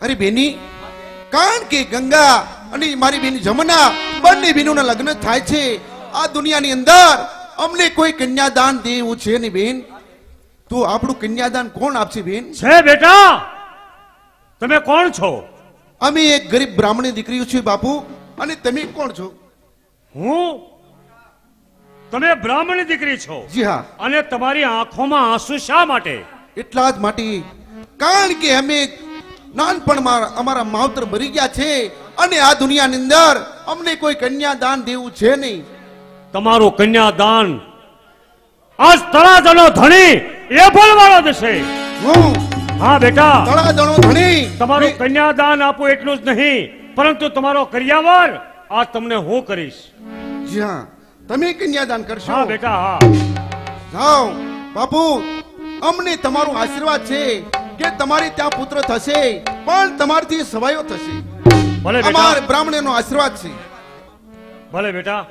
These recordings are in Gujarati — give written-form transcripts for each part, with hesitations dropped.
મારી બેની કારણ કે ગંગા અને મારી બેની જમુના બંને બેનોના લગ્ન થાય છે આ દુનિયાની અંદર અમને કોઈ કન્યાદાન દેવું છે નહીં બેન તો આપણું કન્યાદાન કોણ આપશે બેન છે બેટા તમે કોણ છો અમે એક ગરીબ બ્રાહ્મણી દીકરીઓ છીએ બાપુ અને તમે કોણ છો હું તમે બ્રાહ્મણ દીકરી છો જી હા અને તમારી આંખોમાં આંસુ શા માટે એટલા જ માટે કારણ કે અમે નાનપણમાં અમારા માવતર મરી ગયા છે અને આ દુનિયાની અંદર અમને કોઈ કન્યાદાન દેવું છે નહીં તમારું કન્યાદાન આજ તળાજાનો ધણી એ બોલવાનો દેશે હું હા બેટા તળાજાનો ધણી તમારું કન્યાદાન આપું એટલું જ નહીં પરંતુ તમારો કર્યાવર આ તમને હું કરીશ જી હા તમે કન્યાદાન કરશો હા બેટા હા જાઓ બાપુ અમને તમારો આશીર્વાદ છે કે તમારે ત્યાં પુત્ર થશે પણ તમારથી સવાયો થશે ભલે બેટા અમારા બ્રાહ્મણનો આશીર્વાદ છે ભલે બેટા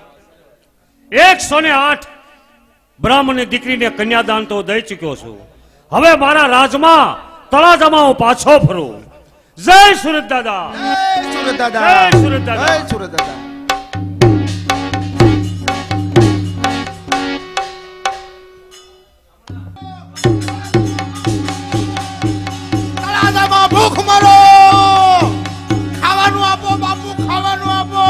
108 બ્રાહ્મણની દીકરીને કન્યાદાન તો દઈ ચૂક્યો છું હવે મારા રાજમાં તળાજામાં હું પાછો ફરું જય સુરત દાદા જય સુરત દાદા જય સુરત દાદા જય સુરત દાદા તળાજામાં ભૂખ મરો ખાવાનું આપો બાપુ ખાવાનું આપો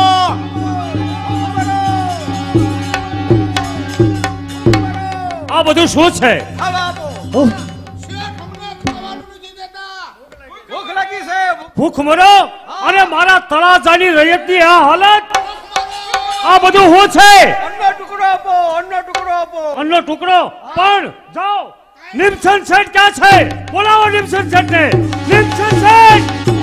આ બધું શું છે ભૂખ મરો અને મારા તળાજાની રૈયતની આ હાલત આ બધું શું છે અન્નનો ટુકડો આપો અન્નનો ટુકડો આપો અન્નનો ટુકડો પણ જાઓ નિમસન શેઠ ક્યાં છે બોલાવો નિમસન શેઠ ને નિમસન શેઠ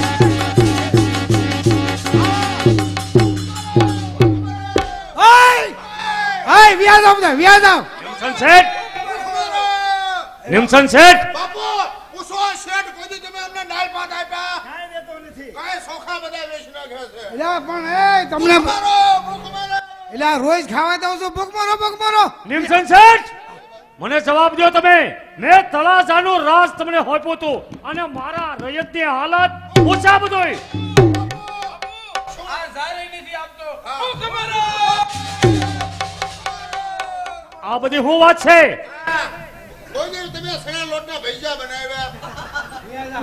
વ્યાજ આવ વ્યાજ આવ નિમસન શેઠ નિમસન શેઠ બાપુ પૂછો શેઠ કોઈ તમે અમને નાલ પાક આપ્યા કાઈ દેતો નથી કાઈ સોખા બધા વેચી નાખ્યા છે એલા પણ એ તમને એલા રોજ ખાવા દઉં છું ભૂખ મારો નિમસન શેઠ મને જવાબ દો તમે મેં તળાજાનું રાજ તમને હોપ્યું હતું અને મારા રૈયતની હાલત પૂછા બધુંય આ જારી નથી આપતો આ બધી શું વાત છે કોઈ દી તમે સણા લોટના ભૈજા બનાવ્યા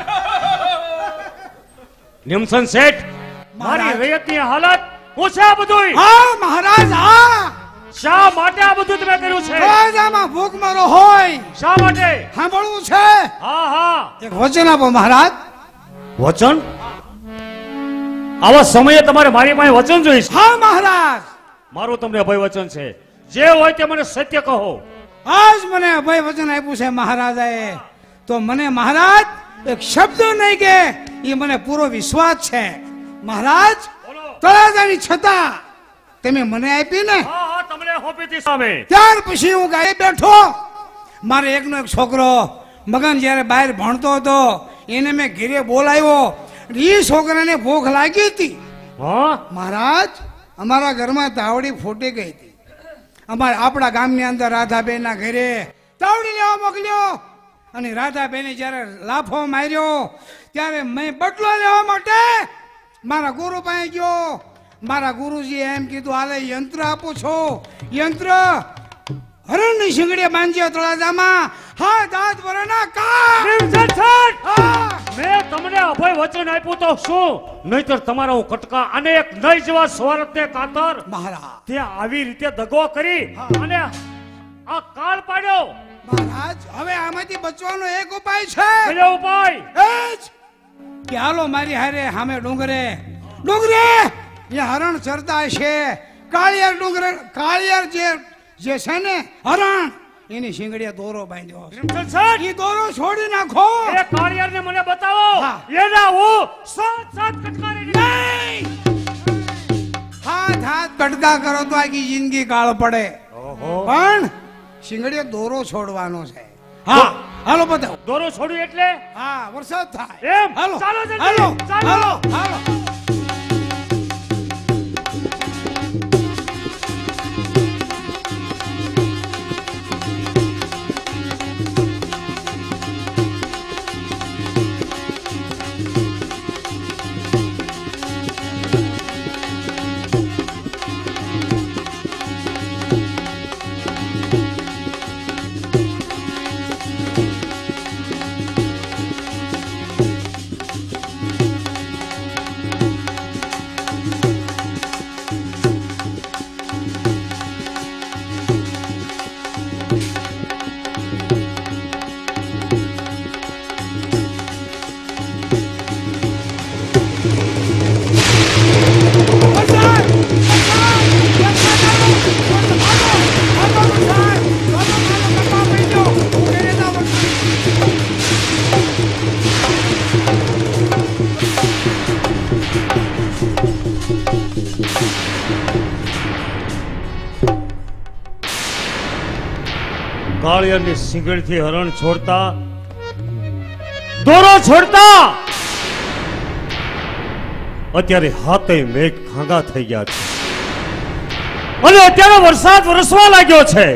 નિમસન શેઠ મારી રૈયતની હાલત પૂછા બધુંય હા મહારાજ હા શા માટે આ બધું તમે કર્યું છે રોજ આમાં ભૂખ મારો હોય શા માટે સાંભળવું છે હા હા એક વચન આપો મહારાજ વચન આવા સમયે તમારે મારી પાસે વચન જોઈશે હા મહારાજ મારું તમને અભય વચન છે જે હોય તે મને સત્ય કહો આજ મને અભય વચન આપ્યું છે મહારાજાએ તો મને મહારાજ એક શબ્દ નહીં કે એ મને પૂરો વિશ્વાસ છે મહારાજ બોલો તળાજાની છતાં તમે મને આપી ને હા હા તમને હોપીથી સામે ત્યાર પછી હું ગાય બેઠો મારે એકનો એક છોકરો મગન જ્યારે બહાર ભણતો હતો એને મેં ઘેરે બોલાવ્યો એ છોકરાને ભૂખ લાગી હતી હા મહારાજ અમારા ઘરમાં તાવડી ફૂટી ગઈ હતી આપણા ગામની અંદર રાધાબેનના ઘરે તાવડી લેવા મોકલ્યો અને રાધાબેને જ્યારે લાફો માર્યો ત્યારે મેં બદલો લેવા માટે મારા ગુરુ પાસે ગયો મારા ગુરુજી એમ કીધું હાલે યંત્ર આપું છો યંત્ર હરણની શીંગડીએ બાંધ્યો તળાજામાં હા દાંત વરના કા નિમસન શેઠ હા મેં તમને અભય વચન આપ્યું તો શું નહીતર તમારા હું કટકા અને એક નહીં જેવા સ્વરતને કાતર મહારાજ તે આવી રીતે દગો કરી અને આ કાળ પાડ્યો મહારાજ હવે આમાંથી બચવાનો એક ઉપાય છે કયો ઉપાય એ જ કે હાલો મારી હારે સામે ડુંગરે એ હરણ ચરતા છે કાળિયાર ડુંગરે કાળિયાર જે છે ને હરણ એની શીંગડીએ દોરો બાંધ્યો છે. નિમસન શેઠ એ દોરો છોડી નાખો એ કાળિયારને મને બતાવો હા. એના હું સાત કટકારી નહીં. હાથ કટકા કરો તો આખી જિંદગી કાળ પડે ઓહો પણ શીંગડીએ દોરો છોડવાનો છે હા હાલો બતાવો દોરો છોડ્યું એટલે હા વરસાદ થાય એમ હાલો ચાલો જલ્દી, હાલો ચાલો. હાલો હાલો કાળિયાની સિંગડથી હરણ છોડતા, દોરો છોડતા અત્યારે હાથે મેઘ ખાંગા થઈ ગયા છે અને અત્યારે વરસાદ વરસવા લાગ્યો છે.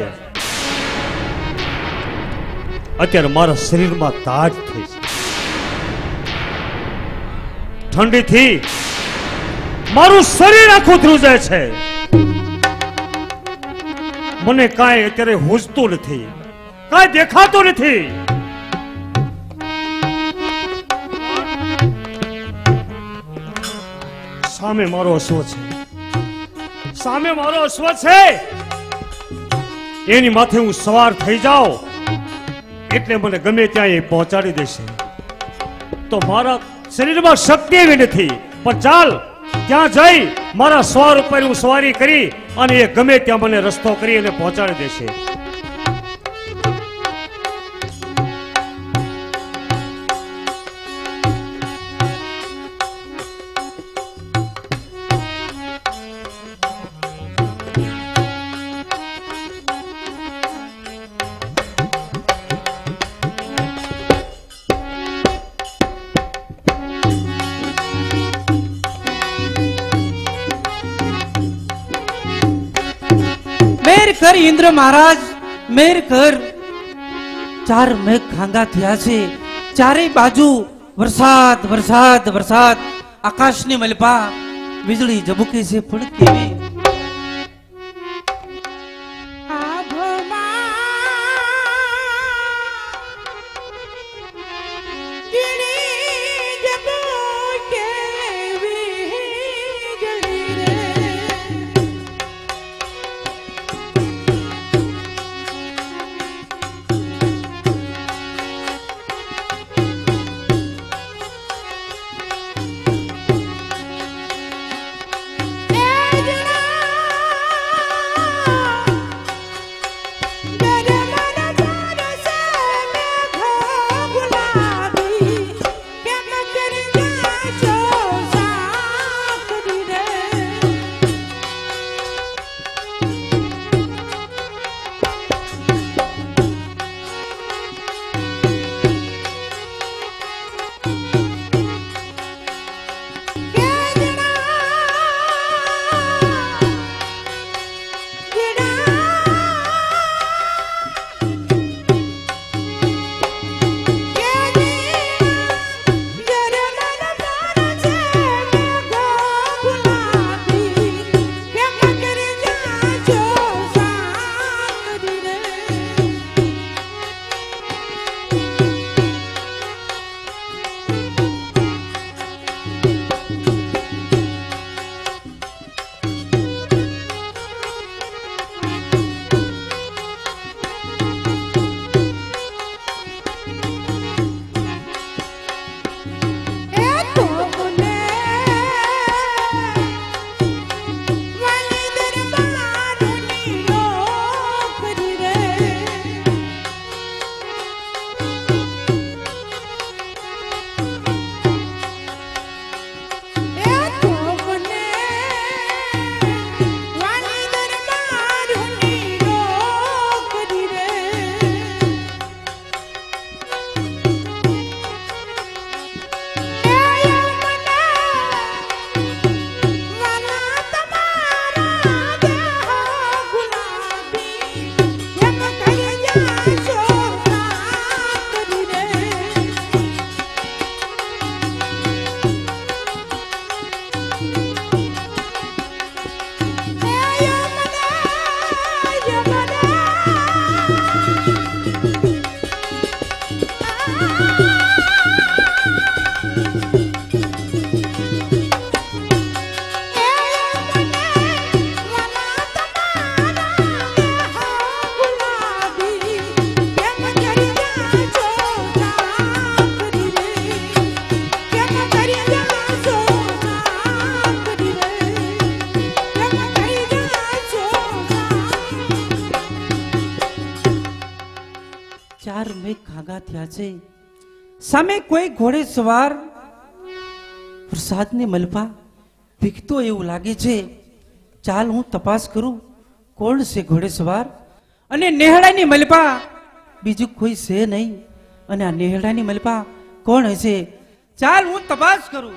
અત્યારે મારા શરીરમાં તાજ થઈ છે. ઠંડીથી મારું શરીર આખું ધ્રુજે છે. મને કાંઈ અત્યારે હુજતું નથી, કાંઈ દેખાતું નથી. સામે મારો અશ્વ છે, સામે મારો અશ્વ છે. એની માથે હું સવાર થઈ જાઉં એટલે મને ગમે ત્યાં એ પહોંચાડી દેશે. તો મારા શરીરમાં શક્તિ એવી નથી, પણ ચાલ ત્યાં જઈ મારા સવાર ઉપર હું સવારી કરી અને એ ગમે ત્યાં મને રસ્તો કરી અને પહોંચાડી દેશે. मेर कर इंद्र महाराज, मेर कर. चार मेघ खांगा थया छे, चारे बाजू वरसाद वरसाद वरसाद. आकाश ने मलपा वीजળી ઝબુકે છે પણ કેવી. સામે કોઈ ઘોડે સવાર વરસાદને મલપા ભીખતો એવું લાગે છે. ચાલ હું તપાસ કરું કોણ છે ઘોડે સવાર. અને નેહડાની મલપા બીજું કોઈ છે નહીં. અને આ નેહડાની મલપા કોણ હશે? ચાલ હું તપાસ કરું.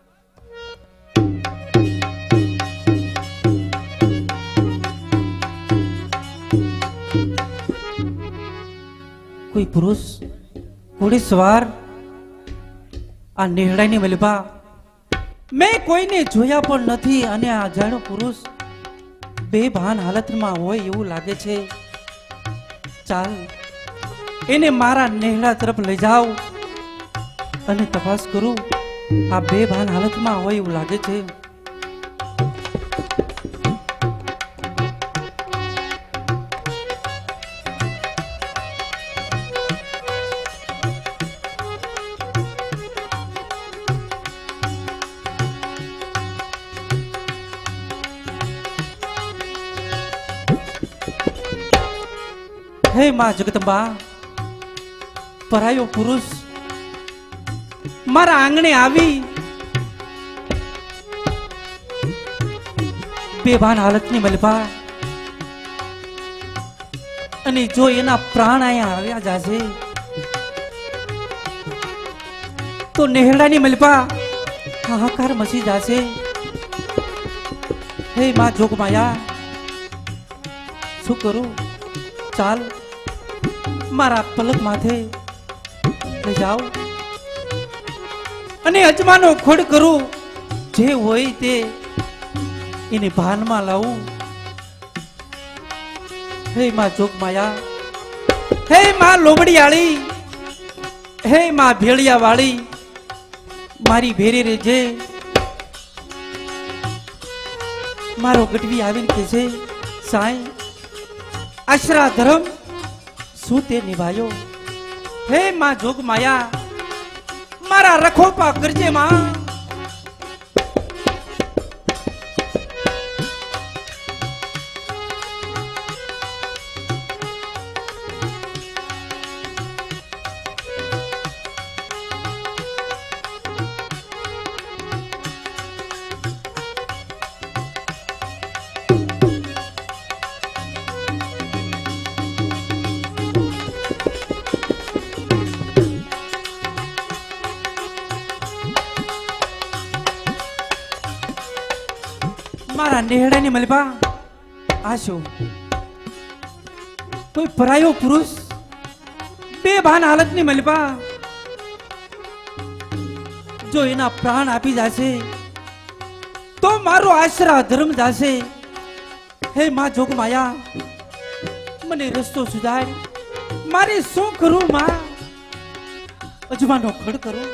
કોઈ પુરુષ ઘોડે સવાર આ નેહડાની મલપા મેં કોઈને જોયા પણ નથી. અને આ અજાણ્યો પુરુષ બેભાન હાલતમાં હોય એવું લાગે છે. ચાલ એને મારા નેહડા તરફ લઈ જાવ અને તપાસ કરું. આ બેભાન હાલતમાં હોય એવું લાગે છે. હે માં જગદંબા, પરાયો પુરુષ મારા આંગણે આવી બેભાન હાલતની મલપા, અને જો એના પ્રાણ અહીંયા આવ્યા જાશે તો નેહડાની મલપા હાહાકાર મચી જાશે. હે માં જોગમાયા, શું કરું? ચાલ મારા પલક માથે લઈ જાઓ અને અજમાનો ખોડ કરું. જે હોય તે એને ભાનમાં લાવું. હે માં જોગમાયા, હે માં લોબડિયાળી, હે માં ભેળિયા વાળી, મારી ભેરી રેજે. મારો ગઢવી આવીને કે છે, સાંઈ આશરા ધર્મ શું તે નિભાયો? હે માં જોગમાયા, મારા રખોપા કરજે માં. મારા નેહડાની મલપા આ શું? કોઈ પરાયો પુરુષ બેભાન હાલતની મલપા જો એના પ્રાણ આપી જાશે તો મારો આશરા ધર્મ જાશે. હે માં જોગમાયા, મને રસ્તો સુધાર. મારે શું કરું માં? અજમાનો ખડ કરું.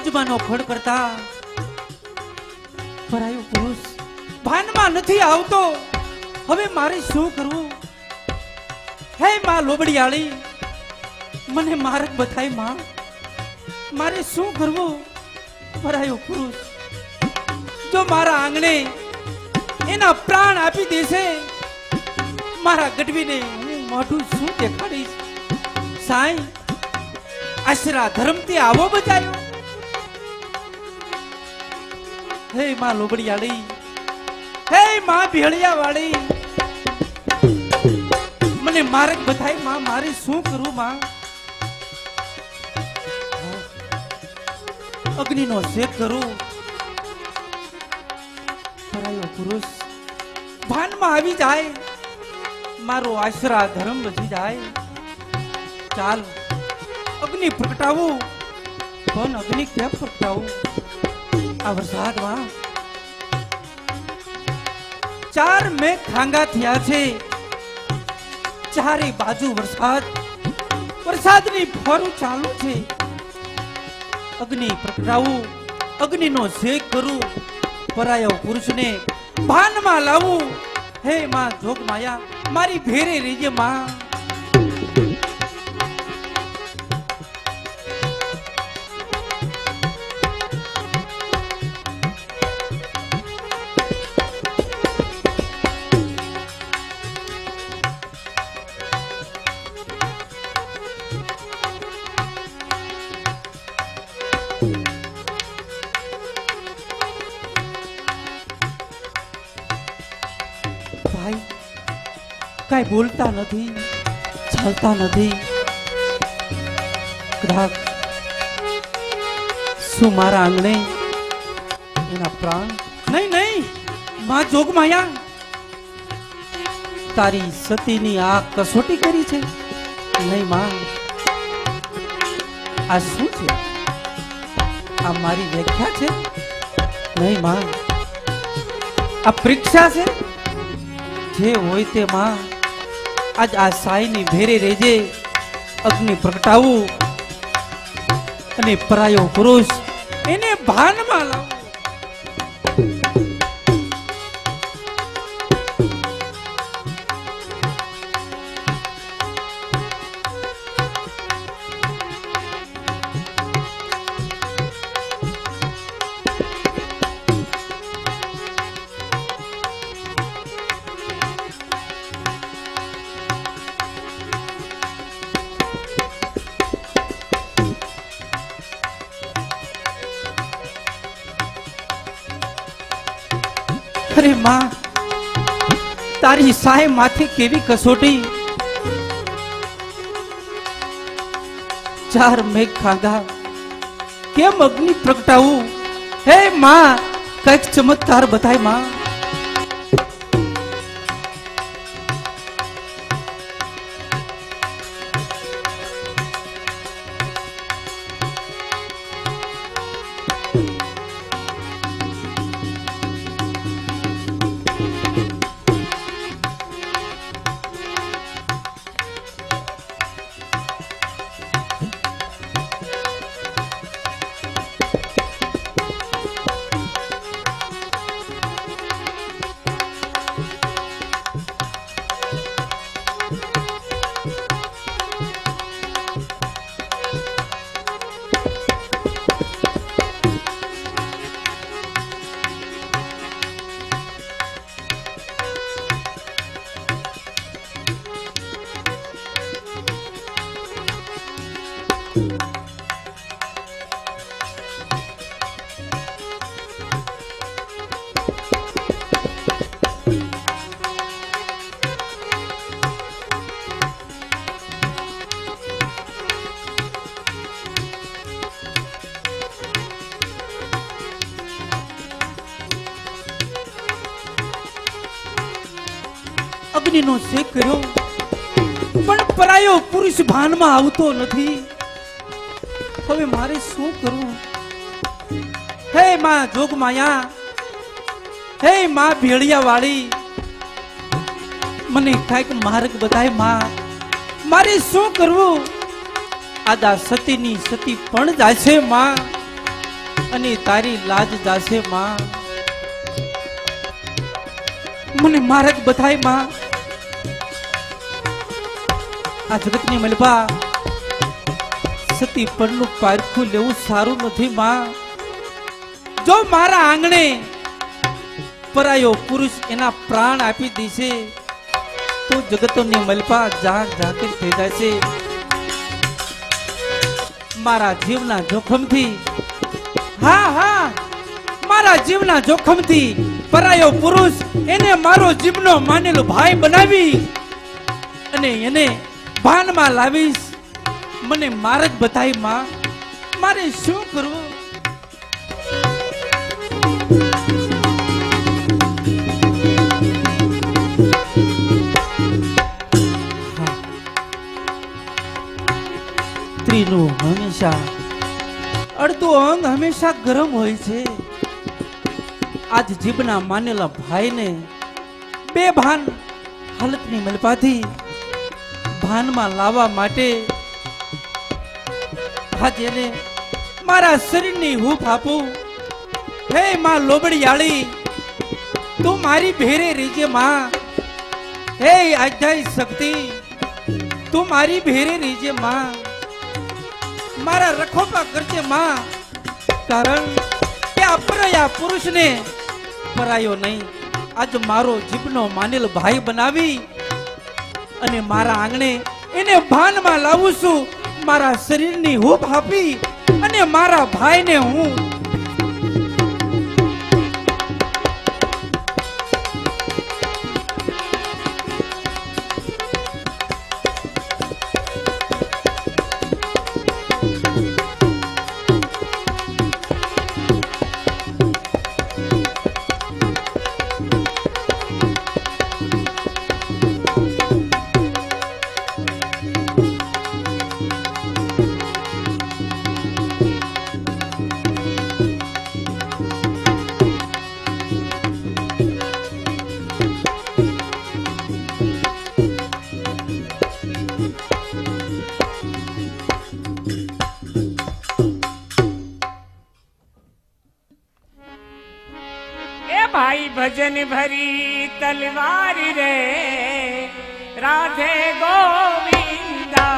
રોજમાંનો ખડ કરતા પરાયો પુરુષ ભાનમાં નથી આવતો. હવે મારે શું કરવું? હે માં લોબડિયાળી, મને માર્ગ બતાય માં. મારે શું કરવું? પરાયો પુરુષ જો મારા આંગણે એના પ્રાણ આપી દેશે, મારા ગઢવીને હું મોઢું શું દેખાડીશ? સાંઈ, આશરા ધર્મથી આવો બચાયો. હે માં લોબડિયાળી, હે માં ભેળિયા વાળી, મને માર્ગ બતાય માં. મારે શું કરવું માં? અગ્નિનો શેક કરું. પરાયો પુરુષ ભાનમાં આવી જાય, મારો આશરા ધર્મ વધી જાય. ચાલ અગ્નિ પ્રગટાવું, પણ અગ્નિ કેમ પ્રગટાવું? આ વરસાદમાં 4 મેઘ ખાંગા થયા છે, ચારે બાજુ વરસાદ, વરસાદની ફોરું ચાલુ છે. અગ્નિ પ્રગટાવું, અગ્નિનો શેક કરું, પરાયો પુરુષને ભાનમાં લાવું. હે માં જોગ માયા, મારી ભેરે રેજે માં. ભાઈ કઈ બોલતા નથી, ચાલતા નથી. કદાચ શું મારા આંગણે એના પ્રાણ? નહીં નહીં માં જોગમાયા, તારી સતીની આ કસોટી કરી છે? નહીં માં, આ શું છે? આ મારી વ્યાખ્યા છે? નહીં માં, આ પરીક્ષા છે. જે હોય તે માં, આજ આ સાઈની ભેરે રેજે, અગ્નિ પ્રગટાવું અને પરાયો પુરુષ એને ભાનમાં લાવું. અરે માં, તારી સાય માથે કેવી કસોટી! 4 મેઘ ખાંગા, કેમ અગ્નિ પ્રગટાવું? હે માં, કઈક ચમત્કાર બતાય માં. અગ્નિનો શેક કર્યો, પણ પરાયો પુરુષ ભાનમાં આવતો નથી. હવે મારે શું કરવું? હે માં જોગમાયા, હે માં ભેળિયા વાળી, મને કાંઈક માર્ગ બતાય માં. મારે શું કરવું? આદા સતીની સતી પણ જાય છે માં. અને તારી લાજ જાશે માં. મને મારે જ બધાય માં. આ જગતની મલબા સતી પરનું પારખું લેવું સારું નથી માં. જો મારા આંગણે પરાયો પુરુષ એના પ્રાણ આપી દેશે તો જગતની મલબા જાગ જાગીર થઈ જશે. મારા જીવના જોખમથી, હા હા, મારા જીવના જોખમથી પરાયો પુરુષ એને મારો જીવનો માનેલો ભાઈ બનાવી અને એને ભાનમાં લાવીશ. મને મારે જ બતાવી માં, મારે શું કરવું? સ્ત્રીનું હંમેશા અડધું અંગ હંમેશા ગરમ હોય છે. આજ જીભના માનેલા ભાઈને બે ભાન હાલતની મલપાથી ભાનમાં લાવવા માટે આજે એને મારા શરીરની હૂંફ આપું. હે માં લોબડિયાળી, તું મારી ભેરે રેજે માં. હે આધ્યાય શક્તિ, તું મારી ભેરે રેજે માં. મારા રખોપા કરજે માં. કારણ કે અપરાયા પુરુષને પરાયો નહીં, આજ મારો જીભનો માનેલ ભાઈ બનાવી અને મારા આંગણે એને ભાનમાં લાવું છું. મારા શરીરની હૂંફ આપી અને મારા ભાઈને હું भाई भजन भरी तलवार रे राधे गोविंदा.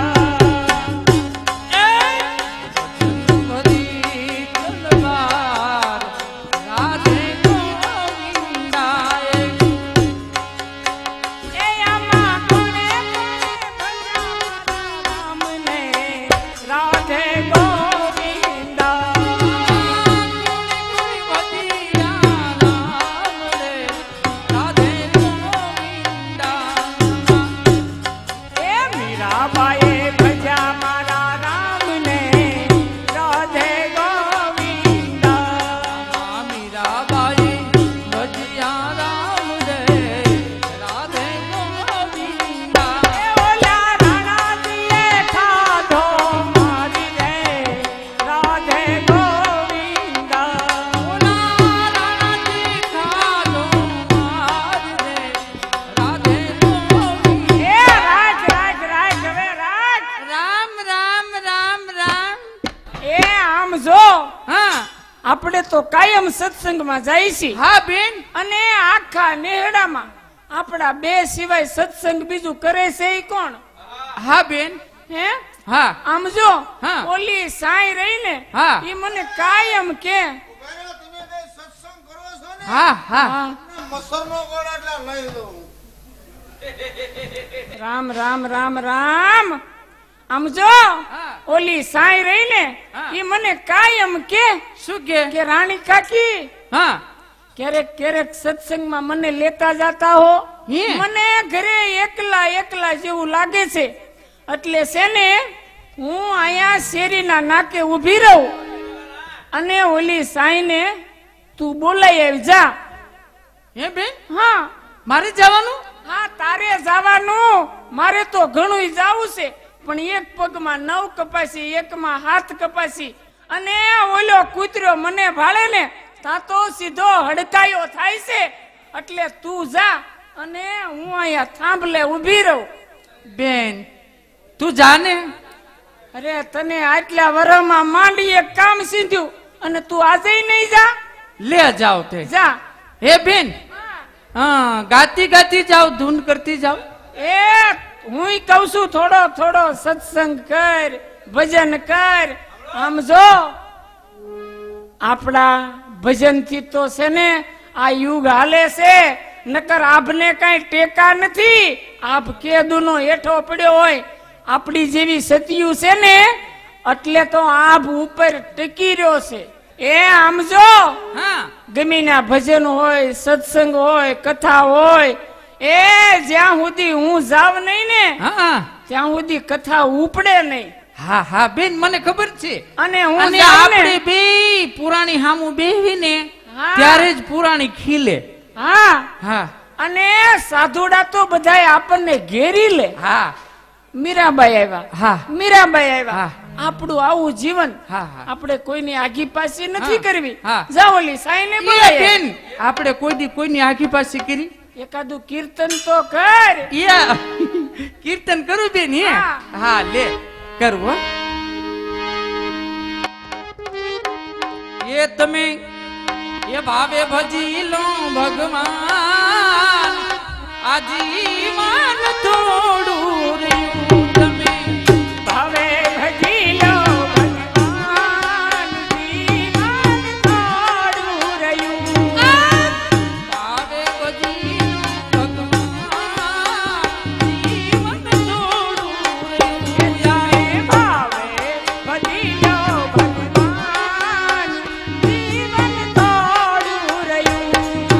આપણે તો કાયમ સત્સંગમાં જાય છે. હા બેન. અને આખા નેહડામાં આપણા બે સિવાય સત્સંગ બીજું કરે છે ઈ કોણ? હા બેન. હે? હા. આમ જો હા. ઓલી સાઈ રહી ને હા. ઈ મને કાયમ કે હા હા. રામ રામ રામ રામ. આમ જો ઓલી સાઈ રહી ને ઈ મને કાયમ કે શું કે રાણી કાકી હા ક્યારેક ક્યારેક સત્સંગમાં મને લેતા જાતા હો. હે? મને ઘરે એકલા એકલા જેવું લાગે છે, એટલે છે ને હું અહીંયા શેરીના નાકે ઊભી રહું અને ઓલી સાઈને તું બોલાઈ આવી જા. હે બેન? હા મારે જવાનું? હા તારે જવાનું. મારે તો ઘણું જાવું છે, પણ એક પગમાં 9 કપાસી, એકમાં હાથ કપાસી, અને ઓલો કૂતરો મને ભાળે ને તા તો સીધો હડકાયો થાય છે. એટલે તું જા અને હું અહીંયા થાંભલે ઊભી રહું. બેન તું જાને. અરે તને આટલા વરમાં માંડી એક કામ સીધ્યું અને તું આજે નહીં જા? લે જાઓ તે જા. હે બેન હા ગાતી ગાતી જાઓ ધૂન કરતી જાઓ એ હું કઉ છું થોડો થોડો સત્સંગ કર, ભજન કર. આમ જો આપણા ભજન થી તો છે ને આ યુગ હાલે છે, નકર આભને કઈ ટેકા નથી. આભ કેદુનો હેઠો પડ્યો હોય. આપણી જેવી સતિયું છે ને એટલે તો આભ ઉપર ટકી રહ્યો છે. એ આમ જો હા ગમીના ભજન હોય, સત્સંગ હોય, કથા હોય, એ જ્યાં સુધી હું જાવ નહીં ને હા ત્યાં સુધી કથા ઉપડે નહીં. હા હા બેન મને ખબર છે. અને હું અને જાઉં ને- આપણે બે પુરાણી હામું બેહીને હા. ત્યારે જ પુરાણી ખીલે. હા હા અને સાધુડા તો બધાય આપણને ઘેરી લે. હા મીરાબાઈ આવ્યા, હા. મીરાબાઈ આવ્યા. હા. આપણું આવું જીવન હા, હા. આપણે કોઈની આગી પાછી નથી હા, કરવી. હા. જાઓ ઓલી સાઈને એ બોલાય. બેન આપણે કોઈ દી કોઈની આખી પાસે કરી એકાદું કીર્તન તો કર. યા કીર્તન કરું બેન હે હા. હા લે કરું હો. એ તમે એ ભાવે ભજી લો ભગવાન આજી માન થોડું રહ્યું તમે ભાવે ભજી લો ભગવાન, જીવન થોડું રહ્યું. ભાવે ભજી લો ભગવાન જીવન થોડું રહ્યું. ભાવે ભજી લો ભગવાન, જીવન થોડું રહ્યું.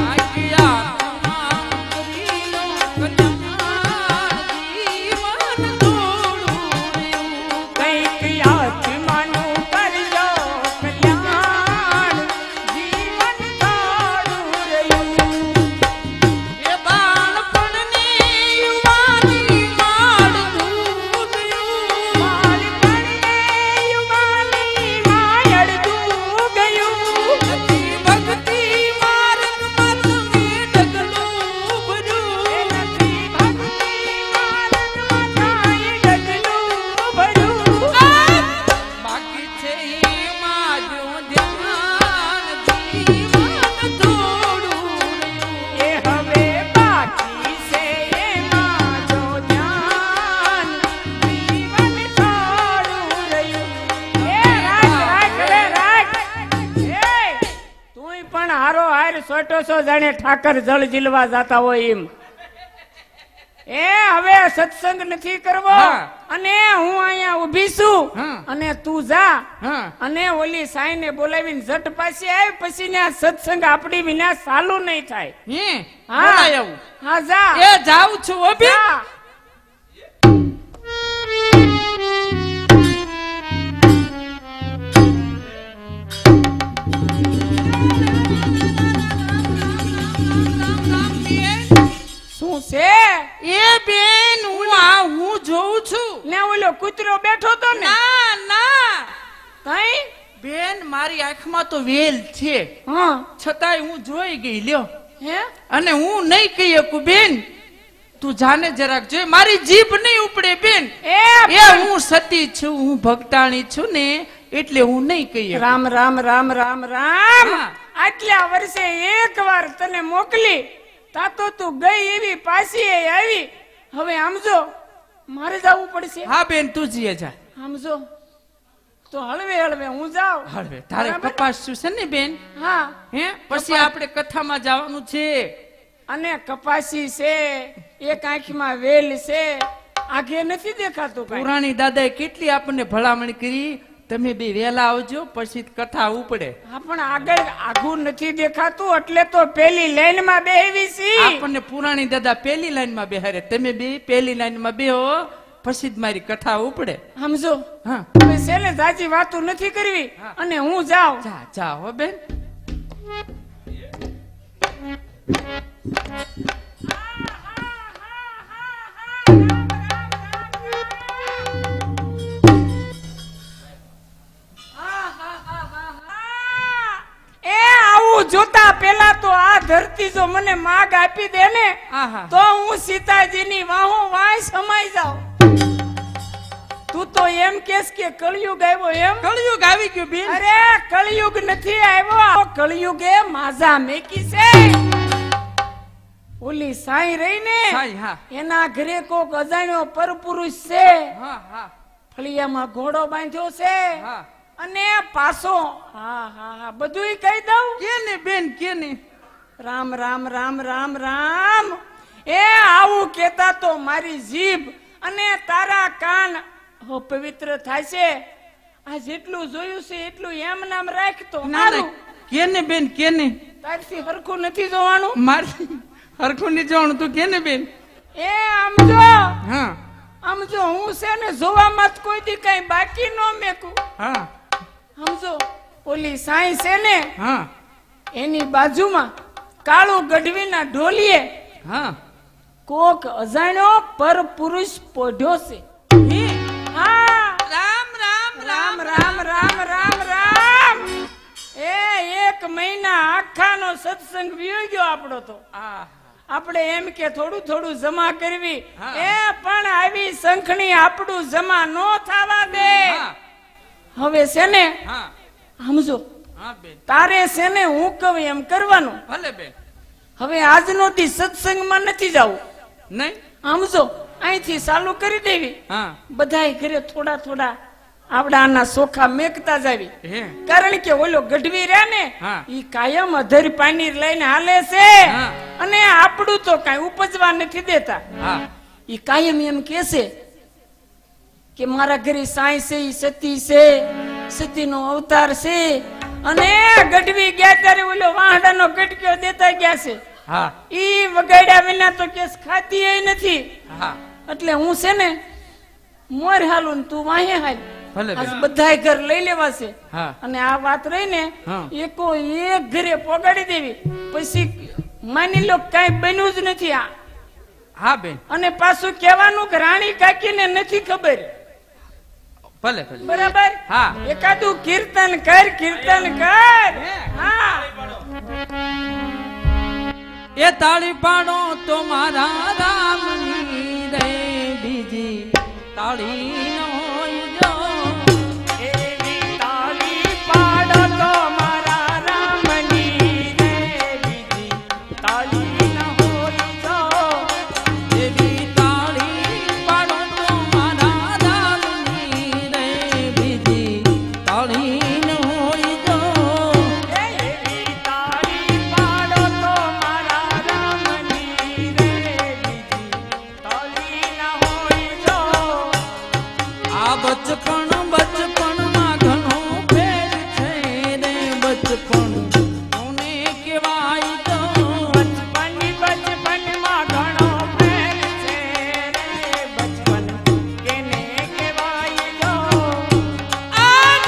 કંઈક આત્માનું કરજો કલ્યાણ, જીવન થોડું રહ્યું. બાળપણને યુવાની માયડતું ગયું. નથી ભક્તિ માર્ગમાં કાંઈ ડગલું ભર્યું. એ હવે બાકી છે એમાં જો ધ્યાન, જીવન થોડું રહ્યું. એ રાખ રે રાખ. એ તુંય પણ હારો હાર સોટો છો જાણે ઠાકર જળ જીલવા જાતા હોય એમ. એ હવે સત્સંગ નથી કરવો. હા. અને હું અહીંયા ઊભી છું હા. અને તું જા હા. અને ઓલી સાઈને બોલાવીને જટ પાછી આવી. પછી ને આ સત્સંગ આપણી વિના ચાલુ નહીં થાય. બોલાય આવું. હા જા. એ જાઉં છું હો બેન. જા. શું છે? એ બેન હું જોઉં છું. ને ઓલો કૂતરો બેઠો તો ને ના ના કઈ બેન મારી આંખમાં તો વેલ છે હા છતાંય હું જોઈ ગઈ લ્યો. હે અને હું નહીં કહી શકું બેન તું જાને જરાક જોઈ મારી જીભ નહીં ઉપડે બેન. એ હું સતી છું હું ભક્તાણી છું ને એટલે હું નહીં કહી શકું. રામ રામ રામ રામ રામ. હા. આટલા વર્ષે એક વાર તને મોકલી તા તો તું ગઈ એવી પાછી એ આવી. હવે સમજો મારે જવું પડશે. હા બેન તું જીએ જા. સમજો તો હળવે હળવે હું જાઉં. હવે તારે બરાબર? કપાસ શું છે ને બેન હા હે પછી આપણે કથામાં જવાનું છે. અને કપાસી છે, એક આંખમાં વેલ છે, આગે નથી દેખાતું કાંઈ. પુરાણી દાદાએ કેટલી આપણને ભલામણ કરી તમે બે વહેલા આવજો પછી કથા ઉપડે. હા પણ આગળ આઘું નથી દેખાતું એટલે તો પેલી લાઈન માં બેહવી છી. આપણને પુરાણી દાદા પેલી લાઈન માં બેહારે તમે બે પેલી લાઈન માં બેહો પછી જ મારી કથા ઉપડે. સમજો હા હવે છેલ્લે જાજી વાતો નથી કરવી. હા. અને હું જાઉં. જા જા હો બેન. એ આવું જોતા પેલા તો આ ધરતી જો મને માગ આપી દે ને આહા. તો હું સીતાજીની વાહો વાય સમાઈ જાઉં. તું તો એમ કેસ કે કળિયુગ આવ્યો એમ. કળિયુગ આવી ગયું બેન. અરે કળિયુગ નથી આવ્યો, કળિયુગ એ માઝા મેકી છે. ઓલી સાઈ રહી ને સાઈ, હા. એના ઘરે કોક અજાણ્યો પરપુરુષ છે. હા હા ફળિયામાં ઘોડો બાંધ્યો છે હા. અને પાછો હા હા હા બધું કહી દઉં. કેને બેન કેને? રામ રામ રામ રામ રામ. એ આવું કેતા તો મારી જીભ અને તારા કાન પવિત્ર થાય છે. આ જેટલું જોયું છે એટલું એમ નામ રાખતો ના ના કેને બેન કેને? તારથી હરખું નથી જોવાનું. મારી હરખું ની જોવાનું તું કેને બેન? એ આમ જો હા આમ જો હું છે ને જોવામાં જ કોઈ દી કઈ બાકી ન મેકું. હા આમ જો ઓલી સાઈ છે ને હા એની બાજુમાં કાળું ગઢવીના ઢોલીએ હા. કોક અજાણ્યો પર પુરુષ પોઢ્યો છે. હા રામ રામ રામ રામ રામ રામ રામ. એ 1 મહિના આખાનો સત્સંગ વિયો ગયો આપણો તો. હા આપણે એમ કે થોડું થોડું જમા કરવી. હા. એ પણ આવી સંખણી આપણું જમા નો થવા દે. હા હવે છે ને હા સમજો હા બેન. તારે છે ને હું કહું એમ કરવાનું. ભલે બેન. હવે આજનો દી સત્સંગમાં નથી જવું. નહીં સમજો અહીંથી ચાલુ કરી દેવી. હા બધાય ઘરે થોડા થોડા આવડાના સોખા મેકતા જાવી. હે કારણ કે ઓલો ગઢવી રહ્યા ને હા. ઈ કાયમ અધર પાણી લઈને હાલે છે. હા. અને આપણું તો કઈ ઉપજવા નથી દેતા. હા ઈ કાયમ એમ કેસે કે મારા ઘરે સાઈ છે, ઈ સતી છે, સતીનો અવતાર છે. અને ગઢવી ગયા ત્યારે ઓલો વાહડાનો ગટક્યો દેતા ગયા છે. હા ઈ વગાડ્યા વિના તો કેસ ખાતી એ નથી. હા એટલે હું છે ને મોર હાલું ને તું વાહે હાલ. ભલે આજ બેન. બધાય ઘર લઈ લેવા છે. હા અને આ વાત રહી ને હા. એકો એક ઘરે પોગાડી દેવી. પછી માની લો કઈ બન્યું જ નથી આ. હા બેન. અને પાછું કહેવાનું કે રાણી કાકીને નથી ખબર. ભલે ભલે. બરાબર. હા. એકાદું કીર્તન કર કીર્તન કર. હા એ તાળી પાડો તો મારા રામની રે, બીજી તાળી ન હોય જો. એવી તાળી પાડો તો મારા રામની રે, બીજી તાળી ન હોય જો. એવી તાળી પાડો તો મારા રામની રે, બીજી તાળી ન હોય જો. એવી તાળી પાડો તો મારા રામની રે, બીજી તાળી ન હોય જો. આ બચપણ બચપણમાં ઘણો ફેર છે રે, બચપણ કોને કહેવાય તો. બચપનમાં ઘણો ફેર છે રે, બચપન કેને કહેવાય જો. આજ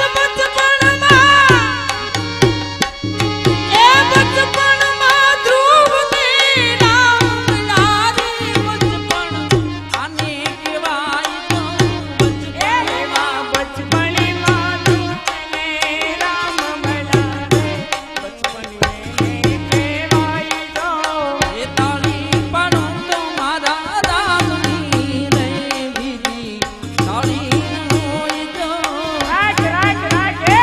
બચપણમાં ધ્રુવની રામ લારી, બચપણ આને કહેવાય તો. એવા બચપનમાં દૂતને રામ મળ્યા રે, બચપન એને કહેવાય જો. એ તાળી પાડો તો મારા રામની રે, બીજી તાળી ન હોય જો. રાખ રાખ રાખ એ.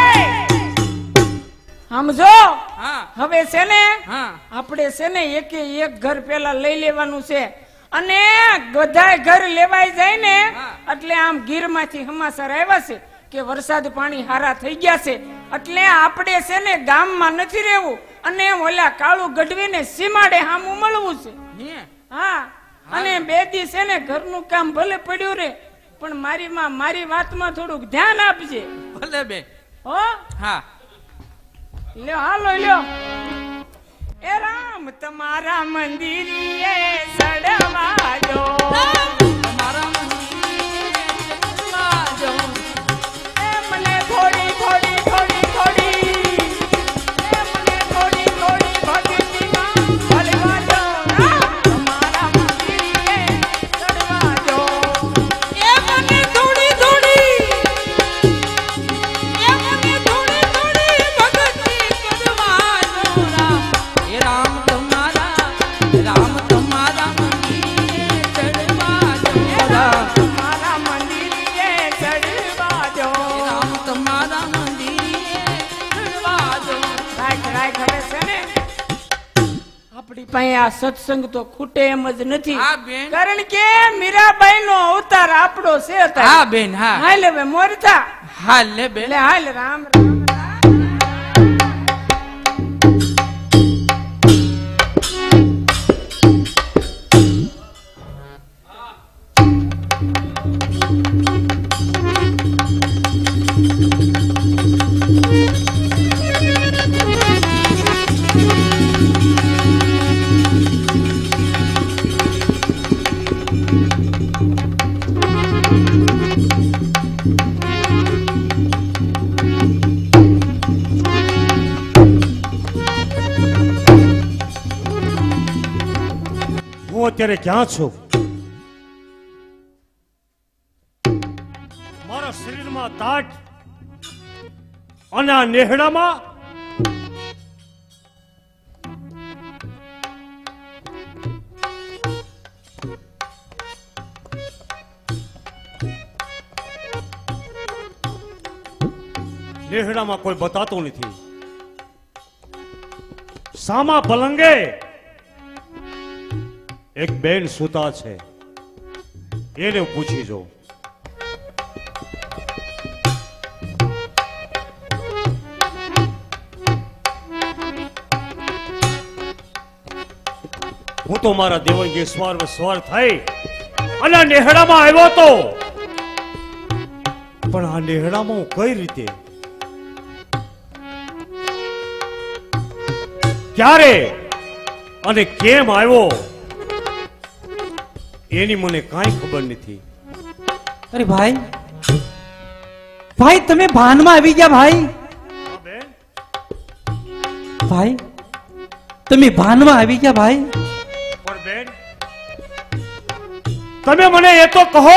સમજો હા હવે છે ને હા આપણે છે ને એકે એક ઘર પેલા લઈ લેવાનું છે. અને બધાય ઘર લેવાઈ જાય ને હા. એટલે આમ ગીરમાંથી સમાચાર આવ્યા છે કે વરસાદ પાણી હારા થઈ ગયા છે. એટલે આપણે છે ને ગામમાં નથી રહેવું અને ઓલા કાળું ગઢવીને સીમાડે હામું મળવું છે. હે હા અને 2 દી છે ને ઘરનું કામ ભલે પડ્યું રે પણ મારી માં મારી વાતમાં થોડુંક ધ્યાન આપજે. ભલે બેન. હો હા લ્યો હાલો લ્યો. એ રામ તમારા મંદિરે સડવા જો. તમારા મંદિરે ચડવા જાઉં. એ મને થોડી થોડી થોડી થોડી એ મને થોડી થોડી ભક્તિમાં ભલવા જો. રામ તમારા મંદિરે સડવા જો. એ મને થોડી થોડી એ મને થોડી થોડી ભક્તિ કરવા જો. રામ એ રામ તમારા મંદિરે ચડવા જાઉં. આપણી પાસે આ સત્સંગ તો ખૂટે એમ જ નથી. હા બેન. કારણ કે મીરાબાઈ નો અવતાર આપણો છે. હા બેન હા. હાલે હવે મોરતા. હાલ લે બેન. એટલે હાલ રામ રામ. હું અત્યારે ક્યાં છું? મારા શરીરમાં તાટ અને આ નેહડામાં કોઈ બતાતું નથી. સામા પલંગે એક બેન સૂતા છે, એને પૂછી જો. હું તો મારા દેવંગી સ્વાર થઈ અને આ નેહડામાં આવ્યો તો, પણ આ નેહડામાં હું કઈ રીતે, ક્યારે અને કેમ આવ્યો એની મને કાંઈ ખબર નથી. અરે ભાઈ, ભાઈ તમે ભાનમાં આવી ગયા. ભાઈ ભાઈ તમે ભાનમાં આવી ગયા. ભાઈ પણ બેન, તમે મને એ તો કહો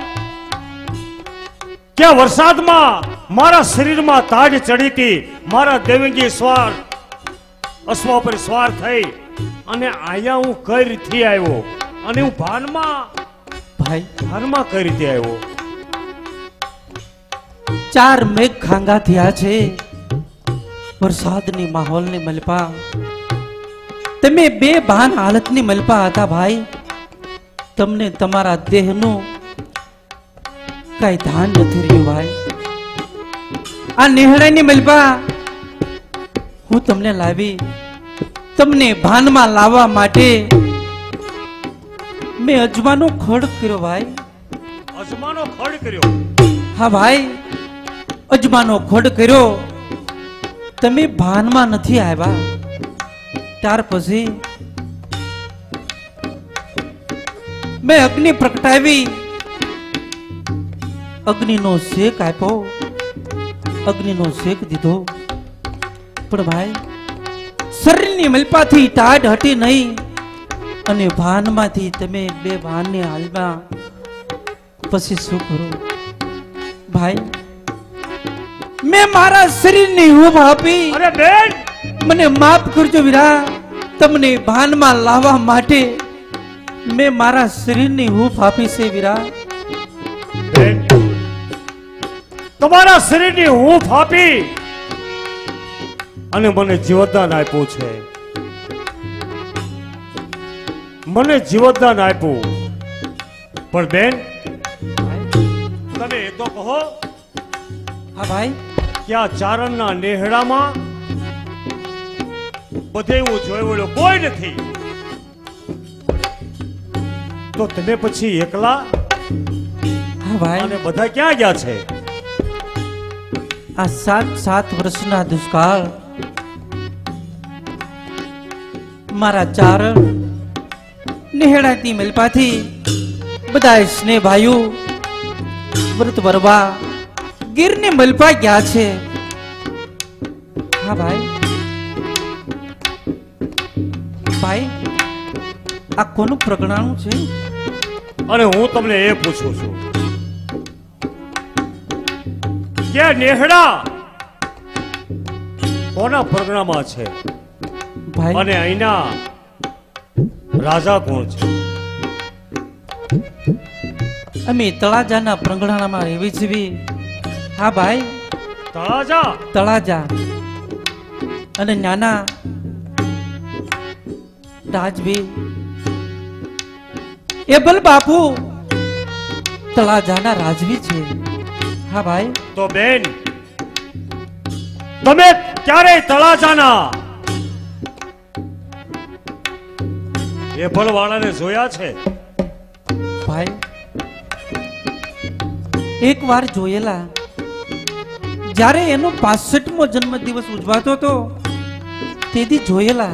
કે વરસાદમાં મારા શરીરમાં તાજ ચડી હતી, મારા દેવંગી સ્વાર અશ્વા પર સ્વાર થઈ અને આયા હું કઈ રીતે આવ્યો અને હું ભાનમાં ભાઈ કઈ રીતે આવ્યો? 4 મેઘ ખાંગા થયા છે, વરસાદની માહોલની મલપા. તમે બેભાન હાલતની મલપા હતા. ભાઈ તમને તમારા દેહનું કઈ ધ્યાન નથી રહ્યું. ભાઈ આ નેહડાની મલપા હું તમને લાવી, તમને ભાનમાં લાવવા માટે મેં અજમાનો ખડ કર્યો. ભાઈ અજમાનો ખડ કર્યો? હા ભાઈ, અજમાનો ખડ કર્યો. તમે ભાનમાં નથી આવ્યા, ત્યાર પછી મેં અગ્નિ પ્રગટાવી, અગ્નિનો શેક આપ્યો, અગ્નિનો શેક દીધો. પણ ભાઈ શરીરની મલપાથી ટાઢ હટી નહીં અને ભાનમાંથી તમે બે ભાનની હાલમાં પછી શું કરો? ભાઈ મેં મારા શરીરની હૂંફ આપી. અરે બેન, મને માફ કરજો વીરા. તમને ભાનમાં લાવવા માટે મેં મારા શરીરની હૂંફ આપી છે વીરા. બેન, તમારા શરીરની હૂંફ આપી અને મને જીવતદાન આપ્યું છે. મને જીવતદાન આપ્યું, પણ બેન તમે એ તો કહો. હા ભાઈ, કે આ ચારણના નેહડામાં બધે હું જોયેલો કોઈ નથી, તો તમે પછી એકલા? હા ભાઈ, અને બધા ક્યાં ગયા છે? આ 7 વર્ષના દુષ્કાળ મારા ચારણ નેહડાથી મલપાથી બધા સ્નેહ ભાઈઓ વ્રત વરવા ગીરને મલપા ગયા છે. હા ભાઈ, ભાઈ આ કોનું પ્રગણાનું છે? અને હું તમને એ પૂછું છું કે નેહડા કોના પ્રગણામાં છે ભાઈ અને અહીંના રાજા કોણ છે? અમે તળાજાના પ્રગણામાં રહેવી છીએ. હા ભાઈ, તળાજા? તળાજા અને નાના રાજવી એ બલ બાપુ તળાજાના રાજવી છે. હા ભાઈ. તો બેન તમે ક્યારેય તળાજાના એ ભલવાળાને જોયા છે? ભાઈ એક વાર જોયેલા, જ્યારે એનો 65મો જન્મદિવસ ઉજવાતો હતો તેથી જોયેલા.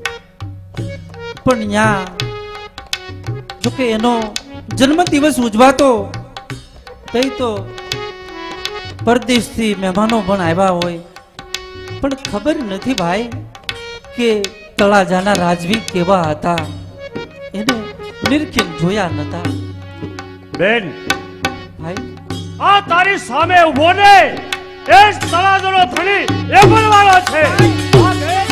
પણ ત્યાં જોકે એનો જન્મદિવસ ઉજવાતો તઈ તો પરદેશથી મહેમાનો પણ આવ્યા હોય, પણ ખબર નથી ભાઈ કે તળાજાના રાજવી કેવા હતા. એને નિરખીને જોયા નતા. બેન ભાઈ આ તારી સામે ઉભો ને એ જ તળાજાનો ધણી એ ભલવાળો છે. હા બેન.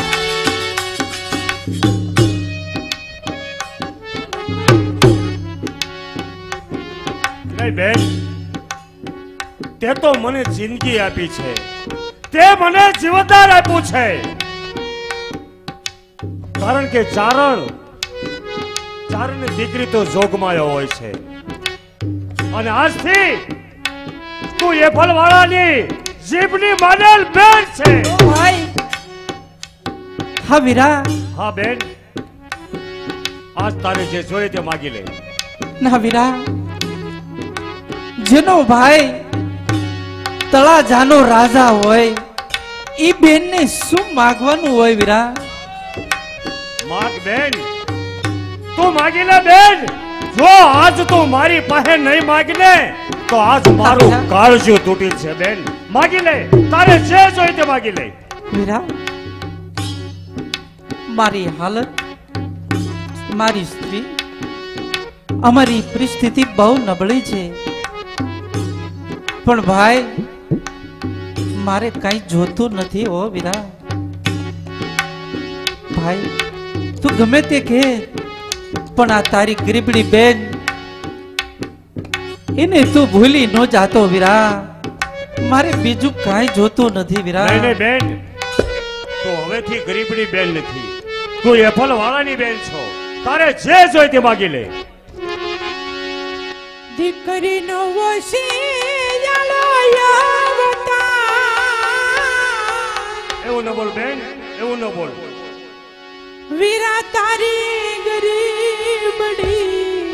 નહીં બેન, તે તો મને જિંદગી આપી છે, તે મને જીવનદાન આપ્યું છે. કારણ કે ચારણની દીકરી તો જોગમાયો હોય છે, અને આજથી તું એ ભલવાળાની જીભની માનેલ બેન છે. ભાઈ હા વીરા. હા બેન, આજ તારે જે જોઈએ તે માગી લે. ના વીરા, જેનો ભાઈ તળાજાનો રાજા હોય ઈ બેનને શું માગવાનું હોય વીરા? માગ બેન, તું માગી લે બેન. જો આજ તું મારી પાસે નહીં માગીને તો આજ મારું કાળજું તૂટી છે બેન. માગી લે, તારે જે જોઈએ તે માગી લે. વીરા, મારી હાલત, મારી સ્ત્રી, અમારી પરિસ્થિતિ બહુ નબળી છે. પણ ભાઈ મારે કઈ જોતું નથી હો વીરા. ભાઈ તું ગમે તે કહે, પણ આ તારી ગરીબડી બેન એને તું ભૂલી ન જાતો વીરા. મારે બીજું કાંઈ જોતું નથી વીરા. નહીં નહીં બેન, તું હવેથી ગરીબડી બેન નથી, તું એ ભલવાળાની બેન છો. તારે જે જોઈએ તે માગી લે. દીકરીનો વસિયાળો યાવતા. એવું ન બોલ બેન, એવું ન બોલ. વીરા તારી ગરીબડી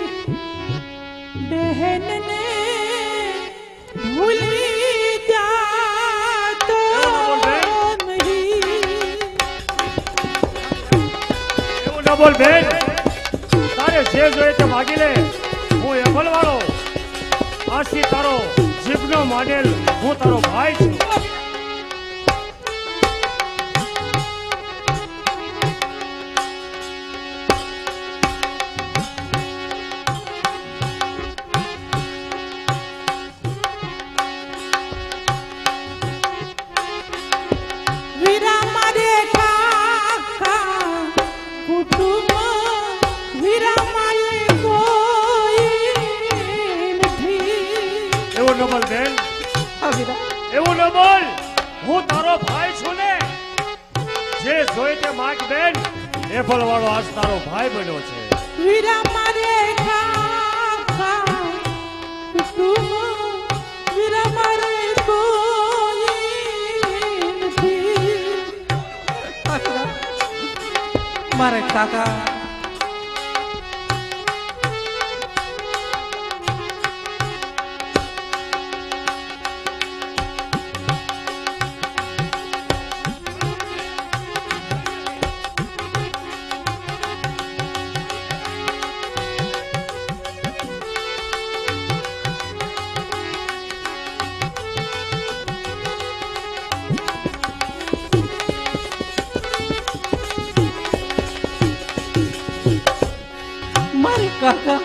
બહેનને ભૂલી જાતો નહીં. એવું ન બોલ બેન, તારે જે જોઈએ તે માગી લે. હું એ ભલવાળો, આજથી તારો જીભનો માનેલ હું તારો ભાઈ છું. વીરા મારે કાકા કુટુંબ, વીરા મારે કોઈ નથી. એવું ન બોલ બેન, હા વીરા. એવું ન બોલ. હું તારો ભાઈ છું ને. જે જોઈએ તે માગ બેન. એ ભલવાળો આજ તારો ભાઈ બન્યો છે. વીરા મારે કાકા કુટુંબ, વીરા મારે કોઈ નથી. મારે કાકા કાકા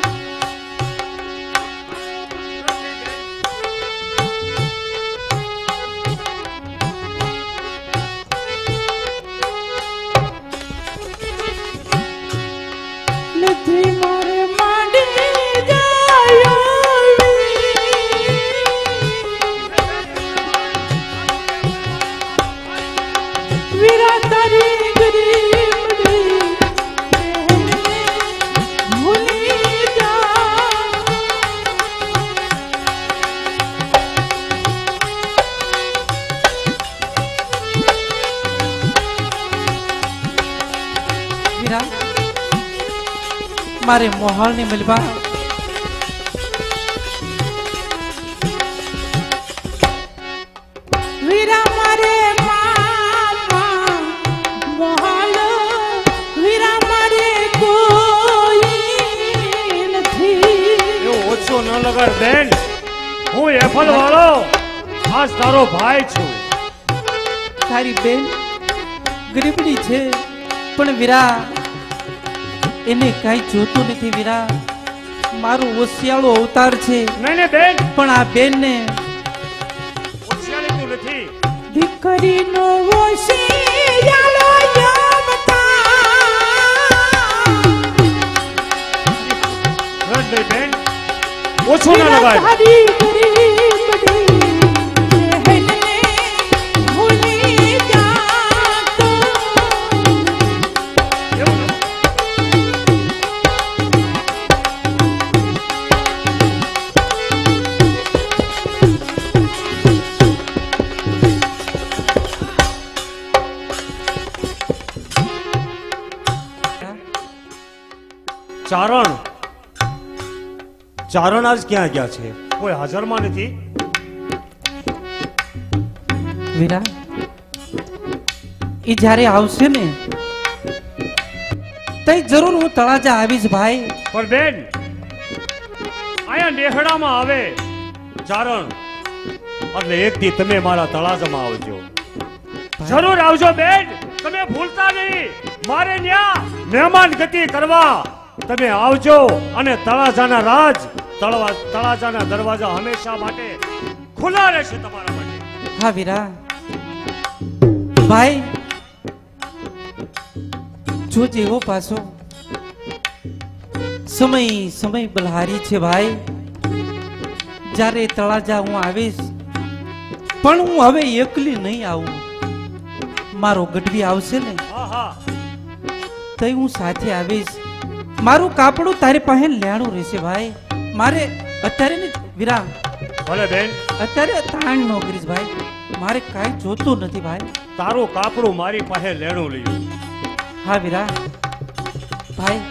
નથી મારે માંડી જાય વીરા તારી ગરીબડી મારે મોહાળની મલબા વીરા મારે મામા મોહાલ વીરા મારે કોઈ નથી. એવું ઓછો ન લગાડ બેન. હું એફલ વાળો ખાસ તારો ભાઈ છું. તારી બેન ગરીબડી છે પણ વીરા એને કઈ જોતું નથી. વીરા મારું ઓશિયાળો અવતાર છે નહીં ને બેન, પણ આ બેન ને હોશિયારી તું નથી. દીકરીનો ઓશિયાળો રડ નહીં બેન, ઓછો ન લગાડ. તારી ગરીબડી બહેનને ભૂલી જાતો. એવું ને? ચારણ ચારણ આજ ક્યાં ગયા છે? કોઈ હાજરમાં નથી. વીરા એ જ્યારે આવશે ને તઈ જરૂર હું તળાજા આવીશ ભાઈ. પણ બેન આયા નેહડામાં આવે ચારણ એટલે એક દી તમે મારા તળાજામાં આવજો. જરૂર આવજો બેન, તમે ભૂલતા નહીં. મારે ન્યા મહેમાન ગતિ કરવા તમે આવજો અને તળાજાના રાજ તળાજાના દરવાજા હંમેશા માટે ખુલ્લા રહેશે તમારા માટે. હા વીરા ભાઈ જો જેવો પાછો સમય બલહારી છે ભાઈ. જ્યારે તળાજા હું આવીશ પણ હું હવે એકલી નહીં આવું. મારો ગઢવી આવશે ને હા હા તઈ હું સાથે આવીશ. મારું કાપડું તારી પાસે લેણું રહેશે ભાઈ. મારે અત્યારે ને વીરા ભલે બેન, અત્યારે તાણ નો કરીશ ભાઈ. મારે કાંઈ જોતું નથી ભાઈ. તારું કાપડું મારી પાસે લેણું લીધું. હા વીરા ભાઈ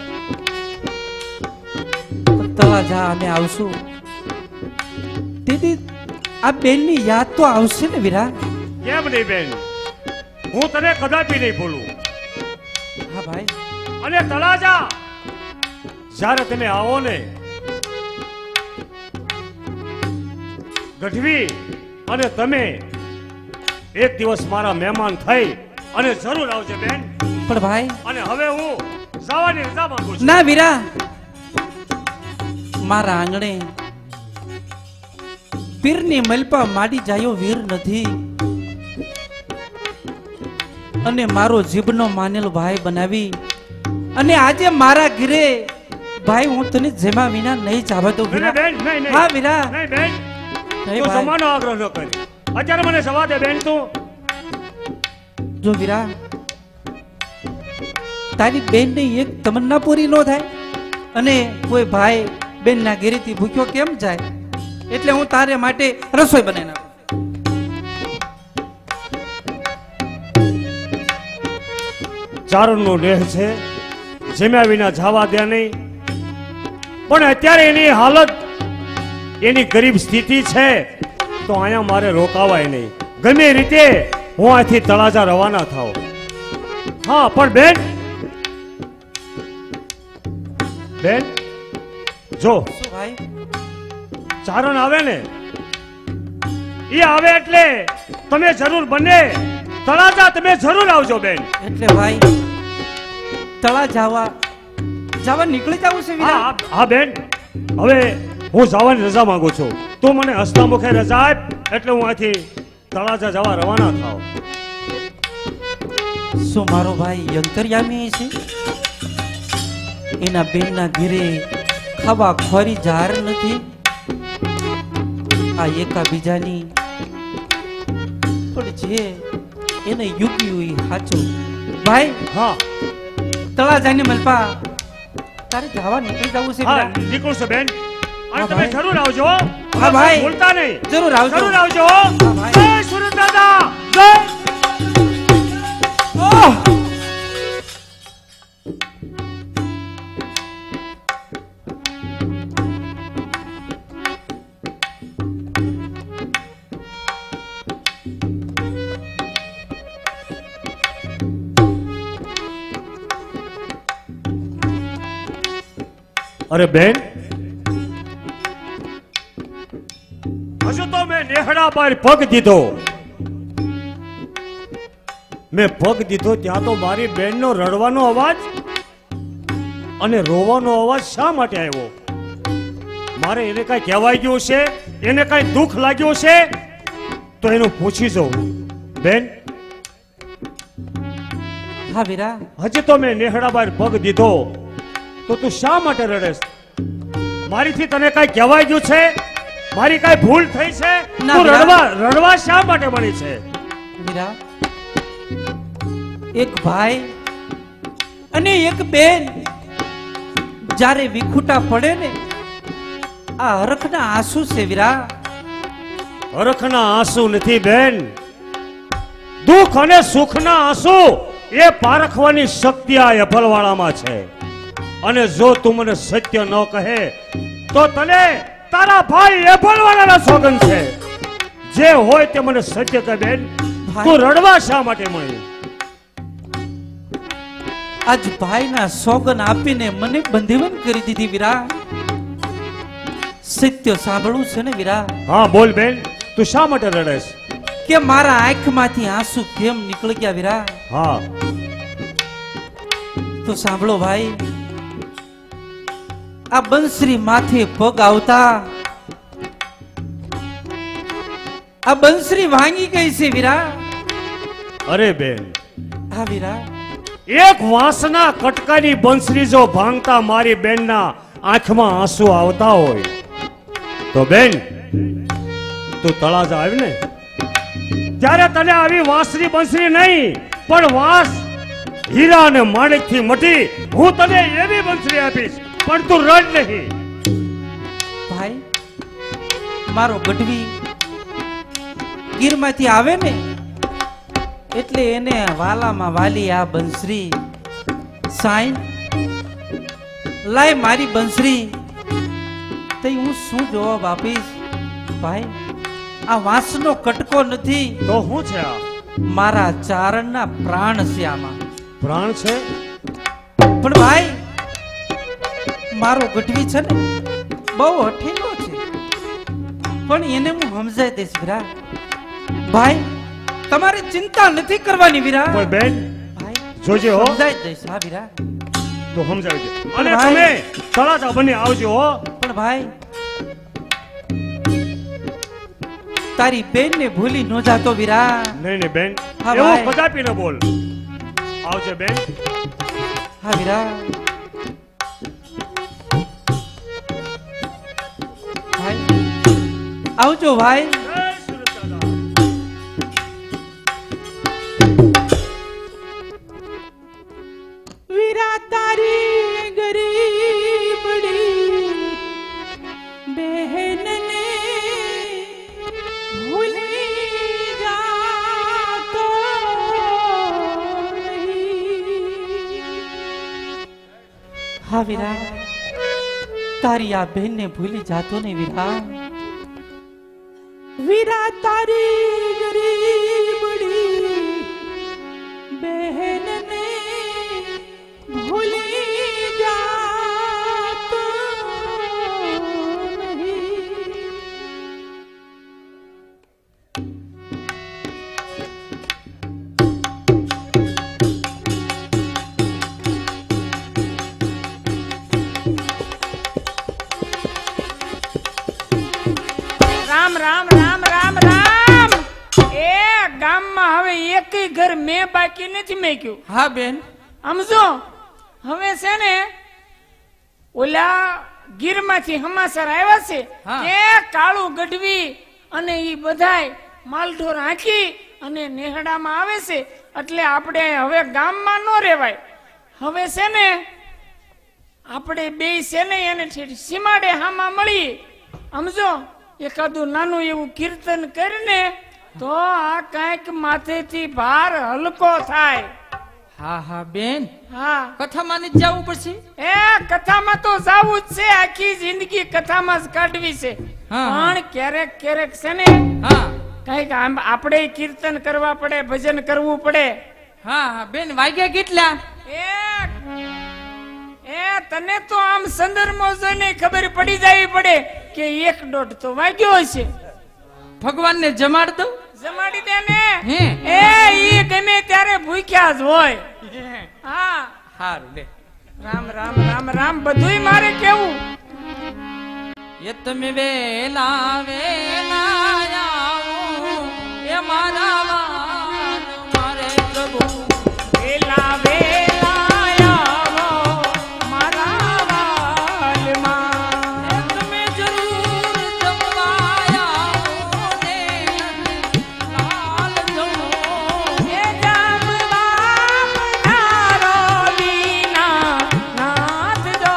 તળાજા અમે આવશું દીદી આ બેનની યાદ તો આવશે ને વીરા. કેમ નહીં બેન, હું તને કદાપી નહીં ભૂલું. હા ભાઈ અને તળાજા જ્યારે તમે આવો ને ગઢવી અને તમે એક દિવસ મારા મહેમાન થઈ અને જરૂર આવજો બેન. પણ ભાઈ અને હવે હું જવાની રજા માંગુ છું. ના વીરા મારા આંગણે પીરની મલપા માડી જાયો વીર નથી અને મારો જીભનો માનેલો ભાઈ બનાવી અને આજે મારા ઘરે ભાઈ હું તને જેમાં વિના નહીં ચાહવા દઉં નહીં, વીરા. બેન, નહીં, નહીં. હા વીરા નહીં બેન, નહીં તું ભાઈ. જમાનો આગ્રહ ન કરી. અત્યારે મને જવા દે બેન. તું જો વીરા તારી બેન ની એક તમન્ના પૂરી ન થાય અને કોઈ ભાઈ બેન ના ઘેરેથી ભૂખ્યો કેમ જાય એટલે હું તારે માટે રસોઈ બનાવી નાખું. ચારણનો દેહ છે, જમ્યા વિના જવા દે નહીં. પણ અત્યારે એની હાલત એની ગરીબ સ્થિતિ છે તો અહીંયા મારે રોકાવાય નહીં. ગમે રીતે હું અહીંથી તળાજા રવાના થાવ. હા પણ બેન બેન જો શું ભાઈ ચારણ આવે ને એ આવે એટલે તમે જરૂર બને તળાજા તમે જરૂર આવજો બેન. એટલે ભાઈ તળા જવા નીકળી જવું છે વીરા? હા હા બેન, હવે હું જવાની રજા માંગુ છું. તું મને હસતા મુખે રજા આપ એટલે હું અહીંથી તળાજા જવા રવાના થાવ. શું મારો ભાઈ યંતરયામી છે? એના બેનના ઘરે ખાવા ખોરી જાર નથી. આ એકાબીજાની પણ જે એને યુગ્યું એ સાચું. ભાઈ હા તળાજાની મલપા તારે જવા નીકળી જવું છે હા વીરા? નીકળું છું બેન. અને હા, તમે ભાઈ. જરૂર આવજો. હા, ભાઈ. ભૂલતા નહીં. જરૂર આવજો. જરૂર આવજો. હા, ભાઈ. જય સુરત દાદા જય. ઓહ! અરે બેન, હજુ તો મેં નેહડા પર પગ દીધો. મેં પગ દીધો ત્યાં તો મારી બેનનો રડવાનો અવાજ અને રોવાનો અવાજ શા માટે આવ્યો? મારે એને કઈ કહેવાય ગયું છે, એને કઈ દુઃખ લાગ્યું છે તો એનું પૂછી જાઉં. બેન, હા વીરા, હજી તો મેં નેહડા બહાર પગ દીધો તો તું શા માટે રડેસ? મારીથી તને કઈ કહેવાય ગયું છે? મારી કઈ ભૂલ થઈ છે? ના, તું વીરા. રડવા શા માટે મળી છે? વીરા, એક ભાઈ અને એક બેન જ્યારે વિખૂટા પડે ને, આ હરખના આંસુ છે વીરા. હરખના આંસુ નથી બેન, દુઃખ અને સુખના આંસુ એ પારખવાની શક્તિ આ અભલવાળામાં છે. અને જો તું મને સત્ય ન કહે તો તને તારા ભાઈ અભલવાળાના સોગંદ છે. જે હોય તે મને સત્ય કહે બેન. ભાઈ. તું રડવા શા માટે મળી? આજ ભાઈના સોગન આપીને મને બંધીવન કરી દીધી વીરા. સત્ય સાંભળવું છે ને વીરા, હા બોલ બેન, તું શા માટે રડેસ? કે મારા આંખમાંથી આંસુ કેમ નીકળી ગયા વીરા? હા, તો સાંભળો ભાઈ, આ બંસરી માથે પગ આવતા આ બંસરી ભાંગી ગઈ છે વીરા. અરે બેન, હા વીરા, એક વાંસના કટકાની બંસરી જો ભાંગતા મારી બેનના આંખમાં આંસુ આવતા હોય તો બેન તું તળાજા આવી ને ત્યારે તને આવી વાંસની બંસરી નહીં પણ વાંસ હીરા અને માણેકથી મટી હું તને એવી બંસરી આપીશ, પણ તું રડ નહીં. ભાઈ, મારો ગઢવી ગીરમાંથી આવે ને એટલે એને વાલામાં વાલી આ બંસરી સાઈન લાય મારી બંસરી. તો હું શું જવાબ આપીશ? ભાઈ, આ વાંસનો કટકો નથી, તો શું છે આ? મારા ચારણના પ્રાણ છે આમાં. પ્રાણ છે? પણ ભાઈ, મારો ગઢવી છે ને બહુ હઠીલો છે, પણ એને હું સમજાઈ દઈશ વીરા. ભાઈ, તમારે ચિંતા નથી કરવાની વીરા. પણ બેન ભાઈ, જોજે હો, સમજાઈ દઈશ. હા વીરા, તો સમજાવી દે. અને ભાઈ. તમે તળાજા બની આવજો હો. પણ ભાઈ, તારી બેન ને ભૂલી ન જાતો વીરા. નહીં નહીં બેન, હા, એવું ભાઈ. કદાપી ન બોલ. આવજે બેન. હા વીરા. ભાઈ, આવજો ભાઈ. જય સુરત દાદા. વીરા તારી ગરીબડી બહેનને ભૂલી જાતો નહીં. હા વીરા, તારી આ બેન ને ભૂલી જાતો ને વીરા. વીરા તારી ગરીબડી બહેનને ભૂલી જાતો નહીં. રામ રામ રામ રામ રામ. એ ગામમાં હવે એકય ઘર મેં બાકી નથી મેક્યું. હા બેન, સમજો, હવે છે ને ઓલા ગીરમાંથી સમાચાર આવ્યા છે હા. કે કાળું ગઢવી અને ઈ બધાય માલઢોર હાંકી અને નેહડામાં આવે છે, એટલે આપણે હવે ગામમાં ન રહેવાય. હવે છે ને આપણે બે છે ને એને ઠેઠ સીમાડે હામાં મળી, સમજો, એકાદું નાનું એવું કીર્તન કરીને તો આ કઈક માથેથી ભાર હલકો થાય. હા હા બેન, હા, કથામાં જ જવું પડશે. એ કથામાં તો જાવું જ છે, આખી જિંદગી કથામાં જ કાઢવી છે. હા. પણ ક્યારેક ક્યારેક છે ને હા કઈક આપણે કીર્તન કરવા પડે, ભજન કરવું પડે. હા હા બેન, વાગ્યા કેટલા? એક તને તો આમ સંદર્ભ જોઈને ખબર પડી જવી પડે કે 1:30 તો વાગ્યો હશે. ભગવાનને જમાડ દઉં. જમાડી દે ને. હે. ઈ ગમે ત્યારે ભૂખ્યા જ હોય. હા હારું લે. રામ રામ રામ રામ બધુંય મારે કેવું. એ તમે વેલા વેલા આવો એ મારા વાલ મારે પ્રભુ. વેલા વેલા આવો મારા વાલમાં. એ તમે જરૂર જમવા આવો ને લાલ જમો. એ જમવા પધારો વિના નાથ જો.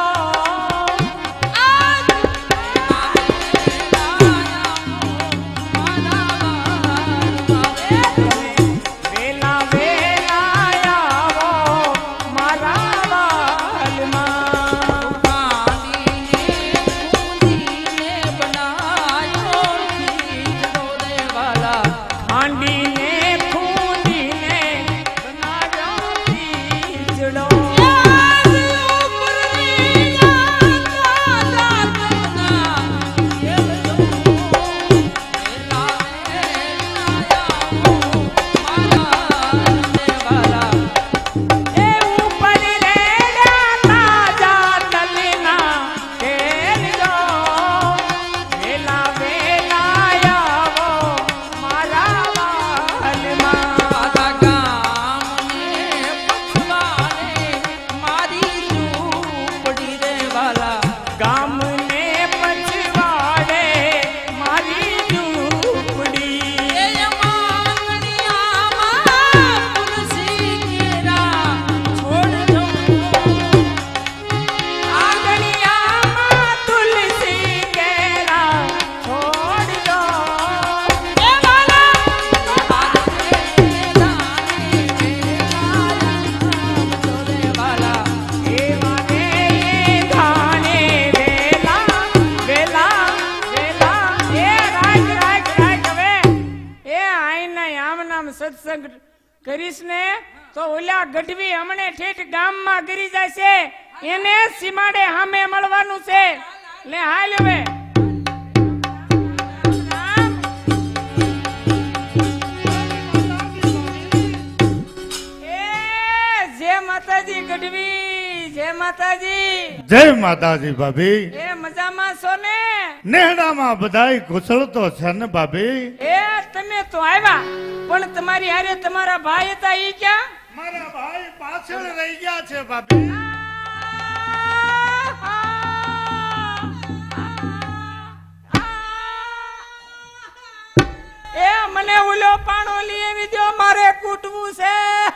વેલા વેલા આવો મારા વાલમાં. ખાંડીને ખૂંદીને બનાવ્યો ખીચડો. એ ઉપર રેડ્યા તાજા તલના તેલ જો. વેલા વેલા આવો મારા વાલમાં. ગામને પછવાડે મારી ઝૂંપડી. આંગણિયામાં તુલસી કેરા છોડ દો. એવા ને ધાણે વેલા વેલા વેલા. એ રાખ રાખ રાખ હવે. એ આઈના આમ નામ સત્સંગ કરીશ ને તો ઓલા ગઢવી હમણે ઠેઠ ગામમાં ગરી જાય છે. એને સીમાડે સામે મળવાનું છે. લે હાલ હવે. એ જય માતાજી ગઢવી. જય માતાજી. જય માતાજી ભાભી. એ મજામાં છો ને? નેહડામાં બધાય કુશળ તો છે ને ભાભી. એ તમે તો આવ્યા પણ તમારી હારે તમારા ભાઈ હતા ઈ ક્યાં? મારા ભાઈ પાછળ રહી ગયા છે ભાભી. એ મને ઓલો પાણો લઈ આવી દો મારે કૂટવું છે.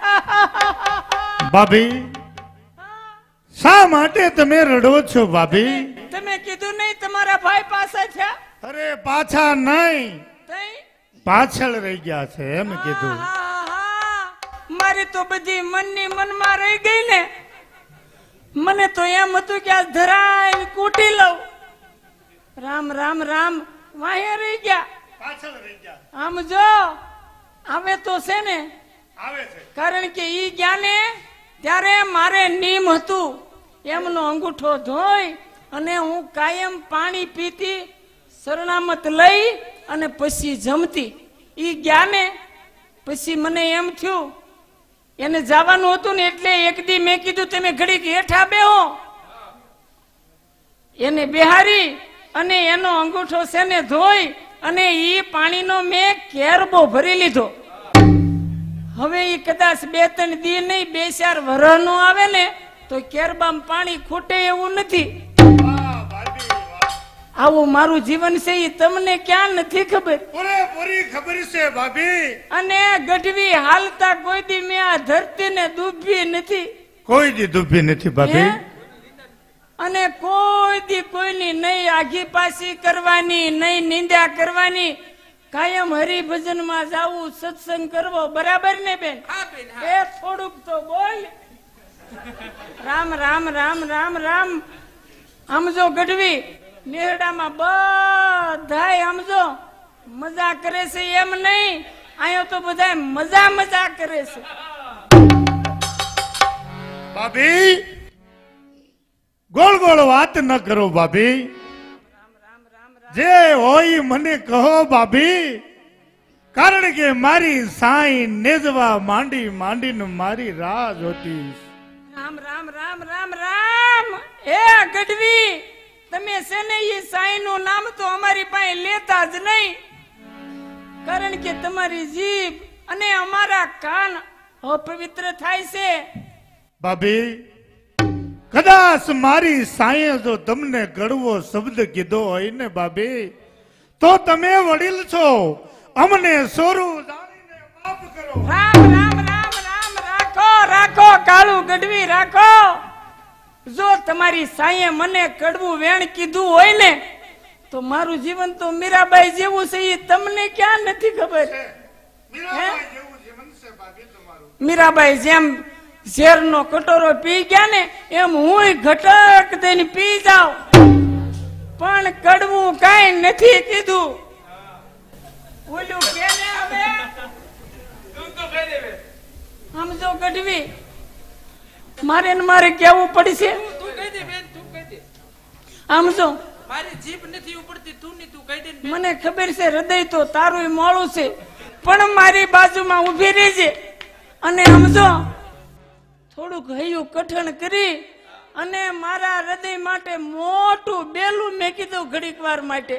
ભાભી શા માટે તમે રડો છો ભાભી? તમે કીધું નહીં તમારા ભાઈ પાસે છે? અરે પાછા નહીં, તઈ? પાછળ રહી ગયા છે એમ કીધું. આહા, મારી તો બધી મનની મનમાં રહી ગઈ ને. મને તો એમ હતું કે આ ધરાઈ કૂટી લઉં. રામ રામ રામ વાહે રહી ગયા. પાછળ રહી ગયા. આમ જો આવે તો છે ને. આવે છે. કારણ કે ઈ ગયા ને ત્યારે મારે નીમ હતું. એમનો અંગૂઠો ધોઈ અને હું કાયમ પાણી પીતી, શરણામત લઈ અને પછી જમતી. ઈ ગયા ને પછી મને એમ થયું એને જવાનું હતું ને એટલે એક દી મેં કીધું તમે ઘડીક હેઠા બેહો. એને બેહારી અને એનો અંગૂઠો છે ને ધોઈ અને ઈ પાણીનો મેં કેરબો ભરી લીધો. હવે ઈ કદાચ 2-3 દી નહીં 2-4 વર્ષ નો આવે ને તો કેરબામાં પાણી ખૂટે એવું નથી. આવું મારું જીવન છે ઈ તમને ક્યાં નથી ખબર? પૂરેપૂરી ખબર છે ભાભી. અને ગઢવી હાલતા કોઈ દી મેં આ ધરતીને ડૂબી નથી. કોઈ દી ડૂબી નથી ભાભી. હે? અને કોઈ દી કોઈની નહીં આઘી પાછી કરવાની, નહીં નિંદા કરવાની. કાયમ હરિભજન માં જાવું, સત્સંગ કરવો. બરાબર ને બેન? એ થોડુંક તો બોલ. રામ રામ રામ રામ રામ. સમજો ગઢવી નેહડામાં બધાય સમજો મજા કરે છે એમ નહીં. અહીંયા તો બધા મજા મજા કરે છે. ભાભી ગોળ ગોળ વાત ન કરો ભાભી. જે હોય મને કહો ભાભી. કારણ કે મારી સાઈ નેજવા માંડી માંડીને મારી રાહ જોતી. રામ રામ રામ રામ રામ. એ ગઢવી, તમે છે ને એ સાઈ નું નામ તો અમારી પાસે લેતા જ નહીં. કારણ કે તમારી જીભ અને અમારા કાન અપવિત્ર થાય છે. ભાભી, કદાચ મારી સાઈએ જો તમને ગળવો શબ્દ કીધો હોય ને ભાભી, તો તમે વડીલ છો, અમને સોરું જાણીને માફ કરો. રામ રામ રામ રામ. રાખો રાખો કાળું ગઢવી રાખો. જો તમારી સાઈએ મને કડવું વેણ કીધું હોય ને, તો મારું જીવન તો મીરાબાઈ જેવું છે એ તમને ક્યાં નથી ખબર. મીરાબાઈ જેમ ઝેરનો કટોરો પી ગયા ને, એમ હું ઘટક દઈને પી જાઉં, પણ કડવું કાંઈ નથી કીધું. ઓલું કે ને હવે સમજો ગઢવી, મારે ને મારે કેવું પડશે. તું કહી દે બેન, તું કહી દે. સમજો, મારી જીભ નથી ઉપડતી, તું ની તું કહી દે ને બેન. મને ખબર છે હૃદય તો તારું મોળું છે, પણ મારી બાજુમાં ઊભી રહેજે અને સમજો થોડુંક હૈયું કઠણ કરી અને મારા હૃદય માટે મોટું બેલું મેં કીધું ઘડીક વાર માટે.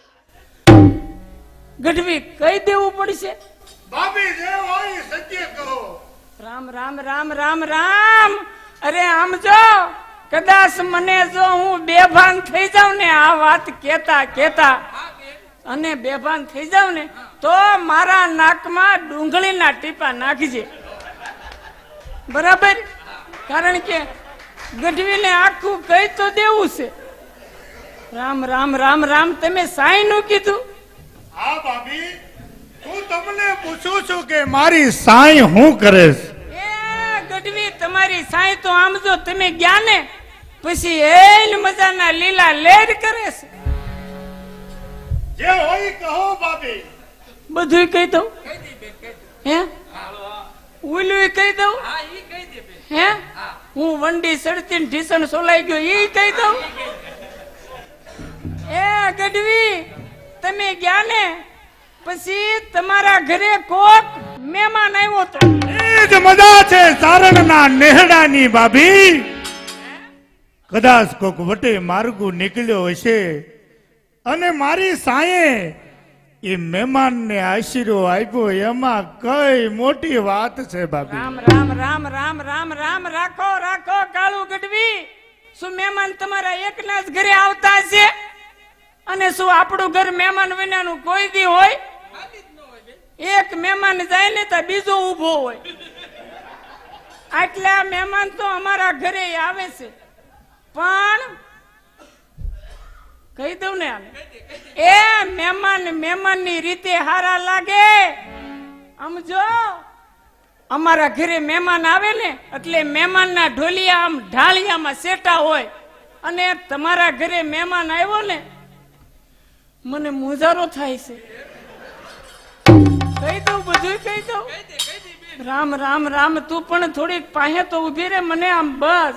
ગઢવી કહી દેવું પડશે. ભાભી, જે હોય સત્ય કહો. રામ રામ રામ રામ રામ. અરે સમજો, કદાચ મને જો હું બેભાન થઈ જાઉં ને આ વાત કેતા કેતા, અને બેભાન થઈ જાઉં ને, તો મારા નાકમાં ડુંગળીના ટીપા નાખજે. બરાબર? કારણ કે ગઢવીને આખું કહી તો દેવું છે. રામ રામ રામ રામ. તમે સાઈ નું કીધું? હા ભાભી, હું તમને પૂછું છું કે મારી સાઈ શું કરે છે? એ ગઢવી, તમારી સાઈ તો આમ જો તમે ગયા ને પછી એલ મજાના લીલા લેર કરે છે. જે હોય કહો ભાભી. બધું કહી દઉં? કહી દે બેન, કહી દે. હે ઓલું કહી દઉં? હા, ઈ કહી દે બેન. હે હું વંડી સડતી ઢીસણ સોલાઈ ગયો એ કહી દઉં? એ ગઢવી, તમે ગયા ને પછી તમારા ઘરે કોક મહેમાન આવ્યો તો. એ જ મજા છે સારણના નેહડાની ભાભી. કદાચ કોક વટે માર્ગું નીકળ્યો હશે અને મારી સાયે એ મહેમાનને આશીર્વાદ આપ્યો, એમાં કઈ મોટી વાત છે ભાભી. રામ રામ રામ રામ રામ રામ. રાખો રાખો કાળું ગઢવી. શું મહેમાન તમારા એકના જ ઘરે આવતા છે? અને શું આપણું ઘર મહેમાન વિનાનું કોઈ દી હોય? એક મહેમાન જાય ને તો બીજો ઉભો હોય. આટલા મહેમાન તો અમારા ઘરે આવે છે, પણ કહી દઉં ને આને, એ મહેમાન ની રીતે હારા લાગે. સમજો, અમારા ઘરે મહેમાન આવે ને એટલે મહેમાન ના ઢોલિયા આમ ઢાળિયામાં સેટા હોય, અને તમારા ઘરે મહેમાન આવ્યો ને મને મુજારો થાય છે. કહી દઉં? બધું કહી દઉં? રામ રામ રામ. તું પણ થોડીક પાસે તો ઉભી રે, મને આમ બસ.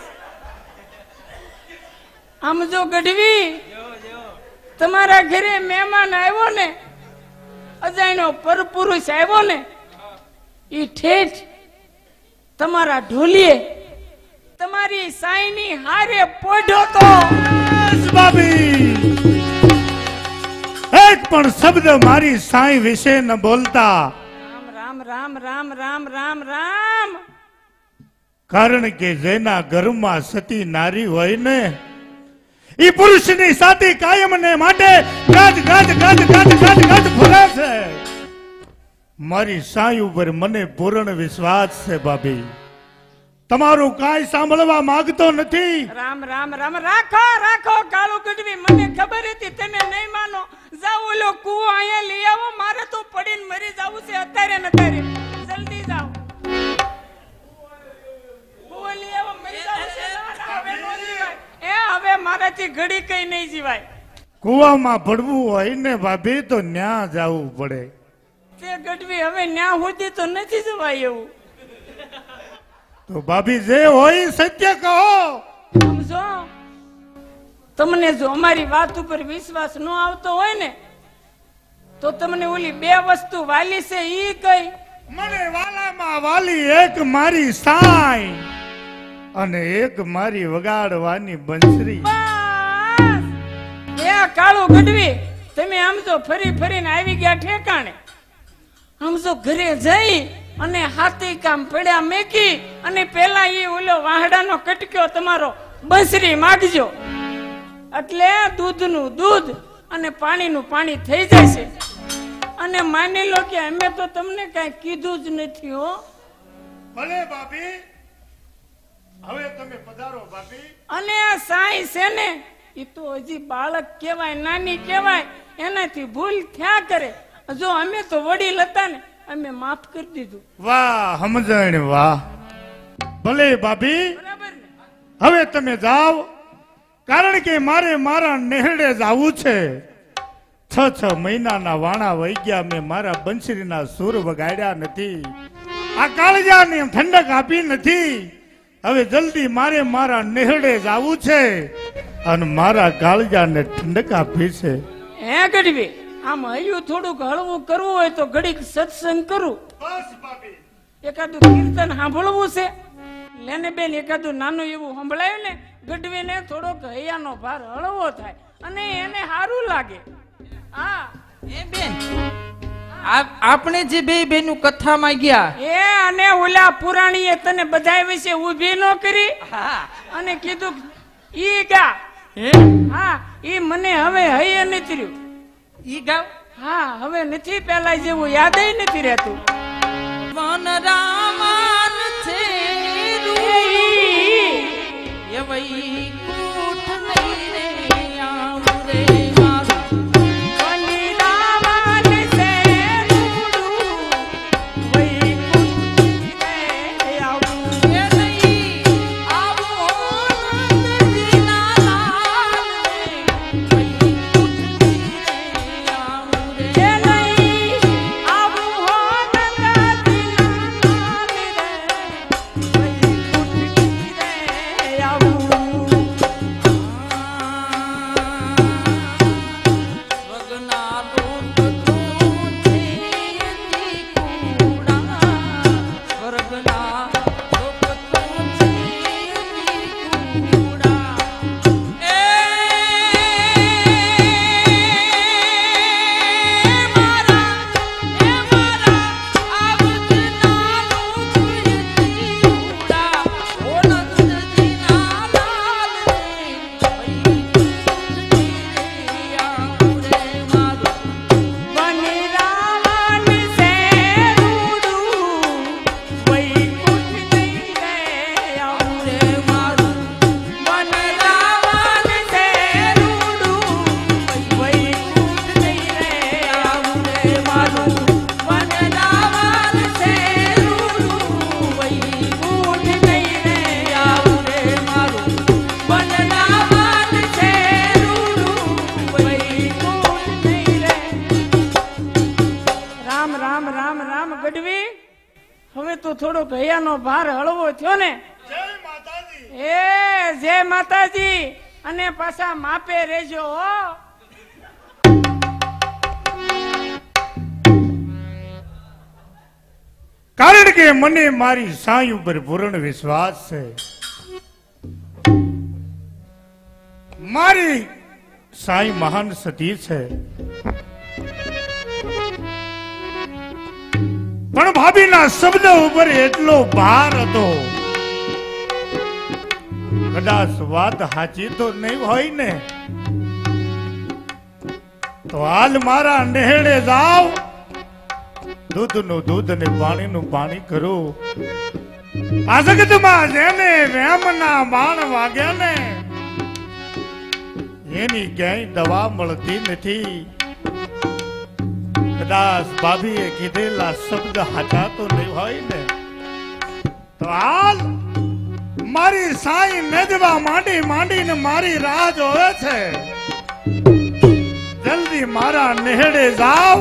આમ જો ગઢવી, તમારા ઘરે મહેમાન આવ્યો ને, અજાયનો પરપુરુષ આવ્યો ને, ઈ ઠેઠ તમારા ઢોલીએ તમારી સાઈની હારે પોઢ્યો તો. ભાભી, એક પણ શબ્દ મારી સાઈ વિશે ન બોલતા. રામ રામ રામ રામ રામ રામ. કારણ કે જેના ઘરમાં સતી નારી હોય ને, એ પુરુષની સાથે કાયમ ને માટે ગાજ ગાજ ગાજ ગાજ ગાજ ગાજ ફરે છે. મારી સાઈ ઉપર મને પૂર્ણ વિશ્વાસ છે ભાભી. તમારું કાંઈ સાંભળવા માંગતો નથી. રામ રામ રામ. રાખો રાખો કાળું ગઢવી. મને ખબર હતી તમે નહીં માનો. જાઓ ઓલો કૂવો અહીંયા લઈ આવો, મારે તો પડીને મરી જવું છે અત્યારે ને અત્યારે. જલ્દી જાઓ. કૂવો લઈ આવો, મરી જવું છે. હવે નો જીવાય. એ હવે મારાથી ઘડી કઈ નહીં જીવાય. કુવામાં પડવું હોય ને ભાભી તો ન્યા જવું પડે. તે ગઢવી હવે ન્યા સુધી તો નથી જવાય એવું. તો ભાભી, જે હોય સત્ય કહો. સમજો, તમને જો અમારી વાત ઉપર વિશ્વાસ ન આવતો હોય ને તો તમને ઓલી બે વસ્તુ વાલી છે ઈ કઈ? મને વાલામાં વાલી એક મારી સાઈ અને એક મારી વગાડવાની બંસરી. બસ એ કાળું ગઢવી તમે આમ તો ફરી ફરીને આવી ગયા ઠેકાણે. આમ તો ઘરે જઈ અને હાથી કામ પડ્યા મેકી અને પેલા ઈ ઓલો વાહડાનો કટક્યો તમારો બંસરી માગજો એટલે દૂધનું દૂધ અને પાણીનું પાણી થઈ જશે. અને માની લો કે અમે તો તમને કઈ કીધું જ નથી હો. ભલે ભાભી, હવે તમે પધારો ભાભી. અને આ સાઈ છે ને એ તો હજી બાળક કહેવાય, નાની કહેવાય, એનાથી ભૂલ થયા કરે. જો અમે તો વડીલ હતા ને અમે માફ કરી દીધું. વાહ સમજણ, વાહ. ભલે ભાભી, બરાબર ને? હવે તમે જાઓ, કારણ કે મારે મારા નેહડે જવું છે. 6 મહિનાના વાણા વહી ગયા, મેં મારા બંસરીના સૂર વગાડ્યા નથી, આ કાળજાને ઠંડક આપી નથી. હવે જલ્દી મારે મારા નેહડે જવું છે અને મારા કાળજાને ઠંડક આપી છે. હે ગઢવી, આમ હૈયું થોડુંક હળવું કરવું હોય તો ઘડીક સત્સંગ કરું. બસ ભાભી. એકાદું કીર્તન સાંભળવું છે લેને બેન, એકાદું નાનું એવું સંભળાયું ને ગઢવીને થોડોક હૈયાનો ભાર હળવો થાય અને એને સારું લાગે. હા એ બેન, આપણે જે બે બેનું કથામાં ગયા એ અને ઓલા પુરાણીએ તને બધાય વિશે ઊભી ન કરી હા અને કીધું ઈ ગા. હે હા ઈ મને હવે હૈયે નથી રહ્યું. ઈ ગાવ. હા હવે નથી પેલા જેવું યાદ નથી રહેતું. વન રામન છે એ વઈ કૂઠ નહીં રે આવું રે મારું. વનિરાવન છે રૂડું, વઈ કૂઠ રે આવું. એ નહીં આવું નંદજીના લાલ રે વઈ કૂઠ નહીં રે આવું રે. એ નહીં આવું હો નંદજીના લાલ રે, વઈ કૂઠ રે આવું. સ્વર્ગના લોક તું છે કુડા, સ્વર્ગના લોક તું છે કુડા. એ મારા આવજના લોક કુડા, ઓ નંદજીના લાલ રે વઈ આવું રે મારું. વનિરાવન છે રૂડું, વઈ કૂઠ નહીં રે આવું રે મારું. વનરાવન છે રૂડું, વઈ કૂઠ નહીં રે આવું રે મારું. વનરાવન છે રૂડું, વઈ કૂઠ નહીં રે આવું રે મારું. વનરાવન છે રૂડું, વઈ કૂઠ નહીં રે. રામ રામ રામ રામ ગઢવી, હવે તો થોડોક હૈયાનો ભાર હળવો થયો ને. જય માતાજી. એ જય માતાજી. અને પાછા માપે રહેજો હો. કારણ કે મને મારી સાઈ ઉપર પૂર્ણ વિશ્વાસ છે. મારી સાઈ મહાન સતી છે, પણ ભાભીના શબ્દ ઉપર એટલો ભાર હતો. કદાચ વાત સાચી તો નહીં હોય ને, તો હાલ મારા નેહડે જાવ, દૂધનું દૂધ ને પાણીનું પાણી કરું. આ જગતમાં જેને વેમના બાણ વાગ્યા ને એની ક્યાંય દવા મળતી નથી. કદાચ ભાભીએ કીધેલા શબ્દ સાચા તો નહીં હોય ને, તો હાલ મારી સાઈ મેદવા માંડી માંડીને મારી રાહ જોવે છે. જલ્દી મારા નેહડે જાવ.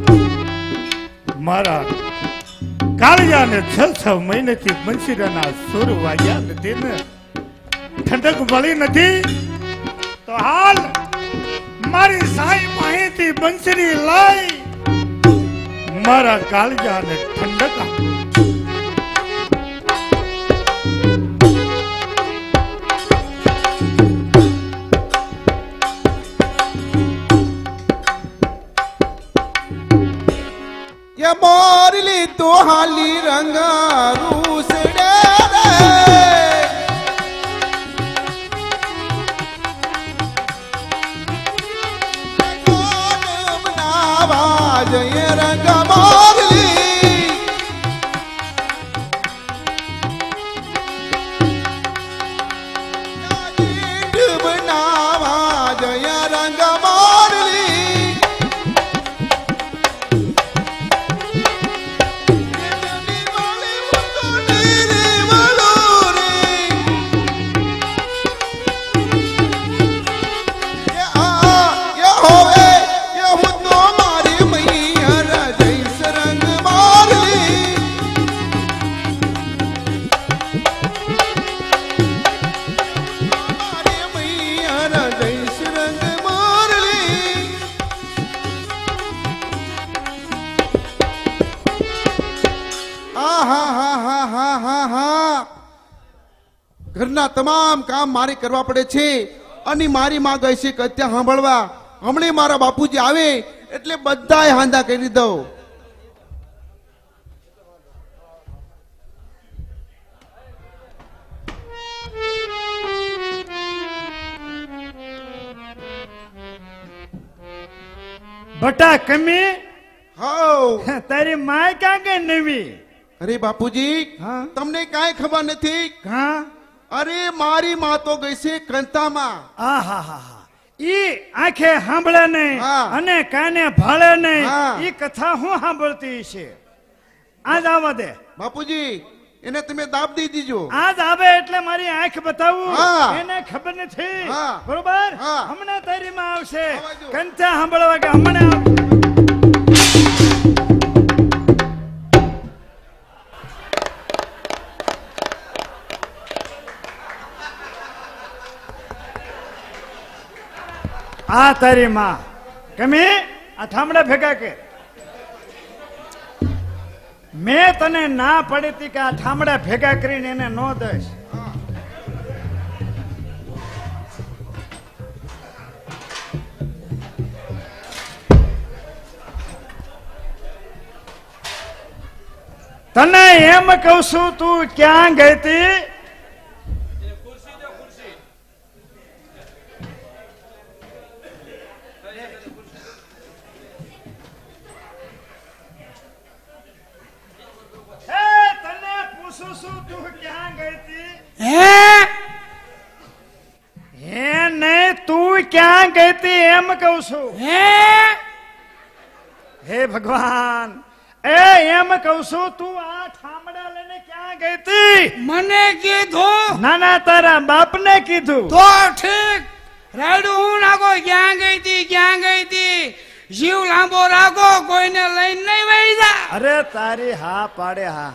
મારા કાળિયાને 6 મહિનેથી બંસીરાના સુર વાગ્યા નથી ને, ઠંડક મળી નથી, તો હાલ મારી સાઈ માહિતી બંસરી લાઈ મારા કાળજાને ઠંડક આપો. ये मोरली तो हाली रंगा रूसड़े रे कौन बनावा जय रंग मोरली बनावा जय रंग मोरली ઘરના તમામ કામ મારે કરવા પડે છે અને મારી માં ગઈ છે કથા સાંભળવા. હમણે મારા બાપુજી આવે એટલે બધાય હાંધા કરી દઉં. બટા કમી હાઉ તારી માય ક્યાં ગઈ નવી? અરે બાપુજી હા? તમને કાંઈ ખબર નથી? હા અરે મારી માં તો ગઈ છે કંતામાં. આહાહા. ઈ આંખે સાંભળે નહીં હા. અને કાને ભાળે નહીં. હા. ઈ કથા હું સાંભળતી છે. આજ આવવા દે. બાપુજી એને તમે દાબ દઈ દીજો. આજ આવે એટલે મારી આંખ બતાવું. હા. એને ખબર નથી. હા. બરોબર. હા. હમણાં તારી માં આવશે આવવા દો. કંથા સાંભળવા કે હમણાં આવશે. આ તારી માં કમી આ થાંભલા ભેગા કે મેં તને ના પડી હતી કે આ થાંભલા ભેગા કરીને એને નો દઈશ. તને એમ કહું છું તું ક્યાં ગઈ હતી? તને પૂછું છું તું ક્યાં ગઈ હતી? હે નહીં તું ક્યાં ગઈ હતી એમ કહું છું. હે ભગવાન એ એમ કહું છું તું આ ઠામડા લઈને ક્યાં ગઈ હતી? મને કીધું ના ના તારા બાપને કીધું. તો ઠીક રાડું હું નાખો ક્યાં ગઈ હતી ક્યાં ગઈ હતી જીવ લાંબો રાખો કોઈને લઈને નહીં વહી જા. અરે તારી હા પાડે હા.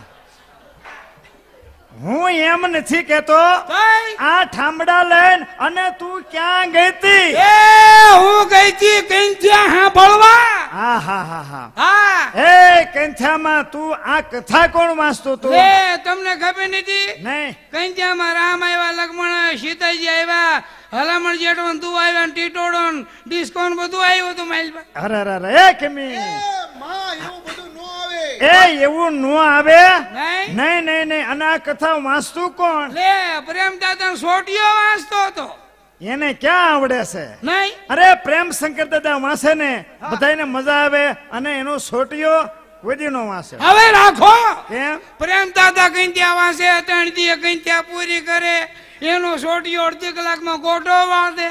હું એમ નથી કેતો તઈ? આ ઠામડા લઈને અને તું ક્યાં ગઈ હતી? એ હું ગઈ હતી કંઠિયા સાંભળવા. હા હા હા હા. હા એ કંથામાં તું આ કથા કોણ વાંચતો તું? એ તમને ખબર નથી નહીં. કંઠિયામાં રામ આવ્યા લક્ષ્મણ સીતાજી આવ્યા હલામણ જેઠો તું આવ્યા ટીટોડો ડિસ્કોન બધું આવ્યું હતું માઇલમાં. અરે અરે અરે એ કેમી એ માં એવું બધું નો આવે. એ એવું નો આવે. નહીં નહીં નહીં નહીં. અને આ કથા વાંચતું કોણ? લે પ્રેમ દાદા સોટિયો વાંચતો હતો. એને ક્યાં આવડે છે? નહીં અરે પ્રેમ શંકર દાદા વાંચે ને બધાને મજા આવે અને એનો છોટીઓ કોઈ દી નો વાંચે. હવે રાખો કેમ? પ્રેમ દાદા કઈ ત્યાં વાંચે ત્રણ દી કઈ ત્યાં પૂરી કરે એનો સોટિયો અડધી કલાકમાં ગોટો વાંચે.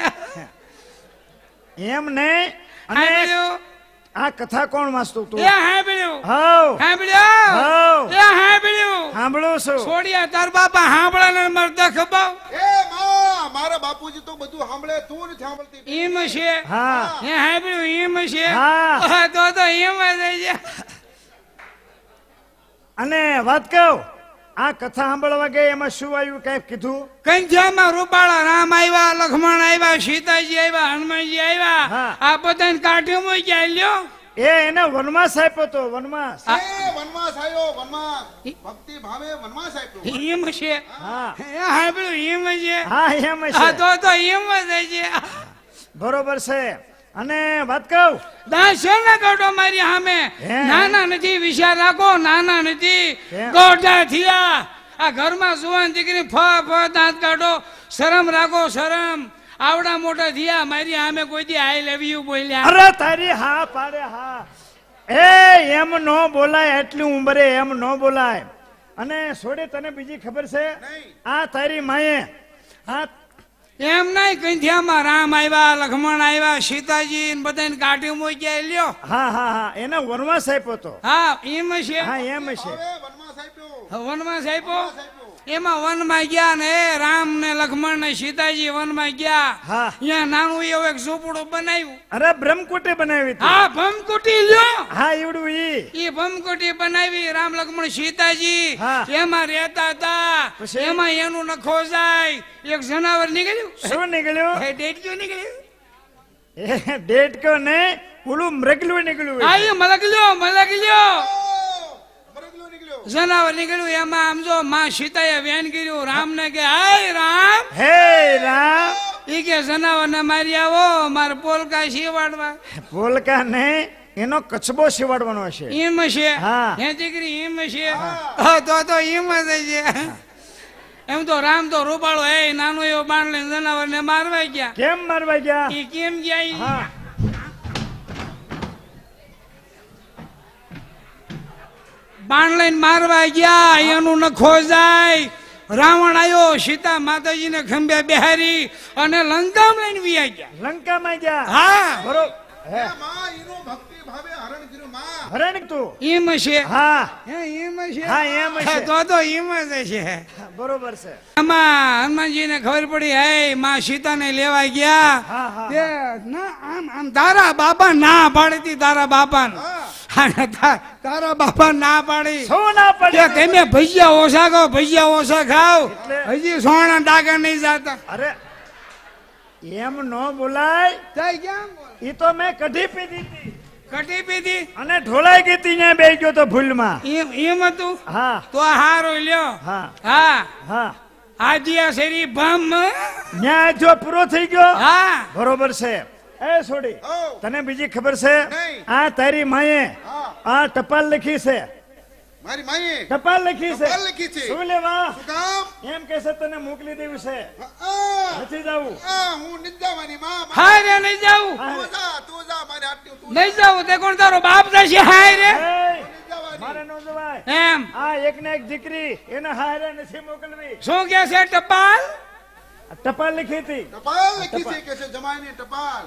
એમ નહીં. અને સાંભળ્યું આ કથા કોણ વાંચતું તું? એ સાંભળ્યું હાવ સાંભળ્યું હાવ. એ સાંભળ્યું સાંભળું છું. છોડિયા તાર બાપા સાંભળે ને મરદ ખબાવ એ માં મારા બાપુજી તો બધું સાંભળે તું નથી સાંભળતી. એમ છે હા એ સાંભળ્યું એમ છે હા. તો એમ જ છે. અને વાત કહું આ કથા સાંભળવા ગયા એમાં શું આવ્યું કઈ કીધું? કંઠિયામાં રૂપાળા રામ આવ્યા, લક્ષ્મણ આવ્યા, સીતાજી આવ્યા, હનુમાનજી આવ્યા. હા. આ બધાને કાઢ્યો મૂક્યા લ્યો. એને વનવાસ આપ્યો તો વનવાસ. એ વનવાસ આવ્યો, વનવાસ. ભક્તિ ભાવે વનવાસ આપ્યો. એમ છે. હા હા પેલું એમ છે. હા એમ હા છે. તો એમ જ છે. બરોબર છે. અને વાત કહું, દાસ છે ને કાઢો મારી સામે. હે? નાના નથી, વિચાર રાખો, નાના નથી. કેમ? ગોઢા થયા. આ ઘરમાં જુવાન દીકરી ફ દાંત કાઢો. શરમ રાખો, શરમ. આવડા મોટા થયા, મારી સામે કોઈ દી આઈ લવ યુ બોલ્યા? અરે તારી હા પાડે હા. એ એમ નો બોલાય, એટલી ઉંમરે એમ નો બોલાય. અને છોડે તને બીજી ખબર છે? આ તારી માએ હા એમ નહીં, કંઠિયામાં રામ આવ્યા, લક્ષ્મણ આવ્યા, સીતાજી ને બધાને કાઢી મૂક્યા લ્યો. હા હા હા એને વનવાસ આપ્યો તો. હા એમ છે. હા એમ છે. હવે વનવાસ આપ્યો. વનમાં આપ્યો. એમાં વનમાં ગયા ને રામ ને લક્ષ્મણ ને સીતાજી વનમાં ગયા. હા. અહીંયા નાનું એવું એક ઝૂંપડું બનાવ્યું. અરે બ્રહ્મકુટી બનાવી હતી. હા ભમકુટી લ્યો. હા એવડું ઈ. એ ભમકુટી બનાવી, રામ લક્ષ્મણ સીતાજી હા. એમાં રહેતા હતા. પછી? એમાં એનું નખો જાય, એક જનાવર નીકળ્યું. શું નીકળ્યું? એ ડેટક્યું નીકળ્યું. એ ડેટકો ને ઓલું મૃગલું નીકળ્યું. આ એ મલકલ્યો. મરગલો નીકળ્યો. જનાવર નીકળ્યું. એમાં આમ જો માં સીતાએ વેન કર્યું. રામ ને કે હાય રામ. હે રામ. ઈ કે જનાવર ને મારી આવો, મારે પોલકા શીવાડવા. પોલકા ને એનો કચબો સીવાડવાનો છે. એમ છે. હા. હે દીકરી એમ છે. હા તો એમ જ છે. એમ તો રામ તો રૂપાળો હે, નાનો એવો બાણ લઈને જનાવર ને મારવા ગયા. કેમ મારવા ગયા? ઈ કેમ ગયા ઈ? હા બાણ લઈને મારવા ગયા. એનું નખો જાય. રાવણ આવ્યો, સીતા માતાજીને ખંભે બેહારી અને લંકામાં લઈને વિયા ગયા. લંકામાં ગયા. હા બરોબર. હે માં એનો ભક્તિ ભાવે હરણ કર્યું માં. હરણ તું. એમ છે. હા હે એમ છે. હા એમ છે. તો એમ જ છે. બરોબર છે. આમાં હનુમાનજી ને ખબર પડી, હે માં સીતા ને લેવા ગયા. હા હા તે ના આમ તારા બાપા ના પાડી હતી. તારા બાપા તારા બાપા ના પાડી. શું ના કે પડે? તમે ભજીયા ઓછા ખાઓ, ભજીયા ઓછા ખાઓ. એટલે? હજી સોના ડાકા નહીં જાતા. અરે એમ નો બોલાય. તઈ કેમ બોલે? ઈ તો મેં કઢી પીધી હતી કટી પીધી. અને ઢોળાઈ ગઈ હતી ત્યાં બે ગયો તો ભૂલમાં. એમ હતું. હા તો હારો લ્યો. હા હા હા આદિયા શેરી ભમ. ન્યાય જો પૂરો થઈ ગયો. હા બરોબર છે. એ છોડી ઓ. તને બીજી ખબર છે? નહીં. આ તારી માએ હા. આ ટપાલ લખી છે. મારી માએ ટપાલ લખી છે. ટપાલ લખી છે. શું લેવા? શું કામ? એમ કે છે તને મોકલી દેવું છે. નથી જવું. હું નિંદાવાની માં. હાય રે નહીં જાવું. તું જા મારે આટલું તું નહીં જાવું. તે કોણ તારો બાપ થશે? હાય રે એ, નિંદાવાની. મારે ન જવાય. એમ આ એક ને એક દીકરી એને હારે નથી મોકલવી. શું કે છે ટપાલ? આ ટપાલ લખી હતી. ટપાલ લખી છે કે છે જમાઈની ટપાલ.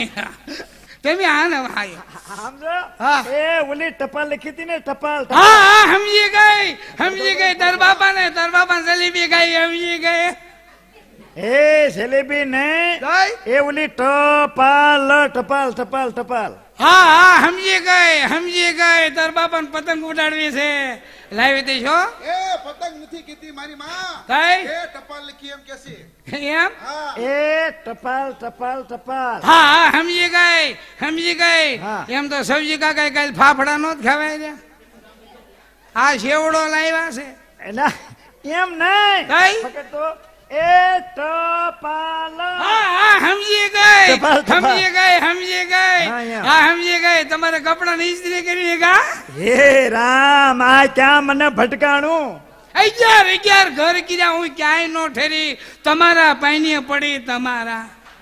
તમે હા ને ભાઈ. સમજો? હા. એ ઓલી ટપાલ લખી હતી ને ટપાલ. હા હા સમજી ગઈ. તાર બાપા ને જલેબી ખાઈ સમજી ગઈ. એ જલેબી ને ગઈ? એ ઓલી ટપાલ ટપાલ ટપાલ ટપાલ. હા હા સમજી ગઈ. તાર બાપા ને પતંગ ઉડાડવી છે. લાવી દઈશો. એ પતંગ નથી કીધી મારી માં. કઈ? એ ટપાલ લખી એમ કે છે. એમ? હા. એ ટપાલ ટપાલ ટપાલ. હા હા સમજી ગઈ. હા. એમ તો સબ્જી કાકા કાલ ફાફડા નો જ ખવાય રે. આ શેવડો લાવ્યા છે. એલા એમ નહીં. કઈ? ફકત તો એ ટપાલ. હા હા સમજી ગઈ. ટપાલ, ટપાલ. સમજી ગઈ. હા, એમ. હા સમજી ગઈ. તમારે કપડા ની ઇસ્ત્રી કરવી કા? હે રામ આ ક્યાં મને ભટકાણું. 11 ઘર કીધા હું ક્યાંય નો ઠેરી. તમારા પાણીએ પડી તમારા.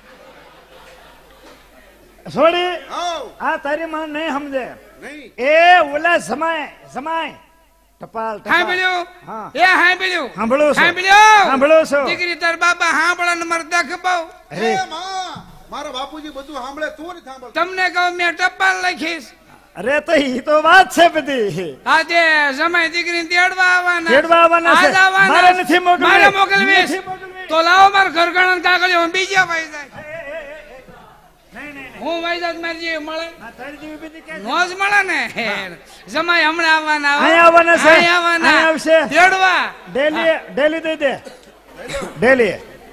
છોડી આવ. આ તારી માં નહીં સમજે. નહીં. એ ઓલા જમાય ટપાલ ટપાલ. સાંભળ્યું? હા. એ સાંભળ્યું? સાંભળું છું. સાંભળ્યું? સાંભળું છું. દીકરી તાર બાપા સાંભળા નંબર દખબાવ. અરે એ માં મારા બાપુજી બધું સાંભળે તું નથી સાંભળતો. તમને કહું મેં ટપાલ લખીશ. અરે તો ઈ તો વાત છે બધી. આજે જમાઈ દીકરીને તેડવા આવવાના. તેડવા આવવાના છે. આજ આવવાના. મારે નથી મોકલવી. મારે મોકલવીશ. નથી મોકલવી. તો લાવો માર ઘર ગણન કાગળિયો હું બીજા ભાઈ જાય. હું વાઈ જાત મારી જેવી મળે નો જ મળે ને જમાઈ હમણાં આવવાના અહીં આવવાના છે અહીં આવવાના અહીં આવશે તેડવા ડેલી દઈ દે ડેલી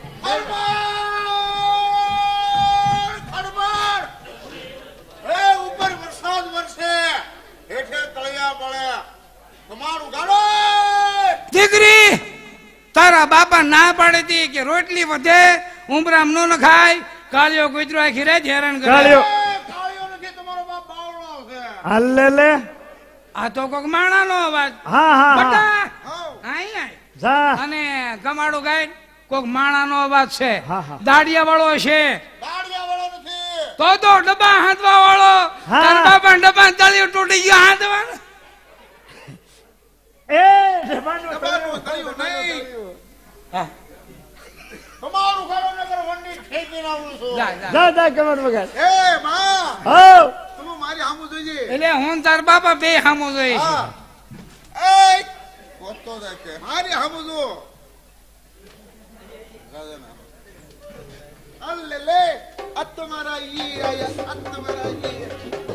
ઉપર વરસાદ વરસે હેઠે તળિયા પડે તમારું ગાડો દીકરી તારા બાપા ના પાડે હતી કે રોટલી વધે ઉમરામ નો ન ખાય કાળિયો કૂતરો આખી રાત હેરાન કરે કાળિયો કાળિયો નથી તમારો બાપ બાવળો છે હાલ લે આ તો કોક માણાનો અવાજ હા હા હા બટા હાઉ આઈ આઈ જા અને કમાડો ગાય કોક માણાનો અવાજ છે હા, હા. દાડિયા વાળો છે દાડિયા વાળો નથી તો ડબ્બા હાથવા વાળો હા. તારા બાપા ડબ્બા તળિયો તૂટી ગયો હાથવા એ તમારું તળિયું નહીં હા. તમારું ગાડો નગર વંડી ખેંચીને આવું છું જા, જા. જા જા કમર વગર એ માં હો તમે મારી સામું જોઈજે એટલે હું તાર બાપા બે હામો જોઈ છે હા એ કોતો દેખે મારી સામું જો અલ્લે લે આ તમારા ઈ આયા આ તમારા ઈ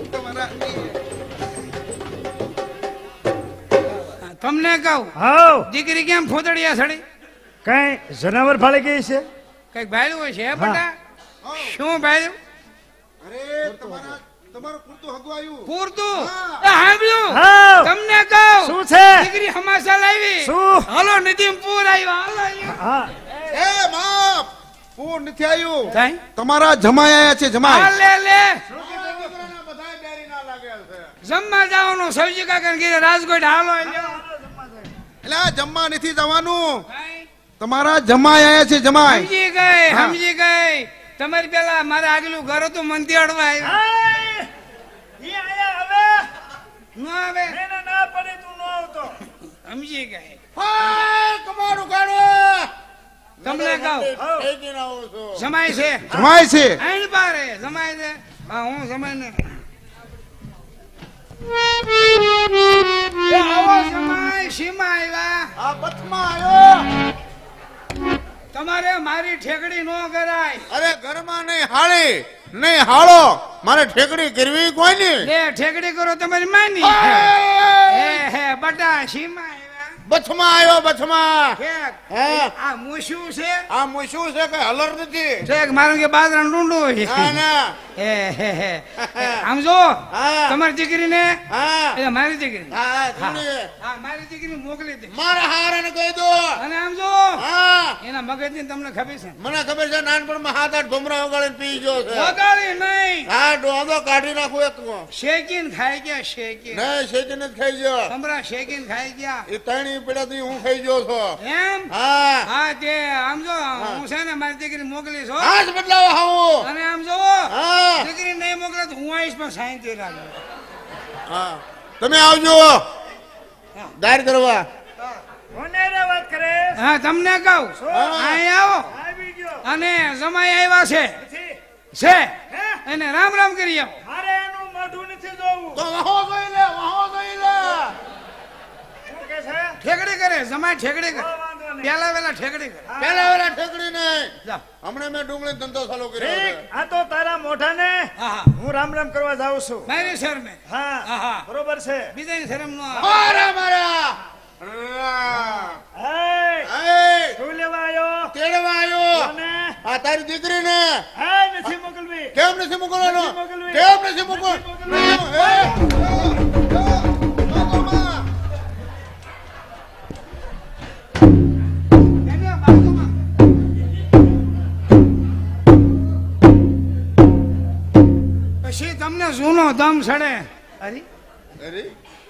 તમને કહું હાઉ દીકરી કેમ ફોદડિયા સડી કઈ જનાવર ફાળી ગઈ છે કઈક ભાડ્યું હોય છે હે બટા શું ભાડ્યું અરે તમારું પૂરતું હગું આવ્યું પૂરતું હા. એ સાંભળ્યું હાઉ તમને કહું શું છે દીકરી હમાસા લાવી શું? હાલો નિધિમપુર આવ્યા હાલો અહીંયા. હા એ બાપ પૂર નથી આવ્યું કાંઈ? તમારા જમાઈ આયા છે જમાઈ હાલ લે લે દીકરાના બધાય બેરીના લાગેલ છે જમવા જવાનું સૌજી કાકા કીધે રાજકોટ હાલો અહીંયા. એટલે આ જમવા નથી જવાનું કાંઈ? તમારા જમાઈ આયા છે જમાઈ સમજી ગઈ હા. સમજી ગઈ તમારી પેલા મારે આગલું ઘર હતું મંતી અડવા આવ્યું ઈ આયા હવે ન આવે એને ના પડે તું ન આવતો સમજી ગઈ હાય તમારું ગાડો તમને કહું ખેંચીને આવું છું જમાય છે જમાઈ છે આઈન પારે જમાય છે હા હું જમાય ને એ આવો જમાય સીમા આવ્યા આ બથમાં આવ્યો તમારે મારી ઠેકડી નો કરાય અરે ઘરમાં નહીં હાળી નહીં હાળો મારે ઠેકડી કરવી કોઈ નહીં લે ઠેકડી કરો તમારી માની હે હે બટા સીમા આવ્યા બથમાં આવ્યો બથમાં ઠેક હે આ મૂછું છે આ મૂછું છે કે હલર નથી ઠેક મારું કે બાદરા ડુંડું ના છે ના હે આમ જો હા. તમારી દીકરીને હા એટલે મારી દીકરી હા સુની. હા મારી દીકરી મોકલી દે મારા હારાને કહી દો અને આમ જો હા એના મગજની તમને ખબર છે મને ખબર છે નાનપણમાં હાથ આઠ ભમરા વગાડીને પી ગયો છે વગાડી નહીં હા ડોંદો કાઢી નાખું એક શેકીને ખાઈ ગયા શેકીને નહીં શેકીને જ ખાઈ ગયો ભમરા શેકીને ખાઈ ગયા એ ત્રણેય પેડાથી હું ખાઈ ગયો છું એમ હા હા તે આમ જો હું છે ને મારી દીકરી મોકલી છો હાથ બદલાવો હાવું અને આમ જો હા દીકરી નહીં મોકલે તો હું આવીશ પણ સાયન્તી રાખજો હા તમે આવજો દાર કરવા કોને રે વાત કરે હા તમને કહું અહીં આવો આવી ગયો અને જમાઈ આવ્યા છે પછી છે એને રામ રામ કરી આવો મારે એનું મોઢું નથી જોવું તો વહો જોઈ લે વહો જોઈ લે શું કે છે ઠેકડી કરે જમાઈ ઠેકડી કરે વાંધો નહીં. પેલા વેલા ઠેકડી કરે પેલા વેલા ઠેકડી નહીં જાઓ. હમણાં મેં ડુંગળી ધંધો ચાલુ કર્યો છે ઠીક આ તો તારા મોઢાને હા હા હું રામ રામ કરવા જાઉં છું મારી શરમે હા હા હા બરોબર છે બીજાની શરમ નો મારા મારા હે એ શું લેવા આવ્યો તેડવા આવ્યો અને આ તારી દીકરીને હે નથી મોકલવી કેમ નથી મોકલવાનો નથી મોકલવી. કેમ નથી મોકલ પછી તમને જૂનો દમ સડે અરે અરે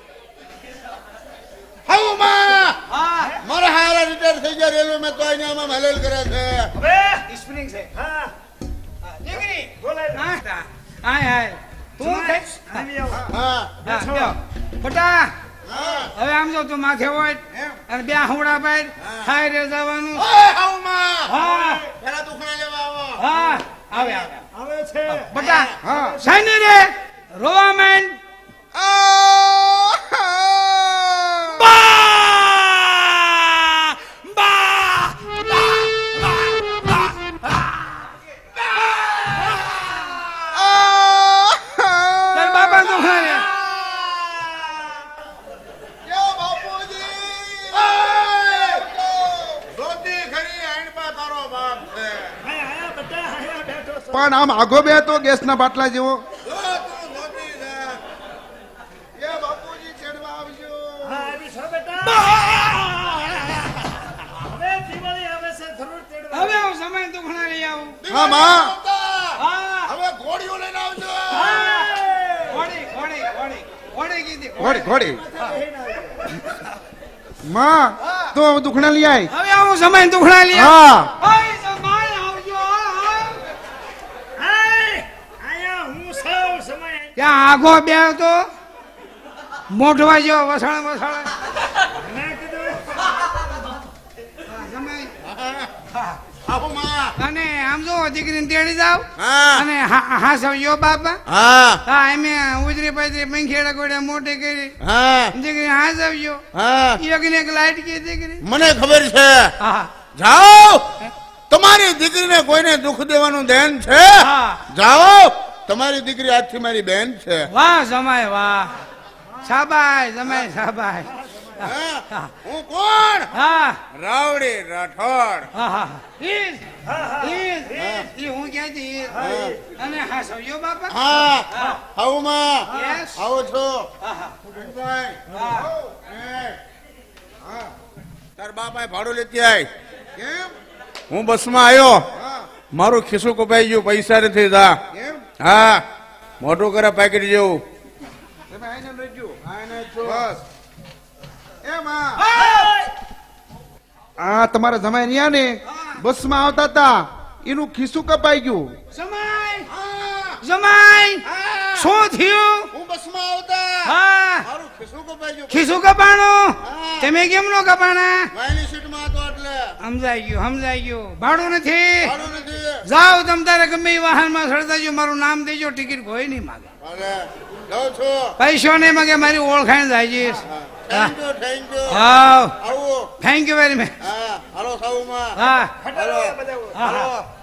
હાઉ માં હા મારા હારા રિટાયર થઈ ગયા રેલવે મેં તો અહીંયા આમાં હલેલ કરે છે હવે સ્પ્રિંગ છે હા દીકરી બોલાય હા હાય હાય તું કઈ આવી આવો હા હા લ્યો. બટા હા હવે આમ જો તું માથે હોય અને બે હવડા પાડ ખાઈ રે જવાનું ઓય હાઉ માં હા પેલા દુખણા લેવા આવો હા આવે આવે આવે છે બટા હા સાઈની રે રોવા માંડ પણ આમ આગો બે તો ગેસના બાટલા જેવો એ બાપુજી છેડવા આવજો. હા, આવી છો બેટા. હવે દિવાળી આવે છે, જરૂર તેડવા. હવે હું સમય તું ઘણા લઈ આવું. હા માં હા હવે ઘોડીઓ લઈને આવજો. ઘોડી ઘોડી ઘોડી ઘોડી કીધી ઘોડી ઘોડી માં તો દુખણા લઈ આય. હવે હું સમય તું ઘણા લઈ આવું. હા ઓય સમય આવજો. આયા હું સૌ સમય ત્યાં આગો બે તો મોઢવા જેવો વસાણ વસાણ મેં કીધું સમય આવો માં. અને આમ જો દીકરીને તેડી જાવ હા અને હા સમજો બાપા હા હા એમે ઉજરી પાજરી પંખેડા ગોળ્યા મોટી કરી હા દીકરી હા સમજો હા એકને એક લાઈટ કી દીકરી મને ખબર છે. હા જાઓ તમારી દીકરીને કોઈને દુઃખ દેવાનું દેન છે. હા જાઓ તમારી દીકરી આજથી મારી બેન છે. વાહ જમાય વાહ શાબાશ જમાય શાબાશ હા? હું કોણ? હા રાવડી રાઠોડ. હા હા ઈજ ઈ હું ક્યાંથી ઈજ. અને હા સમજો બાપા હા આવું માં Yes. આવો છો. હા હા ભાઈ હા હા તાર બાપાએ ભાડું લેતી આય. કેમ? હું બસમાં આવ્યો, મારું ખિસ્સું કપાઈ ગયું, પૈસા નથી. જા હા મોટું કરે પેકેટ જેવું. આ તમારા જમાઈ રહ્યા ને બસમાં આવતા હતા, એનું ખિસ્સું કપાઈ ગયું. જમાય જમાય શું થયું? હું બસમાં આવતા હા મારું ખિસ્સું કપાઈ ગયું. ખીસું કપાણું તમે કેમ નો કપાણા? વાયની સીટમાં હતો એટલે સમજાઈ ગયું ભાડું નથી. ભાડું નથી. જાઓ તમ તારે ગમે એ વાહનમાં સડતા જો, મારું નામ દેજો, ટિકિટ કોઈ નહીં માગે, ભલે જાઉં છું. પૈસો નહીં માગે, મારી ઓળખાણ જાય જઈશ. Thank you thank you. હા આવો થેન્ક યુ વેરી મચ. હા હાલો સાઉમાં હા હાલો હાલો.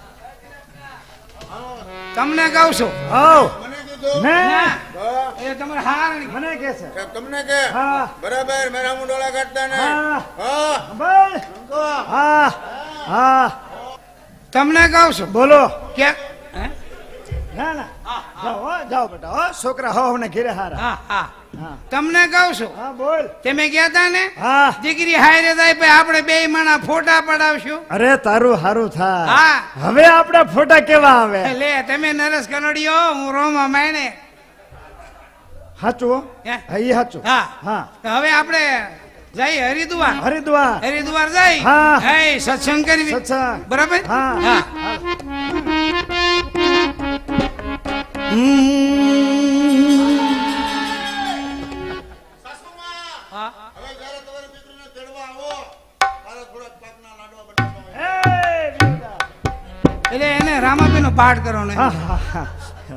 તમને કહું છું આવ મને કીધું ને હા. એ તમારે હાર મને કે છે કે તમને કે હા. બરાબર મેરા મુંડોળા કાઢતા ને હા. હા બોલ હા હા તમને કહું છું બોલો. કે હે? ના ના જાઓ હો, જાઓ બેટા હો, છોકરા હો ને ઘેરે હારા. હા હા હા તમને કહું છું હા બોલ. તમે ગયા તા ને હા દીકરી હારે જાય પછી આપણે બે માણા ફોટા પડાવશું. અરે તારું હારું થાય. હા હવે આપડા ફોટા કેવા આવે? લે તમે નરેશ કનોડિયો, હું રોમા માયને. હાચું હો? હે? હા ઈ હાચું. હા હા તો હવે આપણે જઈ હરિદ્વાર. હરિદ્વાર હરિદ્વાર જઈ હા. હે સત્સંગ કરવી. સત્સંગ. બરાબર હા. હા હા. હવે જ્યારે તમારી દીકરીને તેડવા આવો તારે થોડાક પાકના લાડવા બનાવવા. એટલે એને રામાપીનો પાઠ કરવાનો એમ. હા હા હા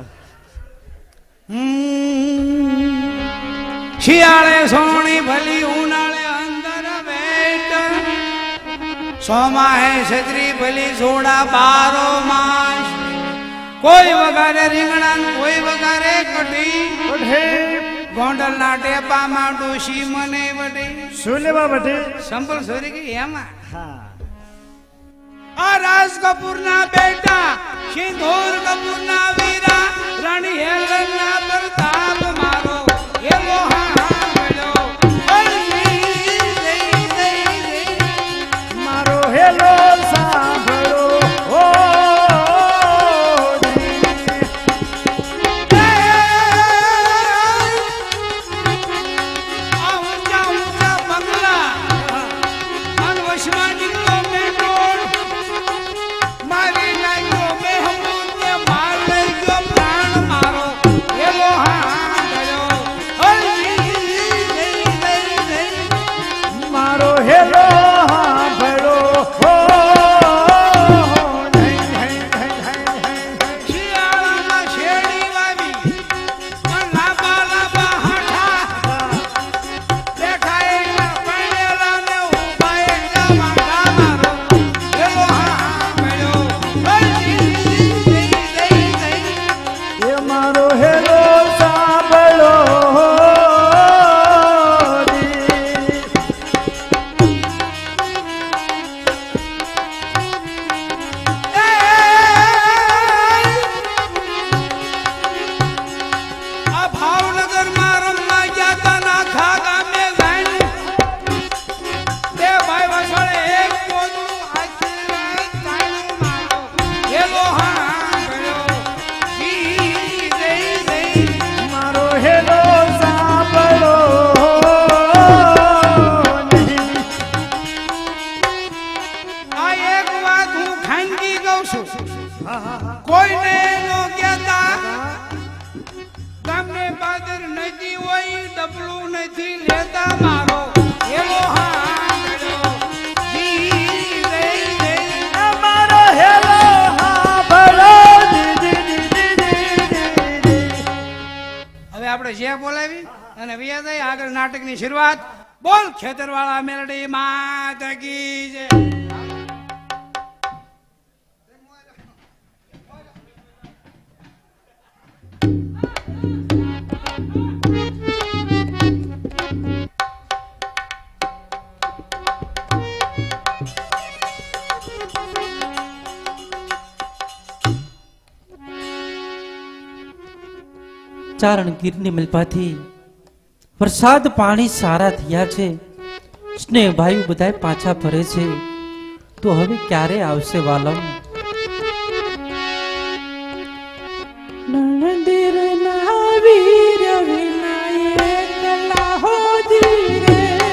શિયાળે સોણી ભલી ઉનાળે અંદર બેટ, સોમાહે છત્રી ભલી સોડા બારો માસ. કોઈ વગારે રીંગણા ને કોઈ વગારે કઢી, ગોંડલ ના ટેપામાં ડોશી મને વડી. શું લેવા બધી? સંભળ સોરી ગઈ એમાં. હા આ રાજ કપૂર ના બેટા, સિંદૂર કપૂર ના વીરા, રાણી હેલન ના પ્રતાપ મારો એવો હાંભળ્યો. મારો હેલો સાંભળો ઓ આ ઊંચા ઊંચા બંગલા, અને વશમાં નીકળો મેંઢોળ, મારી નાખ્યો મહેમૂદ ને માર લઈ ગયો પ્રાણ મારો એવો હાંભળ્યો. મારો હેલો સાંભળો ઓ શિયાળામાં શેરડી વાવી, પણ લાંબા લાંબા હાંઠા, બેઠા એટલા પરણેલા ને ઊભા એટલા વાંઢા છું કોઈને નો કહેતા ગામને પાદર નદી હોય ડબલું નથી લેતા મારો એવો હાંગડો જી રે રે અમારો હેલો હા ભલો હવે આપણે જે બોલાવી અને વિયાદાઈ આગળ નાટકની શરૂઆત બોલ ખેતરવાળા મેલડી માત કી જય ચારણ ગીરની મિલપાથી વરસાદ પાણી સારા થયા છે સ્નેહ ભાઈ બધાય પાછા ફરે છે તો હવે ક્યારે આવશે વાલમ નણંદીર ના વીર વિનાયક લાહો ધીરે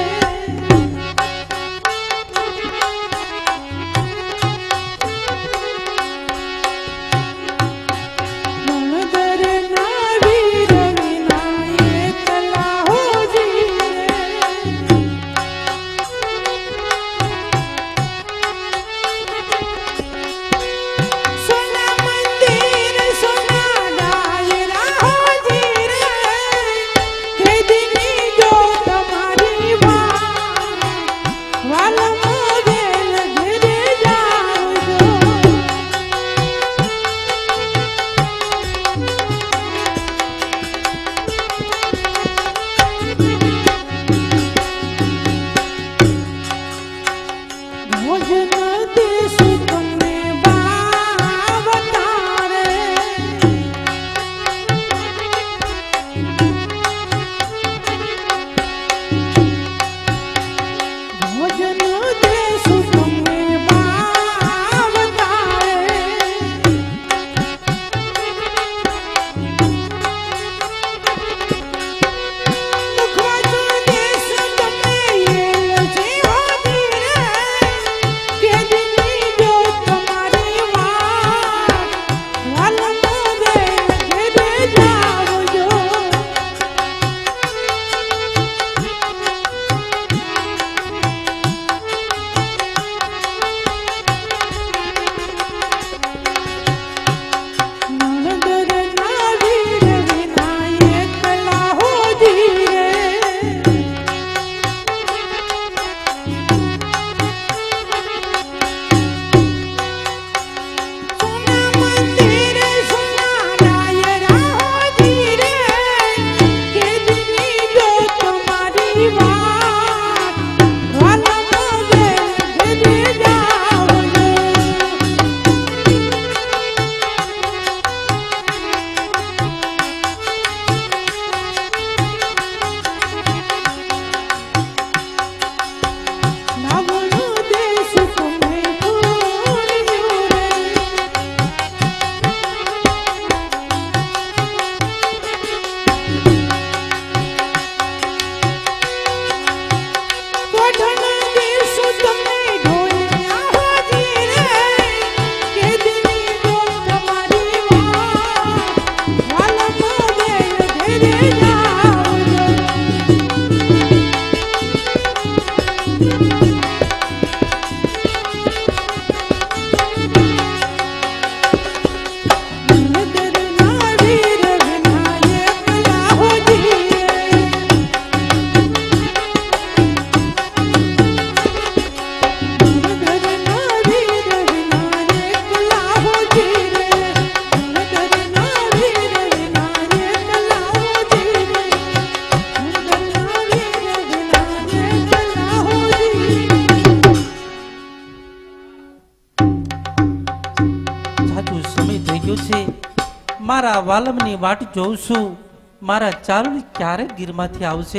મારા વાલમની વાટ જોઉં છું મારા ચારણ ક્યારે ગીરમાંથી આવશે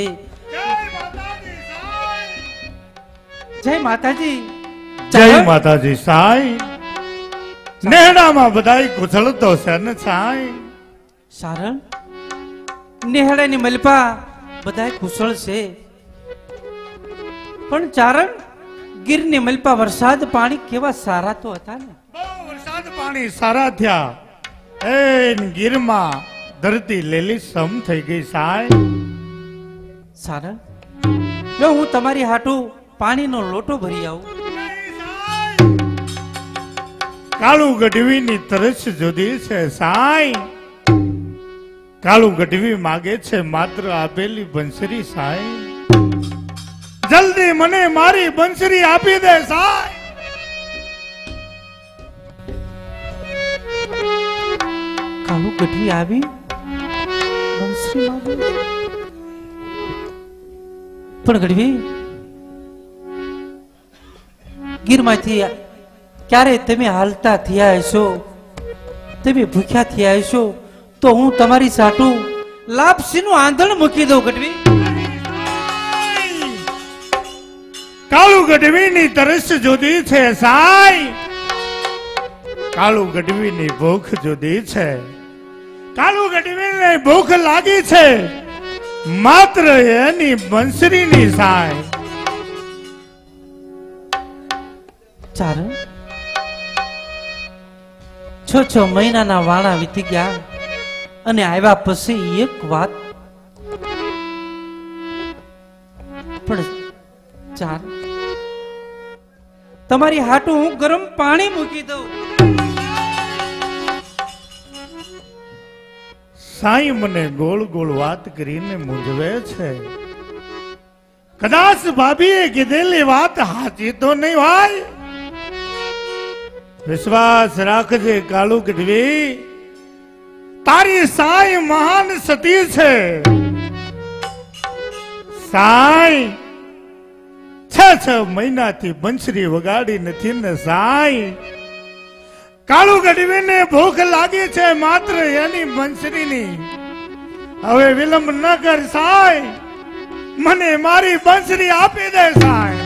જય માતાજી જય માતાજી સાઈ નેહડામાં બધાય કુશળતો છે ને સાઈ સારણ નેહડાની મલપા બધાય કુશળ છે પણ ચારણ ગીરની મલપા વરસાદ પાણી કેવા સારા તો હતા ને બહુ વરસાદ પાણી સારા થયા એ ગીરમાં ધરતી લીલી સમ થઈ ગઈ સાહેબ. સારા જો હું તમારી હાટું પાણીનો લોટો ભરી આવું. કાળુ ગઢવીની તરસ જુદી છે સાઈ. કાળુ ગઢવી માગે છે માત્ર આપેલી બંસરી સાઈ. જલ્દી મને મારી બંસરી આપી દે સાઈ. કાળુ ગઢવી આવી બંસરી માંગી. પણ ગઢવી ગીરમાંથી ક્યારે તમે હાલતા થયા હશો, તમે ભૂખ્યા થયા હશો તો હું તમારી સાટું લાપસીનું આંધણ મૂકી દઉં ગઢવી. કાળુ ગઢવીની તરસ જુદી છે સાઈ. કાળુ ગઢવીની ભૂખ જુદી છે. કાળુ ગઢવીને ભૂખ લાગી છે માત્ર એની બંસરીની સાઈ. ચાર 6 મહિનાના વાણા વીતી ગયા અને આવ્યા પછી એક વાત પણ ચાર તમારી હાટું હું ગરમ પાણી મૂકી દઉં. સાઈ મને ગોળ ગોળ વાત કરીને મૂંઝવે છે. કદાચ ભાભીએ કીધેલી વાત સાચી તો નહીં હોય. વિશ્વાસ રાખજે કાળુ ગઢવી, તારી સાઈ મહાન સતી છે. સાઈ 6 મહિનાથી બંસરી વગાડી નથી ને સાઈ. કાળુ ગઢવીને ભૂખ લાગી છે માત્ર એની બંસરીની. હવે વિલંબ ન કર સાઈ, મને મારી બંસરી આપી દે સાઈ.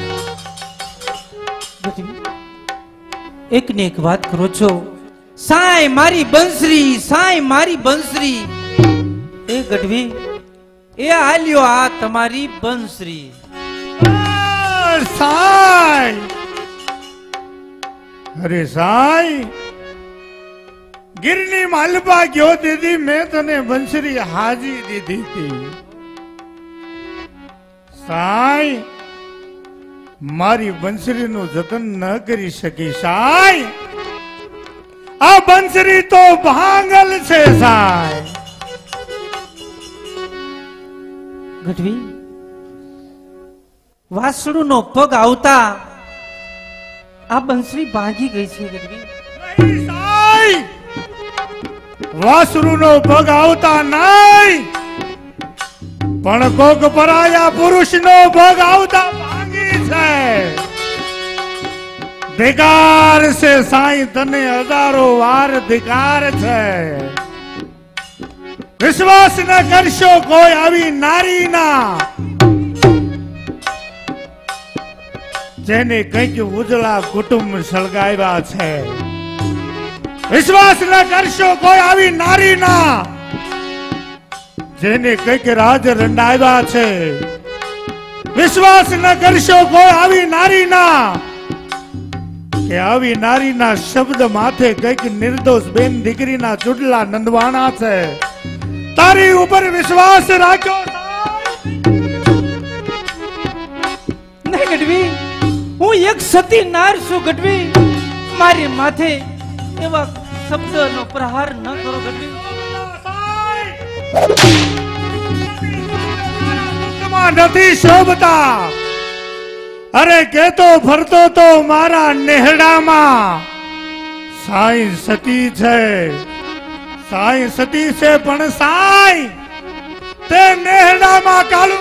એક ને એક વાત કરો છો. સાય મારી બંસરી, સાય મારી બંસરી. એ ગઢવી એ હાલ્યો આ તમારી બંસરી. સાઈ અરે સાઈ, ગીરની માલપા ગયો દીદી, મેં તને બંસરી હાજી દીધી હતી. સાઈ મારી બંસરીનું જતન ન કરી શકી સાઈ. આ બંસરી તો ભાંગલ છે સાઈ. ગઢવી વાસળુનો પગ આવતા આ બંસરી ભાંગી ગઈ છે ગઢવી. સાઈ વાસરુનો પગ આવતા નહીં, પણ કોક પરાયા પુરુષનો પગ આવતા ભાંગી છે. ધિકાર છે સાઈ, તને હજારો વાર ધિકાર છે. વિશ્વાસ ન કરશો કોઈ આવી નારીના, જેને કંઈક ઉજળા કુટુંબ સળગાવ્યા છે. વિશ્વાસ ન કરશો કોઈ આવી નારીના, જેને કંઈક રાજ રંડાવ્યા છે. વિશ્વાસ ન કરશો કોઈ આવી નારીના, કે આવી નારીના શબ્દ માથે કંઈક નિર્દોષ બેન દીકરીના ચૂડલા નંદવાણા છે. તારી ઉપર વિશ્વાસ રાખ્યો નહીં ગઢવી, હું એક સતી નાર છું ગઢવી. મારી માથે એવા શબ્દનો પ્રહાર ન કરો ગઢવી. નથી શોભતા. અરે કેતો ફરતો તો મારા નેહડામાં સાઈ સતી છે. સાઈ સતી છે પણ સાઈ તે નેહડામાં કાળુ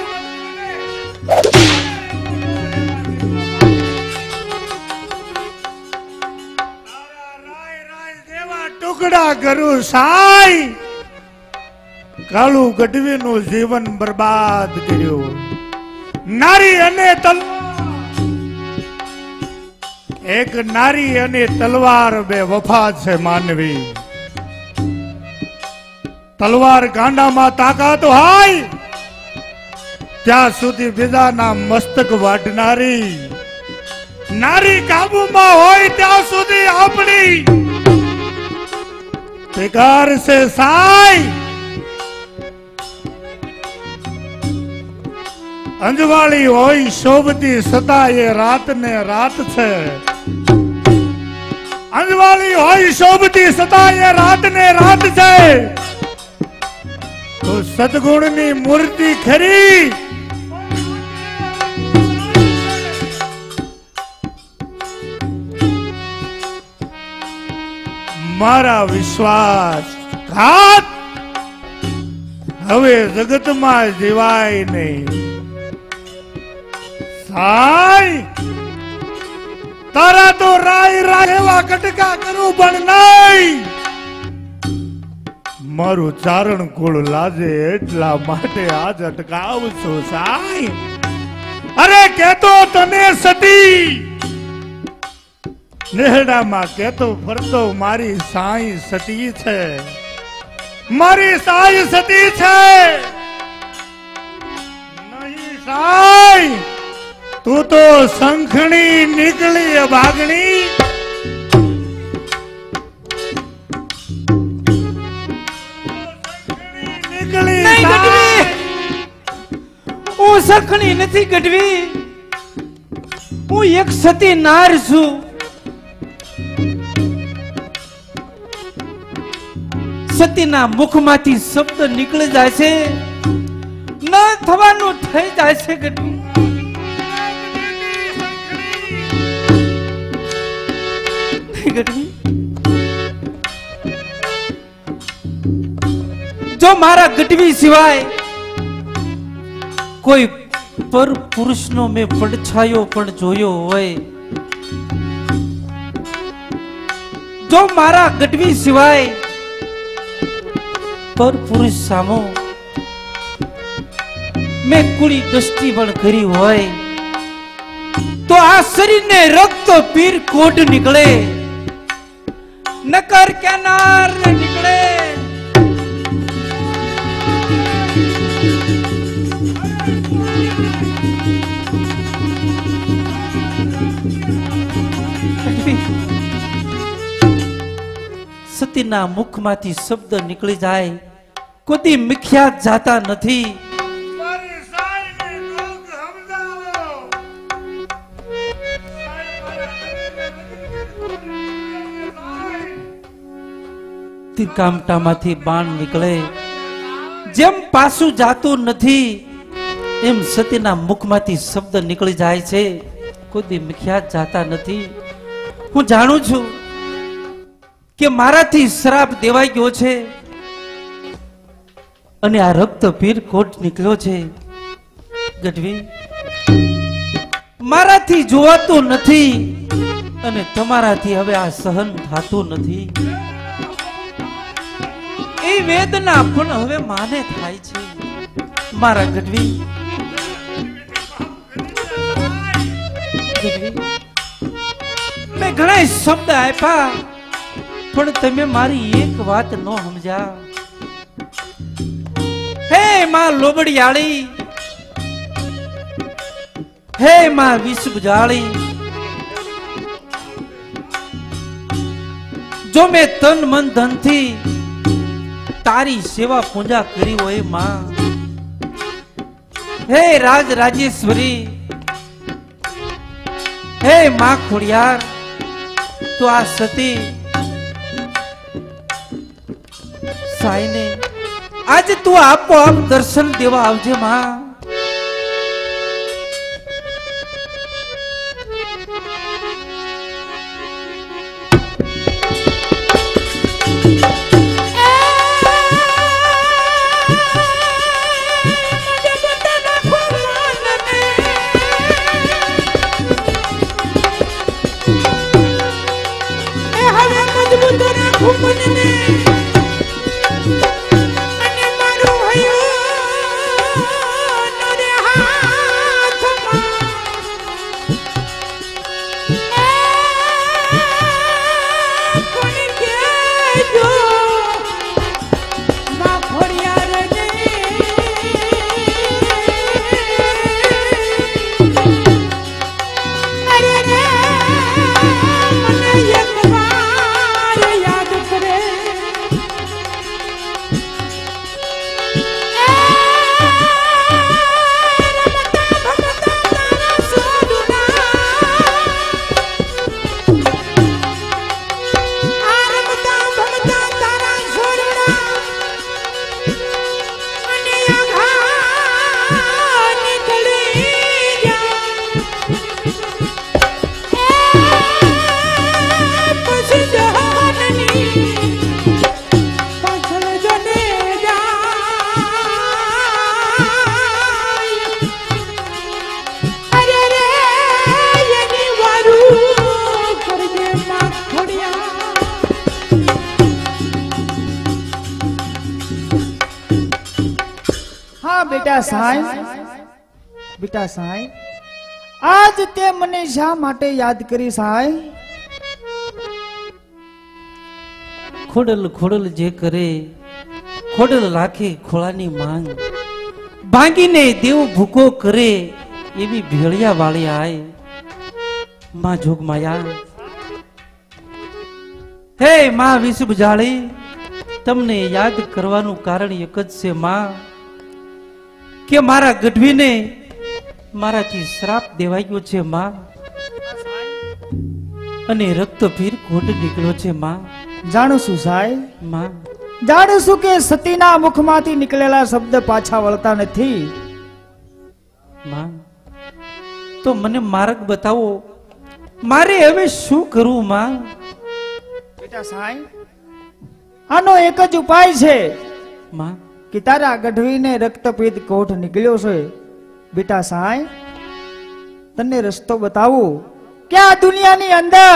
ટુકડા કરું સાઈ. કાળુ ગઢવીનું જીવન બરબાદ કર્યું. નારી અને એક નારી અને તલવાર બે વફા છે માનવી. તલવાર ગાંડામાં તાકાત હોય ત્યાં સુધી બીજાના મસ્તક વાટનારી નારી કાબુમાં હોય ત્યાં સુધી આપણી स्वीकार से साई अंजवाली होई शोभती सदा ये रात ने रात छे अंजवाली होई शोभती सदा ये रात ने रात छे तो सदगुण नी मूर्ति खरी मारा विश्वास घात हवे जगत में जीवाय नहीं साई तारा तो राय रायवा कटका करू पण नहीं मारू चारण कुळ लाजे एटला माटे आज अटकाव छो साई अरे केतो तने सती नेहड़ा में कहतो फरतो मारी साई सती छे मारी साई सती छे नहीं साई तू तो संखणी निकली भागनी निकली नहीं गढ़वी હું સખણી નથી ગઢવી હું એક સતી નાર છું સતીના મુખમાંથી શબ્દ નીકળી જાય છે ન થવાનું થઈ જાય છે ગઢવી ગઢવી જો મારા ગઢવી સિવાય કોઈ પર પુરુષનો મેં પડછાયો પણ જોયો હોય જો મારા ગઢવી સિવાય પર પુરુષ સામો મેં કુળી દૃષ્ટિ પણ કરી હોય તો આ શરીરને રક્ત પીર કોટ નીકળે નકર કેનાર ને નીકળે સતીના મુખમાંથી શબ્દ નીકળી જાય કોઈ મિખ્યાત જાતા નથી કામટામાંથી બાણ નીકળે જેમ પાછું જાતું નથી એમ સતીના મુખમાંથી શબ્દ નીકળી જાય છે કોઈ મિખ્યાત જાતા નથી હું જાણું છું કે મારાથી શ્રાપ દેવાઈ ગયો છે અને આ રક્ત પીર કોટ નીકળ્યો છે ગઢવી મારાથી જોવાતું નથી અને તમારાથી હવે આ સહન થતું નથી એ વેદના પણ હવે માને થાય છે મારા ગઢવી મેં ઘણા શબ્દ આપ્યા પણ તમે મારી એક વાત ન સમજ્યા હે માં લોબડિયાળી હે માં વિષ બુજાળી જો મેં તન મન ધન થી તારી સેવા પૂજા કરી હોય માં હે રાજ રાજેશ્વરી હે માં ખોડિયાર તો આ સતી સાઈને आज तू आपो आप दर्शन देवा आवजे मां બેટા સાંઈ આજ તે મને શા માટે યાદ કરી સાંઈ? ખોડલ ખોડલ જે કરે ખોડલ રાખે ખોળાની માંગ, ભાંગીને દેવ ભૂકો કરે એવી ભેળિયા વાળી આય માં જોગમાયા. હે માં વિષ બુજાળી, તમને યાદ કરવાનું કારણ એક જ છે માં કે મારા ગઢવીને મારાથી શ્રાપ દેવાયો છે માં, અને રક્તપીર ઘોટ નીકળ્યો છે માં. જાણું છું સાંઈ, માં જાણું છું કે સતીના મુખમાંથી નીકળેલા શબ્દ પાછા વળતા નથી. માં તો મને માર્ગ બતાવો, મારે હવે શું કરવું માં? બેટા સાંઈ આનો એક જ ઉપાય છે માં. કે તારા ગઢવીને રક્તપીત કોઠ નીકળ્યો છે. બેટા સાંઈ તને રસ્તો બતાવું કે આ દુનિયાની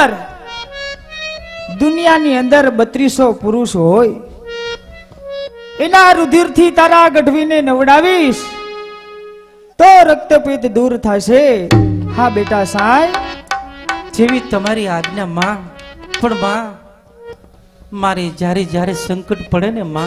અંદર 3200 પુરુષ હોય, એના રુધિરથી તારા ગઢવીને નવડાવીશ તો રક્તપીત દૂર થશે. હા બેટા સાંઈ, જેવી તમારી આજ્ઞા માં. પણ માં મારે જ્યારે જ્યારે સંકટ પડે ને માં,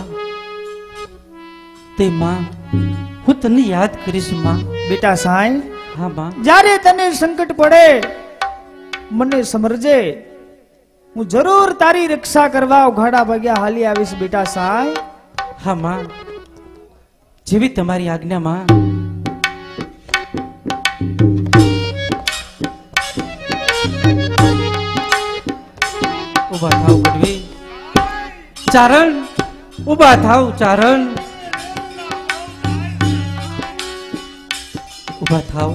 તે માં હું તને યાદ કરીશ માં. બેટા સાંઈ હા માં. જ્યારે તને સંકટ પડે મને સમરજે, હું જરૂર તારી રક્ષા કરવા ઉઘાડા ભાગ્યા હાલી આવીશ. બેટા સાંઈ હા માં, જેવી તમારી આજ્ઞા માં. ઉભા થાવ ગઢવી. ચારણ ઉભા થાવ ચારણ. ઉભા થાવ.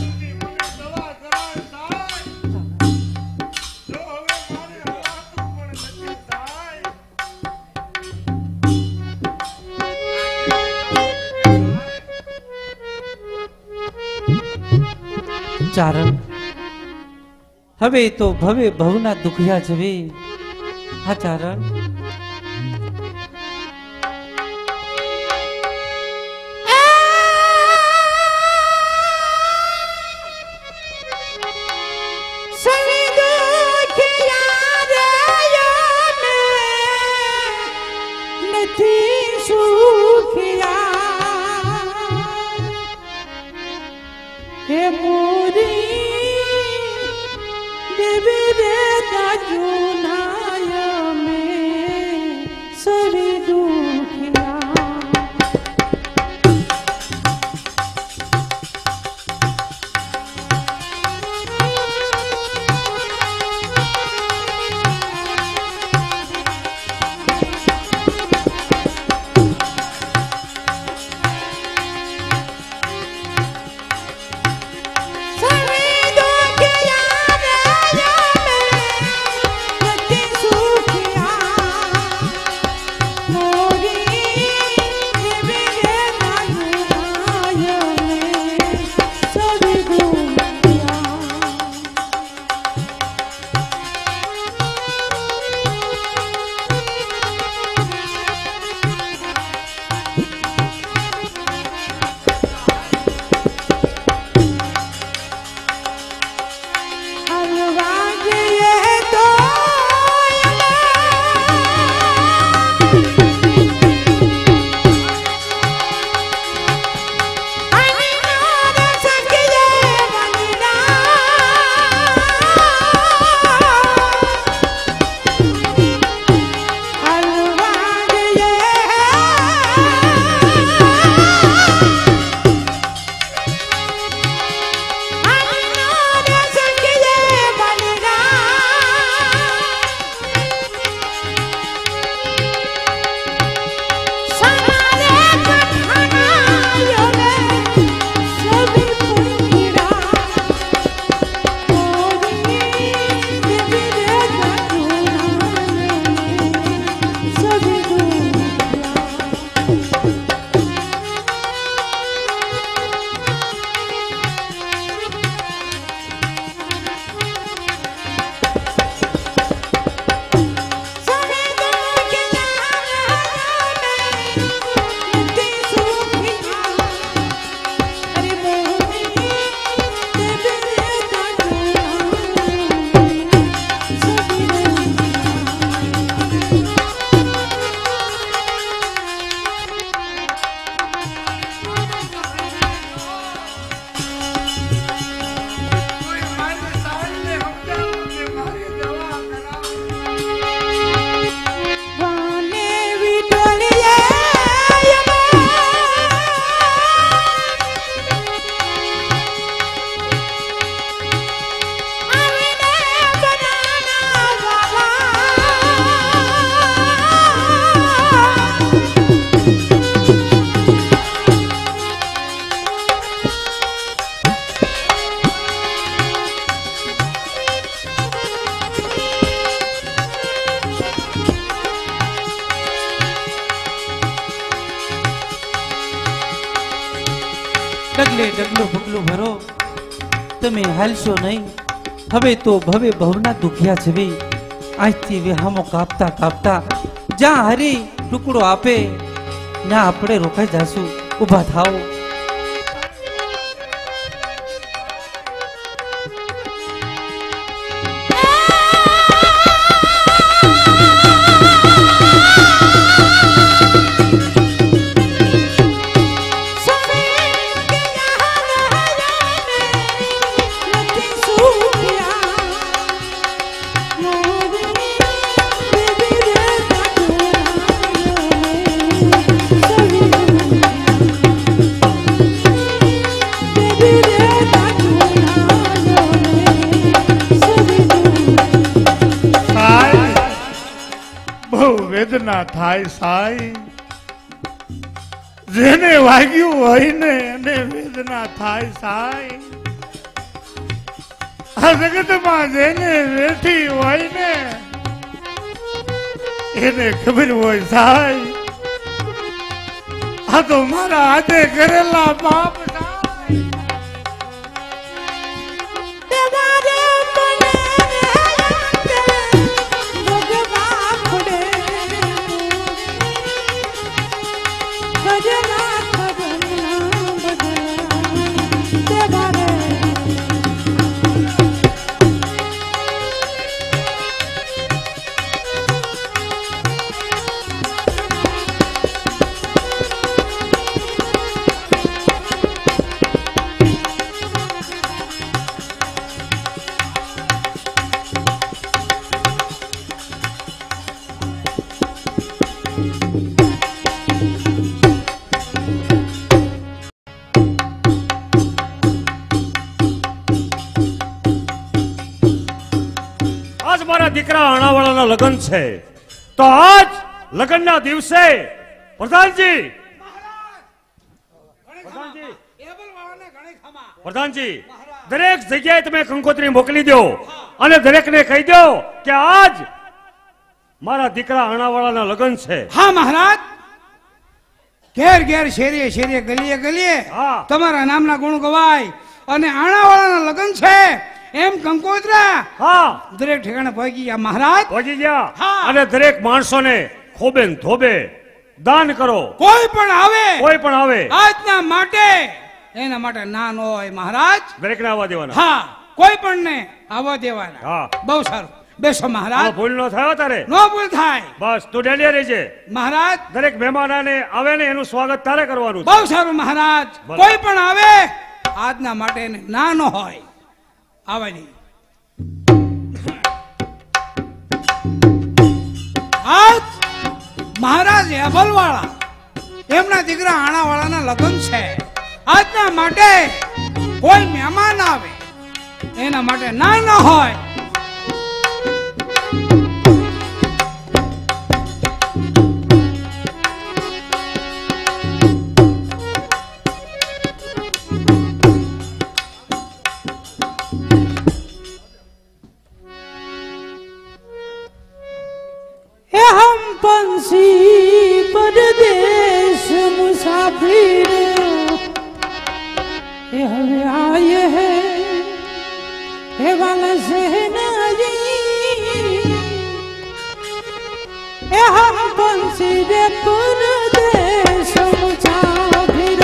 ચારણ હવે તો ભવે ભવના દુખિયા જવે. હા ચારણ દેવી રે તાજુ નાય મે પગે ડગલું પગલું ભરો. તમે હાલશો નહીં. હવે તો ભવે ભવના દુખ્યા છવી. આજથી વેહામો કાપતા કાપતા જ્યાં હરી ટુકડો આપે ત્યાં આપણે રોકાઈ જાશું. ઊભા થાઓ. વેદના થાય સાઈ. જેને વાગ્યું હોય ને એને વેદના થાય સાઈ. આ જગતમાં જેને વેઠી હોય ને એને ખબર હોય સાઈ. આ તો મારા હાથે કરેલા પાપ સાઈ. દીકરા અણાવાળાના લગ્ન છે તો આજ લગ્નના દિવસે પ્રધાનજી દરેક જગ્યાએ તમે કંકોત્રી મોકલી દો અને દરેકને કહી દો કે આજ મારા દીકરા અણાવાળાના લગ્ન છે. હા મહારાજ. ઘેર ઘેર શેરીએ શેરીએ ગલીએ ગલીએ તમારા નામના ગુણ ગવાય અને આણાવાળાના લગ્ન છે એમ કંકોત્રા દરેક ઠેકાણે પહોંચી ગયા મહારાજ. પહોંચી ગયા અને દરેક માણસોને ખોબે ધોબે દાન કરો. કોઈ પણ આવે આજના માટે એના માટે ના ન હોય મહારાજ. દરેકને આવવા દેવાના. હા, કોઈ પણ ને આવવા દેવાના. બહુ સારું. બેસો મહારાજ. ભૂલ ન થાય તારે. નો ભૂલ થાય. બસ તું ડેલી રહેજે મહારાજ. દરેક મહેમાનને આવે ને એનું સ્વાગત તારે કરવાનું. બહુ સારું મહારાજ. કોઈ પણ આવે આજના માટે ના ન હોય આવવાની. આજ મહારાજ એભલવાળા એમના દીકરા આણાવાળાના લગ્ન છે. આજના માટે કોઈ મહેમાન આવે એના માટે ના ન હોય. परदेश मुसाफिर હવે આયે હે હે વાલા સહનાજી એ હમ પંછી રે પરદેશ મુસાફિર.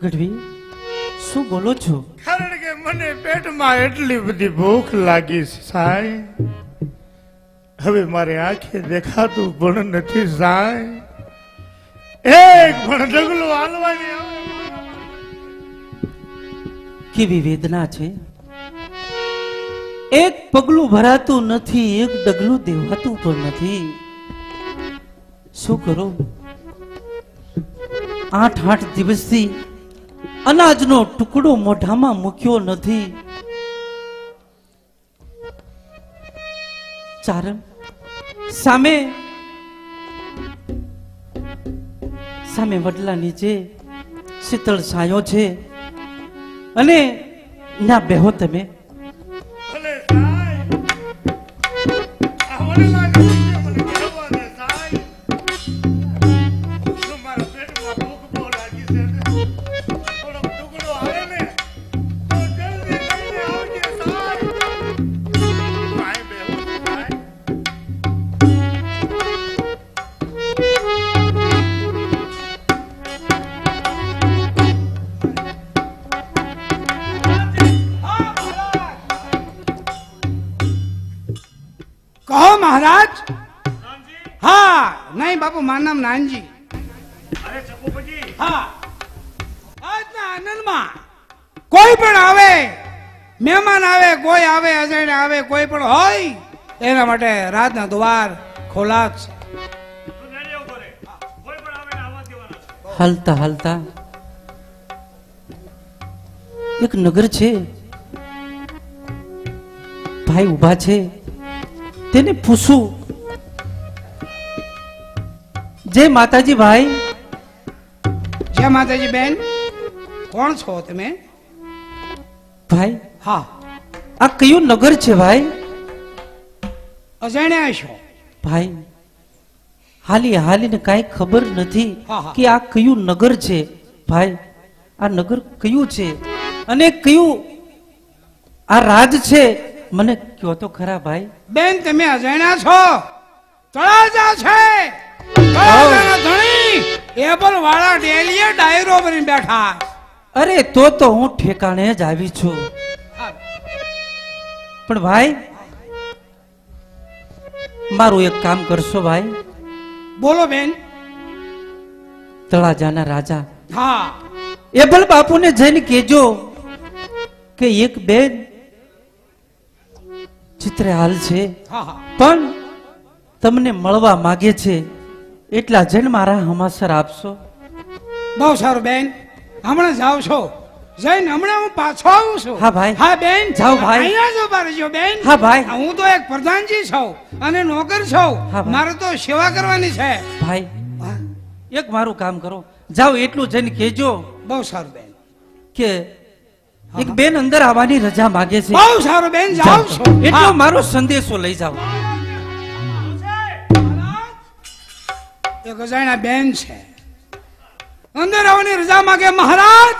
ગઢવી શું બોલો છો? કારણ કે મને પેટમાં એટલી બધી ભૂખ લાગી છે સાહેબ. હવે મારે આંખે દેખાતું પણ નથી સાહેબ. એક પણ ડગલું હાલવાની આવે. કેવી વેદના છે. એક પગલું ભરાતું નથી, એક ડગલું દેવાતું પણ નથી. શું કરું? 8 દિવસથી અનાજનો ટુકડો મોઢામાં મૂક્યો નથી. ચારણ સામે સામે વડલા નીચે શીતળ છાયો છે અને ના બેહો તમે. ભલે સાહેબ. આ વડલા નીચે મને કહેવા દે સાહેબ. જો મારા પેટમાં ભૂખ બહુ લાગી છે ને, થોડો ટુકડો આવે ને તો જલ્દી લઈને આવજે સાહેબ. સાહેબ બેહો સાહેબ. કહો મહારાજ. હા નહીં બાપુ, મારું નામ નાનજી. અરે ચકુપજી, હા આજના આનંદમાં કોઈ પણ આવે, મહેમાન આવે, કોઈ આવે, અજાણ્યા આવે, કોઈ પણ હોય એના માટે રાતના દ્વાર ખોલા જ છે. તું નેડે ઉભો રહે. કોઈ પણ આવે ને આવવા દેવાના છે. હાલતા હાલતા એક નગર છે, ભાઈ ઉભા છે, તેને પૂછું. જય માતાજી ભાઈ. જય માતાજી બેન. કોણ છો તમે? ભાઈ હા આ કયું નગર છે ભાઈ? અજાણ્યા છો? ભાઈ હાલી હાલીને કાંઈ ખબર નથી હા, હા. કે આ કયું નગર છે. ભાઈ આ નગર કયું છે અને કયું આ રાજ છે, મને કહો તો ખરા ભાઈ. બેન તમે અજાણ્યા છો? તળાજા છે, તળાજાના ધણી એબલ વાળા ડેલીએ ડાયરો ભરીને બેઠા. અરે તો હું ઠેકાણે જ આવી છું. પણ ભાઈ મારું એક કામ કરશો ભાઈ? બોલો બેન. તળાજાના રાજા હા એબલ બાપુને જઈને કહેજો કે એક બેન ચિત્રહાલ છે હા હા પણ તમને મળવા માંગે છે, એટલા જણ મારા હમાસર આપશો. બહુ સારું બેન, હમણાં જાવ છો? જઈને હમણાં હું પાછો આવું છું. હા ભાઈ. હા બેન જાઓ ભાઈ. અહીંયા જ ઉભા રહેજો બેન. હા ભાઈ. હું તો એક પ્રધાનજી છું અને નોકર છું. હા ભાઈ. મારે તો સેવા કરવાની છે. ભાઈ એક મારું કામ કરો, જાઓ એટલું જઈને કહેજો બહુ સારું બેન. કે એક બેન અંદર આવવાની રજા માંગે છે. બહુ સારું બેન, જાવ છો? એટલો મારો સંદેશો લઈ જાઓ. એક અજાણ્યા બેન છે, અંદર આવવાની રજા માંગે મહારાજ.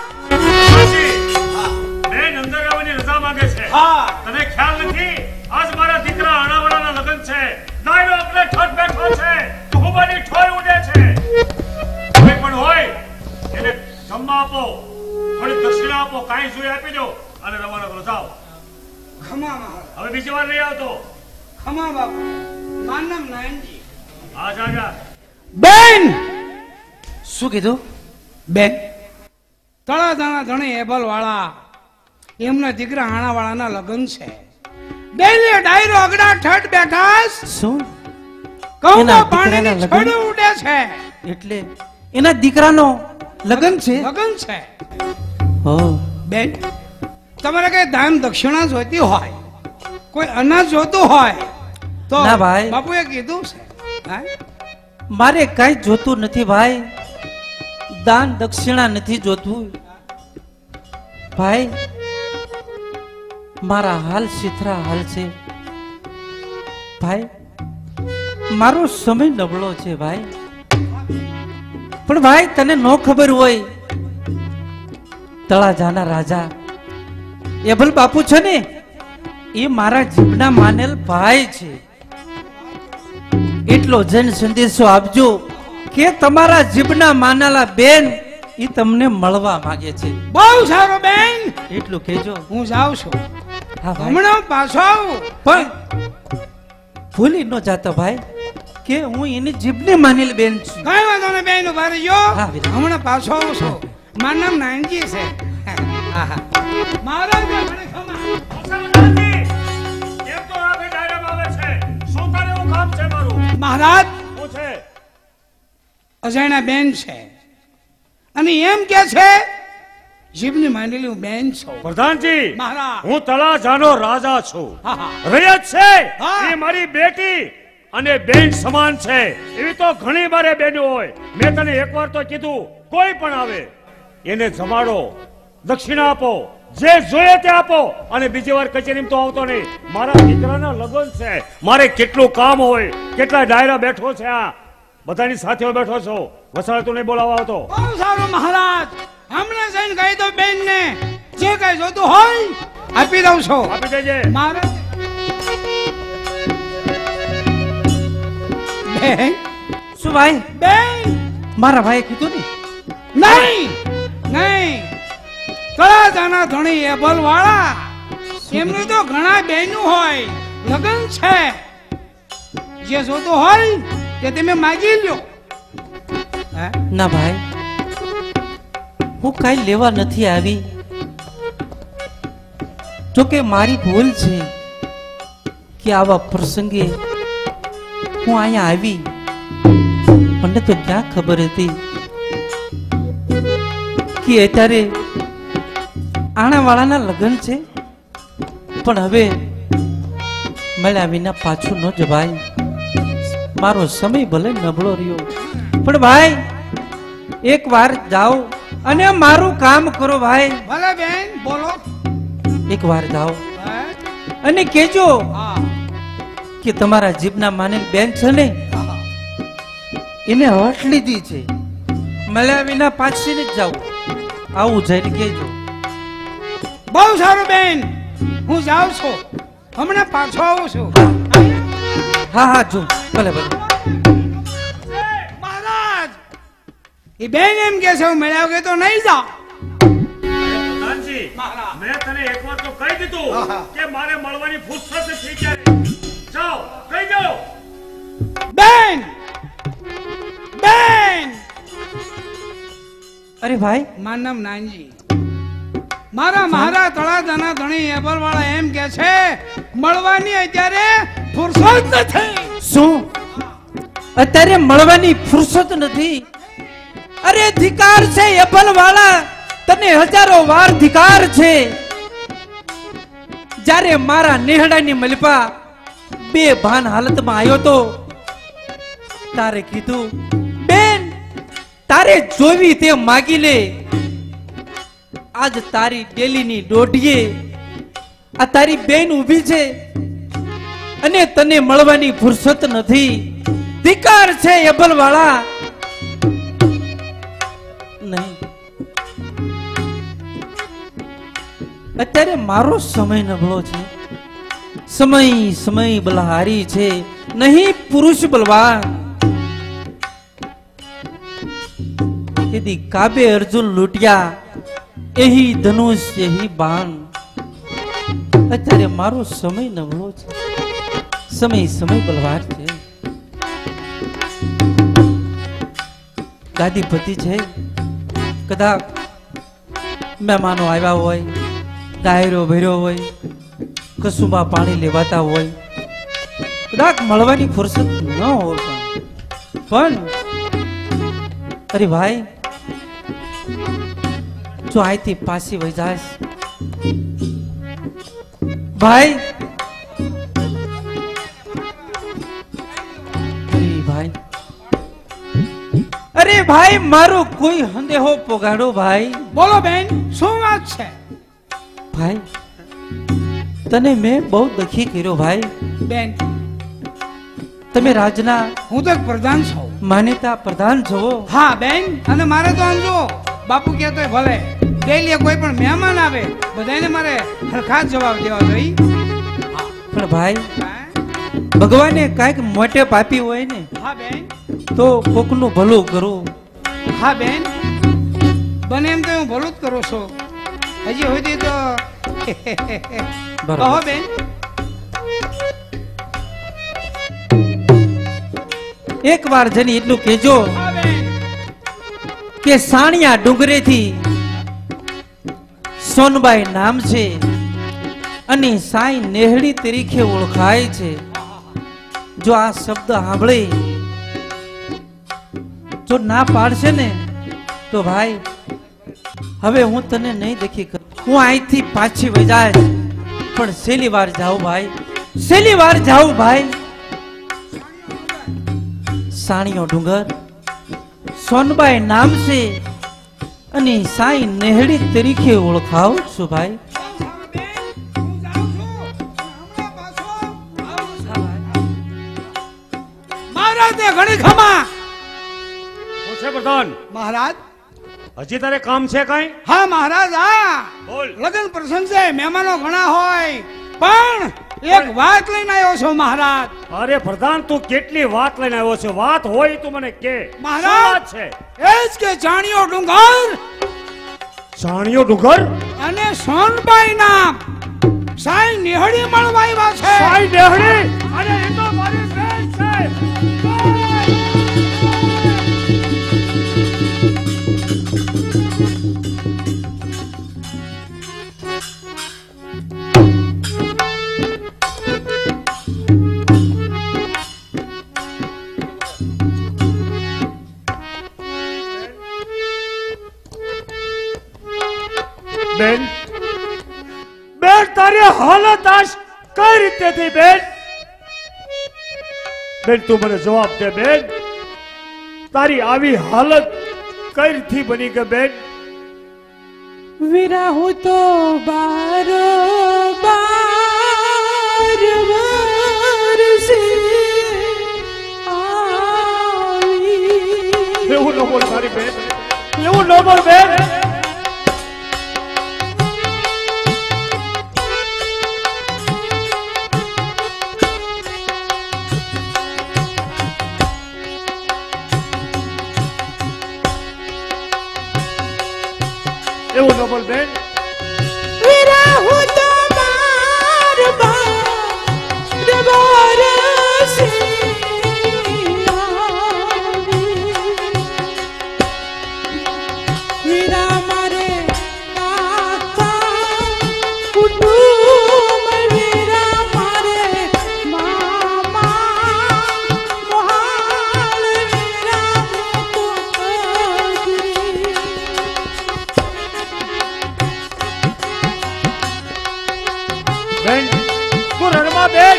બેન અંદર આવવાની રજા માંગે છે. હા તને ખ્યાલ નથી? આજ મારા દીકરા અણાવડાના લગ્ન છે. દાયરો આપણે ઠોઠ બેઠો છે. હુબાની ઠોર ઉડે છે. કોઈ પણ હોય એને જમવા આપો, થોડી દક્ષિણા આપો, કાંઈ જોઈએ આપી દો અને રવાના કરો. જાઓ. ખમા મહારાજ. હવે બીજી વાર નહીં આવતો. ખમા બાપુ. મારું નામ નાયણજી. આ જાગા. બેન શું કીધું? બેન તળાજાના ધણી એબલ વાળા એમના દીકરા હાણા વાળાના લગ્ન છે. બેલે ડાયરો અગડા ઠઠ બેઠા. શું કહું એના તો પાણીની દીકરાના લગ્ન? છોડ ઉડે છે. એટલે એના દીકરાનો લગ્ન છે? લગ્ન છે. હો બેન તમારે કઈ દાન દક્ષિણા જોઈતી હોય, કોઈ અનાજ જોતું હોય તો ના ભાઈ. બાપુએ કીધું છે. હા? મારે કઈ જોતું નથી ભાઈ, દાન દક્ષિણા નથી જોતું ભાઈ. મારા હાલ શીથરા હાલ છે ભાઈ, મારો સમય નબળો છે ભાઈ. પણ ભાઈ તને નો ખબર હોય, તળાજાના રાજા એબલ બાપુ છે ને એ મારા જીભના માનેલ ભાઈ છે. એટલો જન સંદેશો આપજો કે તમારા જીભના માનેલા બેન ઈ તમને મળવા માંગે છે. બહુ સારો બેન, એટલું કહેજો. હું જાઉં છું. હા ભાઈ. હમણાં પાછો આવું. પણ ભૂલી ન જાતો ભાઈ કે હું એની જીભને માનેલ બેન છું. કઈ વાંધો નહીં બેન, ઉભા રહેજો. હા, વીરા. હમણાં પાછો આવું છું. મારું નામ નાનજી છે. આહા. મહારાજ ને મને ખમા. કેમ તો આ બે ડાયરામાં આવે છે? શું તારે એવું કામ છે મારું? મહારાજ શું છે? અજાણ્યા બેન છે અને એમ કે છે જીભની માંડેલી હું બેન છું. પ્રધાનજી, મહારાજ. હું તળાજાનો રાજા છું. હા, હા. રયત છે હા. એ મારી બેટી અને બેન સમાન છે. એવી તો ઘણી બારે બેનો હોય. મેં તને એકવાર તો કીધું, કોઈ પણ આવે એને જમાડો, દક્ષિણા આપો, જે જોઈએ તે આપો, અને બીજી વાર કચેરીમાં તો આવતો નહીં. મારા દીકરાના લગ્ન છે, મારે કેટલું કામ હોય, કેટલા ડાયરા બેઠો છે, આ બધાની સાથે હું બેઠો છો. વસાડે તું નહીં બોલાવવા આવતો. બહુ સારું મહારાજ, હમણાં જઈને કહી દો બેન ને જે કઈ જોતું હોય આપી દઉં છું. આપી દેજે. મહારાજ બેન, શું ભાઈ? બેન મારા ભાઈએ કીધું ને. નહીં નહીં, તળાજાના ધણી એબલ વાળા એમની તો ઘણા બહેનો હોય, લગન છે, જે જોતું હોય તે તમે માગી લ્યો. હે? ના ભાઈ, હું કાંઈ લેવા નથી આવી. જોકે મારી ભૂલ છે કે આવા પ્રસંગે હું અહીંયા આવી. મને તો ક્યાં ખબર હતી કે અત્યારે આણાવાળાના લગ્ન છે. પણ હવે મળ્યા વિના પાછું ન જવાય. મારો સમય ભલે નબળો રહ્યો, પણ ભાઈ એક વાર જાઓ અને મારું કામ કરો. ભાઈ ભલે બેન, બોલો. એક વાર જાઓ હે? અને કેજો હા, કે તમારા જીભના માનેલ બેન છે ને, હા. એને હટ લીધી છે. મળ્યા વિના પાછી જ જાઓ. આવું જઈને કેજો. બહુ સારું બેન, હું જાઉં છું. હમણાં પાછો આવું છું. હા હા જો ભલે ભલે. મહારાજ, એ બેન એમ કે છે હું મળ્યા વગર તો નહીં જાઉં. પ્રધાનજી, મેં તને એકવાર તો કહી દીધું કે મારે મળવાની ફુરસત નથી ક્યારે. જાઓ, કહી દો. બેન, બેન. અરે ભાઈ, મારું નામ નાનજી. મારા મહારા તળાજાના ધણી એબલવાળા એમ કે છે મળવાની અત્યારે ફુરસત નથી. શું અત્યારે મળવાની ફુરસત નથી? અરે ધિકાર છે એપલ વાળા, તને હજારો વાર ધિકાર છે. જ્યારે મારા નેહડાની મલપા બે ભાન હાલતમાં આવ્યો તો તારે કીધું, બેન તારે જોવી તે માગી લે. આજ તારી ડેલીની દોઢીએ આ તારી બેન ઊભી છે અને તને મળવાની ફુરસત નથી. ધિકાર છે એબલ વાળા. નહીં, અત્યારે મારો સમય નબળો છે. સમય બલહારી છે, નહીં પુરુષ બલવાન. यदि काबे अर्जुन लूटिया यही धनुष यही बाण. અત્યારે મારો સમય નબળો છે. સમય બલવાર છે. ગાદીપતિ છે, કદાચ મહેમાનો આવ્યા હોય, ડાયરો ભર્યો હોય, કસુમાં પાણી લેવાતા હોય, કદાચ મળવાની ફુરસત ન હોય. પણ અરે ભાઈ, જો અહીંથી પાછી વહી જાય ભાઈ. અરે ભાઈ, મારો કોઈ સંદેહો પોગાડો ભાઈ. બોલો બેન, શું વાત છે? ભાઈ તને મેં બહુ દખી કર્યો ભાઈ. બેન, તમે રાજના હું તો એક પ્રધાન છું. માન્યતા પ્રધાન છો. હા બેન, અને મારે તો આમ જો બાપુ કહેતો ભલે ડેલી કોઈ પણ મહેમાન આવે બધાને મારે હરખા જ જવાબ દેવા જોઈએ. પણ ભાઈ, ભગવાને કાંઈક મોટે પાપી હોય ને હા બેન, તો કોકનું ભલું કરું. હા બેન, બને એમ તો હું ભલું જ કરું છું. હજી સુધી તો કહો બેન. એક વાર જની એટલું કહેજો કે સાણિયા ડુંગરેથી સોનબાઈ નામ છે અને સાઈ નેહડી તરીકે ઓળખાય છે. જો આ શબ્દ સાંભળે જો ના પાડશે ને તો ભાઈ હવે હું તને નહીં દેખી કરું. હું અહીંથી પાછી વઈ જાય પણ છેલ્લી વાર જાઉં ભાઈ, છેલ્લી વાર જાઉં ભાઈ. સાણિયો ડુંગર સોનબાઈ નામ છે અને સાઈ નેહડી તરીકે ઓળખાવ છું ભાઈ. મહારાજ ને ઘણી ખમા. શું છે પ્રધાન? મહારાજ હજી તારે કામ છે કઈ? હા મહારાજ, હા બોલ. લગ્ન પ્રસંગ છે, મહેમાનો ઘણા હોય, પણ એક વાત લઈને આવ્યો છું મહારાજ. અરે પ્રધાન, તું કેટલી વાત લઈને આવ્યો છે? વાત હોય તું મને કે. મહારાજ! શું વાત છે? એ જ કે જાણ્યો ડુંગર જાણ્યો ડુંગર અને સોનબાઈ નામ સાઈ નેહડી મળવા આવ્યા છે. સાઈ નેહડી? અરે એ તો મારી બેન છે. બેન, બેન તારી હાલત આજ કઈ રીતે થઈ બેન? બેન તું મને જવાબ દે બેન, તારી આવી હાલત કઈ રીતે બની ગઈ બેન? વીરા હું તો બારો બાર વર્ષે આવી. એવું ન બોલ તારી બેન, એવું ન બોલ બેન. એવું ન બોલ બેન. વીરા હું તો બાર બાર વર્ષે આવી. વીરા મારે કાકા કુટુંબ, વીરા મારે મામા મોહાલ, વીરા હું તો કદરી. બેન તું રણમાં બેન.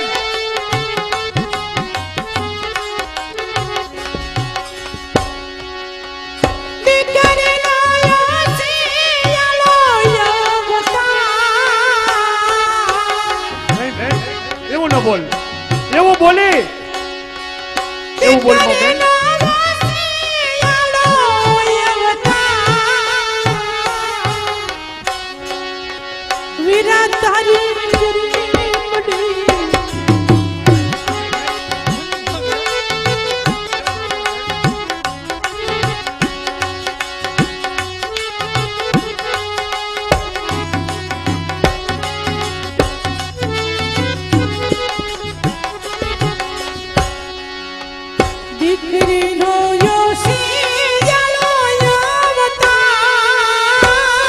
નહીં બેન, એવું ન બોલ. એવું બોલી, એવું બોલ બેન. વીરા તારી દીકરી નો યોસી જાલો યાવતા.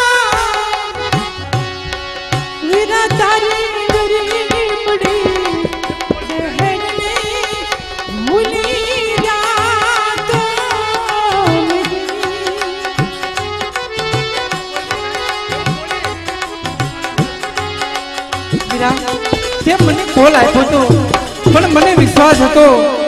વીરા તારી ગરીબડી બહેનને ભૂલી જાતો. વીરા, તે મને કોલ આપ્યો હતો પણ મને વિશ્વાસ હતો.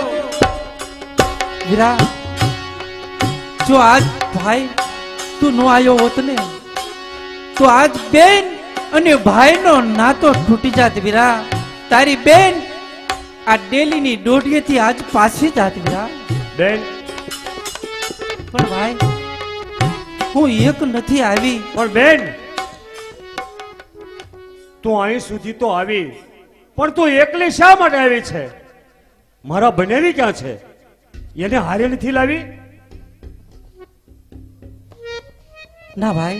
વીરા, જો આજ ભાઈ તું નો આવ્યો હોત ને તો આજ બેન અને ભાઈનો નાતો તૂટી જાત. વીરા, તારી બેન આ ડેલીની દોઢીએથી આજ પાછી જાત. વીરા બેન પણ ભાઈ હું એક નથી આવી. પણ બેન તું અહીં સુધી તો આવી, પણ તું એકલી શા માટે આવી છે? મારા બનેવી ક્યાં છે? એને હારે નથી લાવી? ના ભાઈ,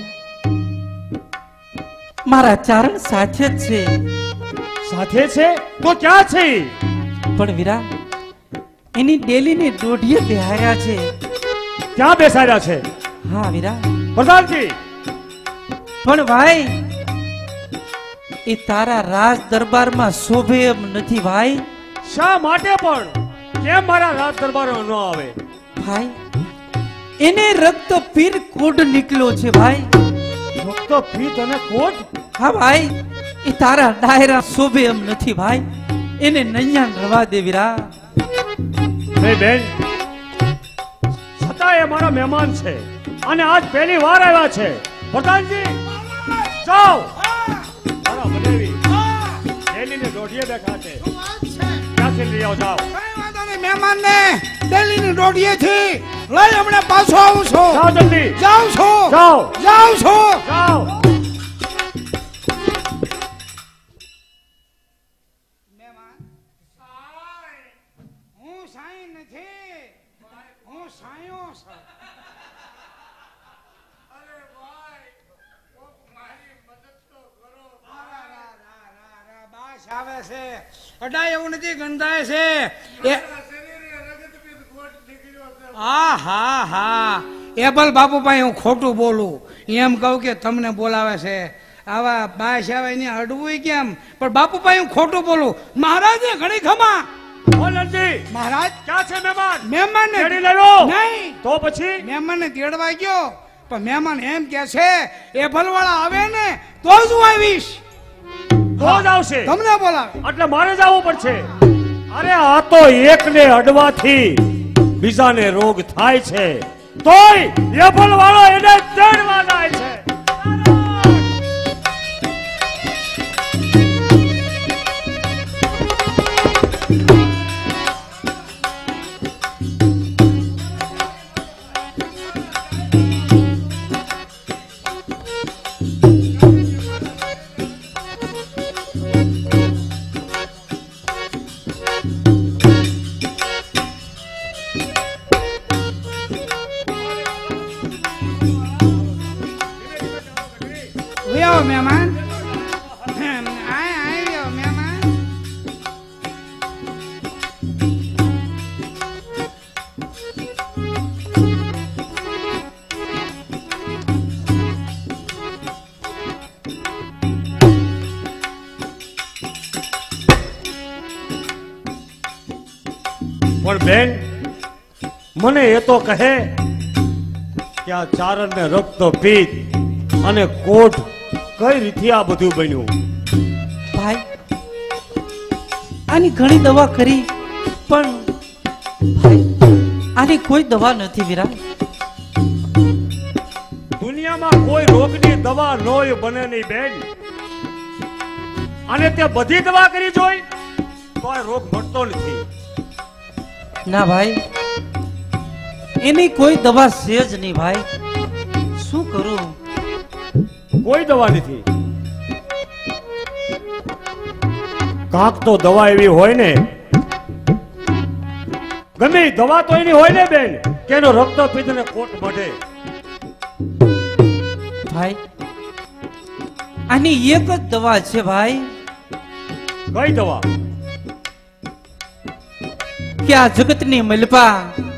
મારા ચારણ સાથે જ છે. સાથે છે તો ક્યાં છે? પણ વીરા, એની ડેલીની દોઢીએ બેહાર્યા છે. ક્યાં બેસાડ્યા છે? હા વીરા. પ્રધાનજી, પણ ભાઈ, એ તારા રાજ દરબારમાં શોભે એમ નથી ભાઈ. શા માટે પણ? કેમ મારા રાજ દરબારમાં ન આવે? ભાઈ, એને રક્ત પીર કોડ નીકળ્યો છે ભાઈ. રક્ત પીત અને કોટ? હા ભાઈ, એ તારા ડાયરા શોભે એમ નથી ભાઈ. એને નૈયાન રવા દે વીરા. નહીં બેન, છતાં એ મારા મહેમાન છે અને આજ પહેલી વાર આવ્યા છે. પ્રધાનજી, જાઓ. મારા બનેવી ડેલીને દોઢીએ બેઠા છે. ક્યાંથી લઈ આવો? જાઓ. મહેમાનને દિલ્હીની દોઢીએથી લઈ હમણાં પાછો આવું છું. જાઓ જલ્દી. જાઉં છું. જાઓ. જાઉં છું. જાઓ. હું સાઈ નથી, હું સાયો છું. અરે ભાઈ, મારી મદદ તો કરો. બાસ આવે છે, અડાય એવું નથી, ગંધાય છે. હા હા હા, એબલ બાપુભાઈ, હું ખોટું બોલું એમ કહું કે તમને બોલાવે છે. આવા બાસ આવે ને અડવું કેમ? પણ બાપુભાઈ, હું ખોટું બોલું. મહારાજે ઘણી ખમા. ઓનરજી, મહારાજ ક્યાં છે મહેમાન? મહેમાન ને તેડી લેવો. નહીં તો પછી મહેમાન ને તેડવા ગયો, પણ મહેમાન એમ કે છે એબલ વાળા આવે ને તો જ હું આવીશ. તો જ આવશે. તમને બોલાવે એટલે મારે જ આવવું પડશે. અરે આ તો એકને અડવાથી બીજાને રોગ થાય છે, તોય એપલ વાળો એને તેડવા જાય છે. મહેમાન આવ્યો મહેમાન. પણ બેન, મને એ તો કહે કે આ ચારણ ને રક્ત પીત અને કોઢ કઈ રીતે આ બધું બન્યું? ભાઈ, આની ઘણી દવા કરી, પણ ભાઈ, આની કોઈ દવા નથી વીરા. દુનિયામાં કોઈ રોગની દવા નોય બને નહીં બેન. અને તે બધી દવા કરી જોઈ તો આ રોગ મટતો નથી. ના ભાઈ, એની કોઈ દવા છે જ નહીં ભાઈ. શું કરું? કોઈ દવા નથી. કાંક તો દવા એવી હોય ને, ગમે દવા તો એની હોય ને બેન, કે એનો રક્ત પીત ને કોટ મટે. ભાઈ, આની એક જ દવા છે ભાઈ. કઈ દવા? કે આ જગતની મલપા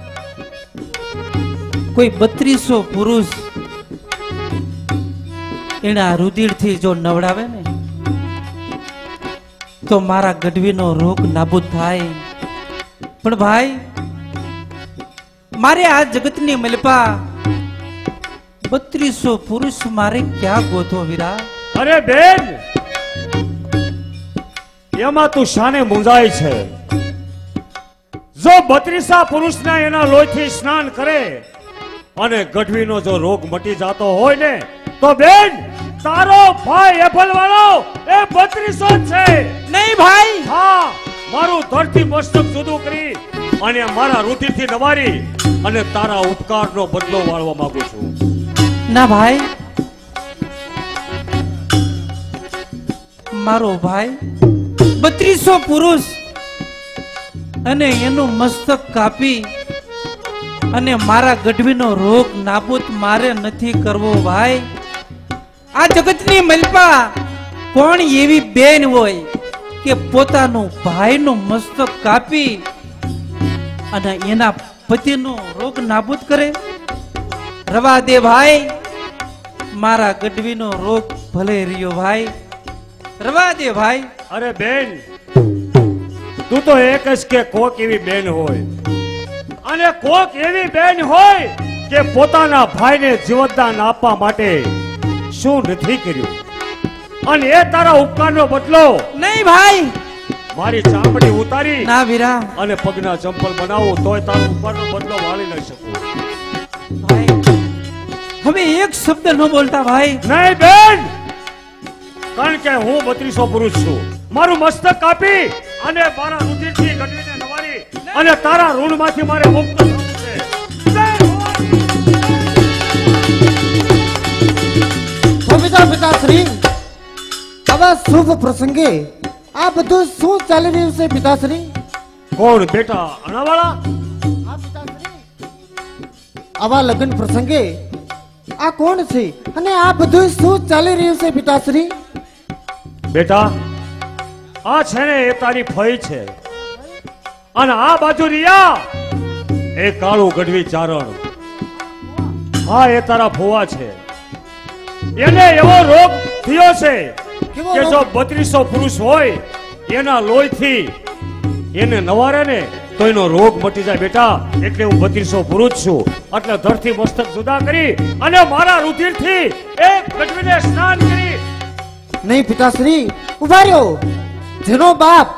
કોઈ 3200 પુરુષ એના રુધિર થી જો નવડાવે ને તો મારા ગઢવીનો રોગ નાબૂદ થાય. પણ ભાઈ, મારે આ જગતની મલપા 3200 પુરુષ મારે ક્યાં ગોતો વીરા? અરે બેન, એમાં તું શાને મૂંઝાય છે? જો 32 પુરુષના એના લોહીથી સ્નાન કરે અને ગઢવીનો જો રોગ મટી જતો હોય ને, તો બેન, તારો ભાઈ એપલ વાળો એ 3200 છે. નહીં ભાઈ. હા, મારું ધરતી મસ્તક જુદું કરી અને મારા રુધિરથી નવારી અને તારા ઉપકારનો બદલો વાળવા માંગુ છું. ના ભાઈ, મારો ભાઈ 3200 પુરુષ અને એનું મસ્તક કાપી અને મારા ગઢવીનો રોગ નાબૂદ મારે નથી કરવો ભાઈ. આ જગતની મલપા કોણ એવી બેન હોય કે પોતાનું ભાઈનું મસ્તક કાપી અને એના પતિનો રોગ નાબૂદ કરે? રવા દે ભાઈ, મારા ગઢવીનો રોગ ભલે રહ્યો ભાઈ, રવા દે ભાઈ. અરે બેન, તું તો એક જ કે કોક એવી બેન હોય, અને કોક એવી બેન હોય કે પોતાના ભાઈને જીવતદાન આપવા માટે શું નથી કર્યું, અને એ તારા ઉપકારનો બદલો નહીં ભાઈ, મારી ચામડી ઉતારી ના વીરા, અને પગના ચંપલ બનાવો તોય તારો ઉપકારનો બદલો વાળી ન શકું. ભાઈ હવે એક શબ્દ ન બોલતા ભાઈ. નહીં બેન, કારણ કે હું 3200 પુરુષ છું. મારું મસ્તક કાપી અને મારા રુધિરથી ગઢવીને નવારી અને તારા ઋણમાંથી મારે મુક્ત થવું છે. પિતાશ્રી, આવા શુભ પ્રસંગે આ બધું શું ચાલી રહ્યું છે પિતાશ્રી? કોણ બેટા? અણાવાળા? આવા લગ્ન પ્રસંગે આ કોણ છે અને આ બધું શું ચાલી રહ્યું છે પિતાશ્રી? બેટા, આ છે ને એ તારી ફઈ છે, અને આ બાજુ રિયા એ કાળું ગઢવી ચારણ. હા, એ તારા ફુવા છે. એને એવો રોગ થયો છે કે જો 3200 પુરુષ હોય એના લોહીથી એને નવારે ને તો એનો રોગ મટી જાય બેટા. એટલે હું 3200 પુરુષ છું, એટલે ધરતી મસ્તક જુદા કરી અને મારા રુધિરથી એક ગઢવીને સ્નાન કરી. નહીં પિતાશ્રી, ઉભા રહ્યો. જેનો બાપ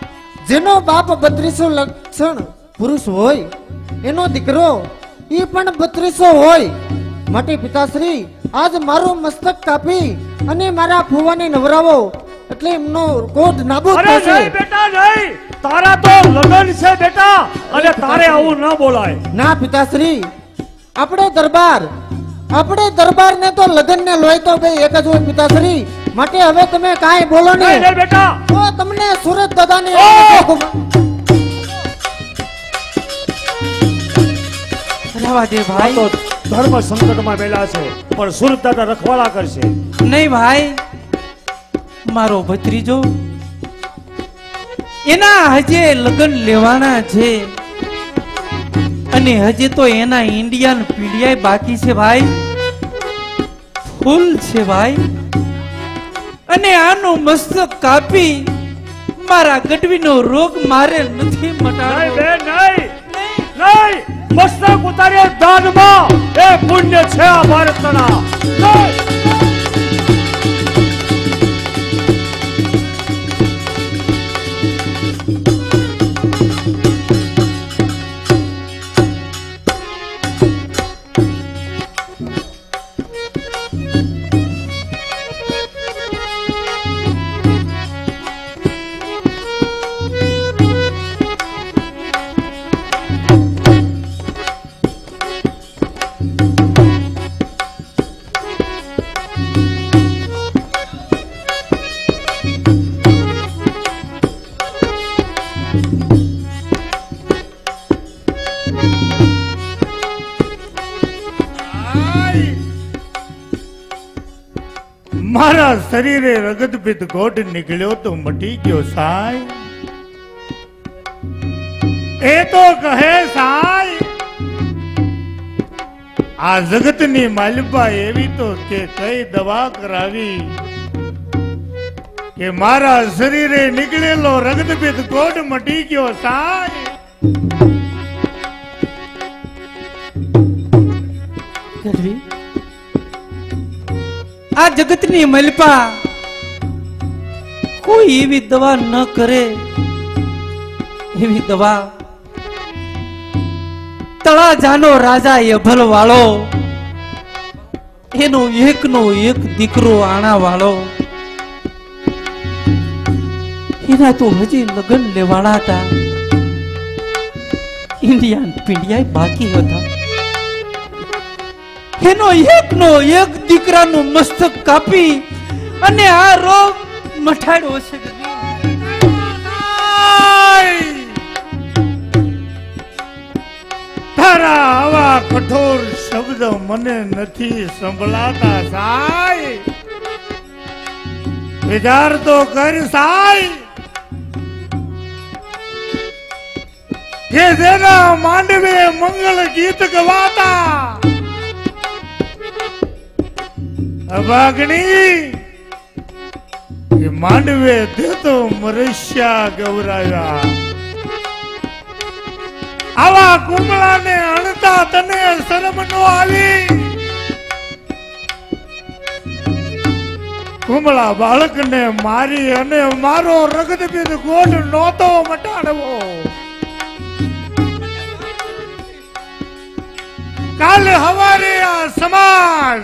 3200 લક્ષણ પુરુષ હોય એનો દીકરો એ પણ 3200 હોય. માટે પિતાશ્રી, આજ મારું મસ્તક કાપી અને મારા ફુવાને નવરાવો એટલે એમનો કોઢ નાબૂદ અરે થશે. નહીં બેટા, નહીં. તારા તો લગન છે બેટા, અને તારે આવું ન બોલાય. ના પિતાશ્રી, આપણે દરબાર ને તો લગન ને લોહી તો બે એક જ હોય પિતાશ્રી. માટે હવે તમે કાંઈ બોલો નહીં નહીં બેટા. તો તમને સુરત દાદાને રવા દે ભાઈ. તો ધર્મ સંકટમાં બેલા છે, પણ સુરત દાદા રખવાળા કરશે. નહીં ભાઈ, મારો ભત્રીજો એના હજે લગ્ન લેવાના છે, અને હજે તો એના ઇન્ડિયન પીડિયા બાકી છે ભાઈ, ફૂલ છે ભાઈ. અને આનું મસ્તક કાપી મારા ગઢવીનો રોગ મારે નથી નહીં મટાડવો. બેન, નહીં. નહીં. મસ્તક ઉતારે દાનમાં એ પુણ્ય છે આ ભારતના. નહીં. મારા શરીરે રગતપિત ગોઠ નીકળ્યો તો મટી ગયો સાય. એ તો કહે સાય, આ જગતની માલિપા એવી તો કે કઈ દવા કરાવી કે મારા શરીરે નીકળેલો રગતપિત ગોઠ મટી ગયો સાય. ગઢવી, આ જગતની મલપા કોઈ એવી દવા ન કરે, એવી દવા તળાજાનો રાજા યભલ વાળો, એનો એકનો એક દીકરો આણા વાળો, એના તો હજી લગ્ન લેવાના હતા, ઇન્ડિયન પીડિયા બાકી હતા. એનો એકનો એક દીકરાનું મસ્તક કાપી અને આ રોગ મટાડ્યો છે. તારા કઠોર શબ્દ મને નથી સંભળાતા સાઈ. વિચાર તો કર સાઈ કે જેના માંડવે મંગળ ગીત ગવાતા અભાગણી એ માંડવે દેતો મરસ્યા ગૌરાયા. આવા કુંબળાને અણતા તને શરમ નો આવી? કુંબળા બાળકને મારી અને મારો રગતભેદ ગોઠ નહોતો મટાડવો. કાલે હવારે આ સમાજ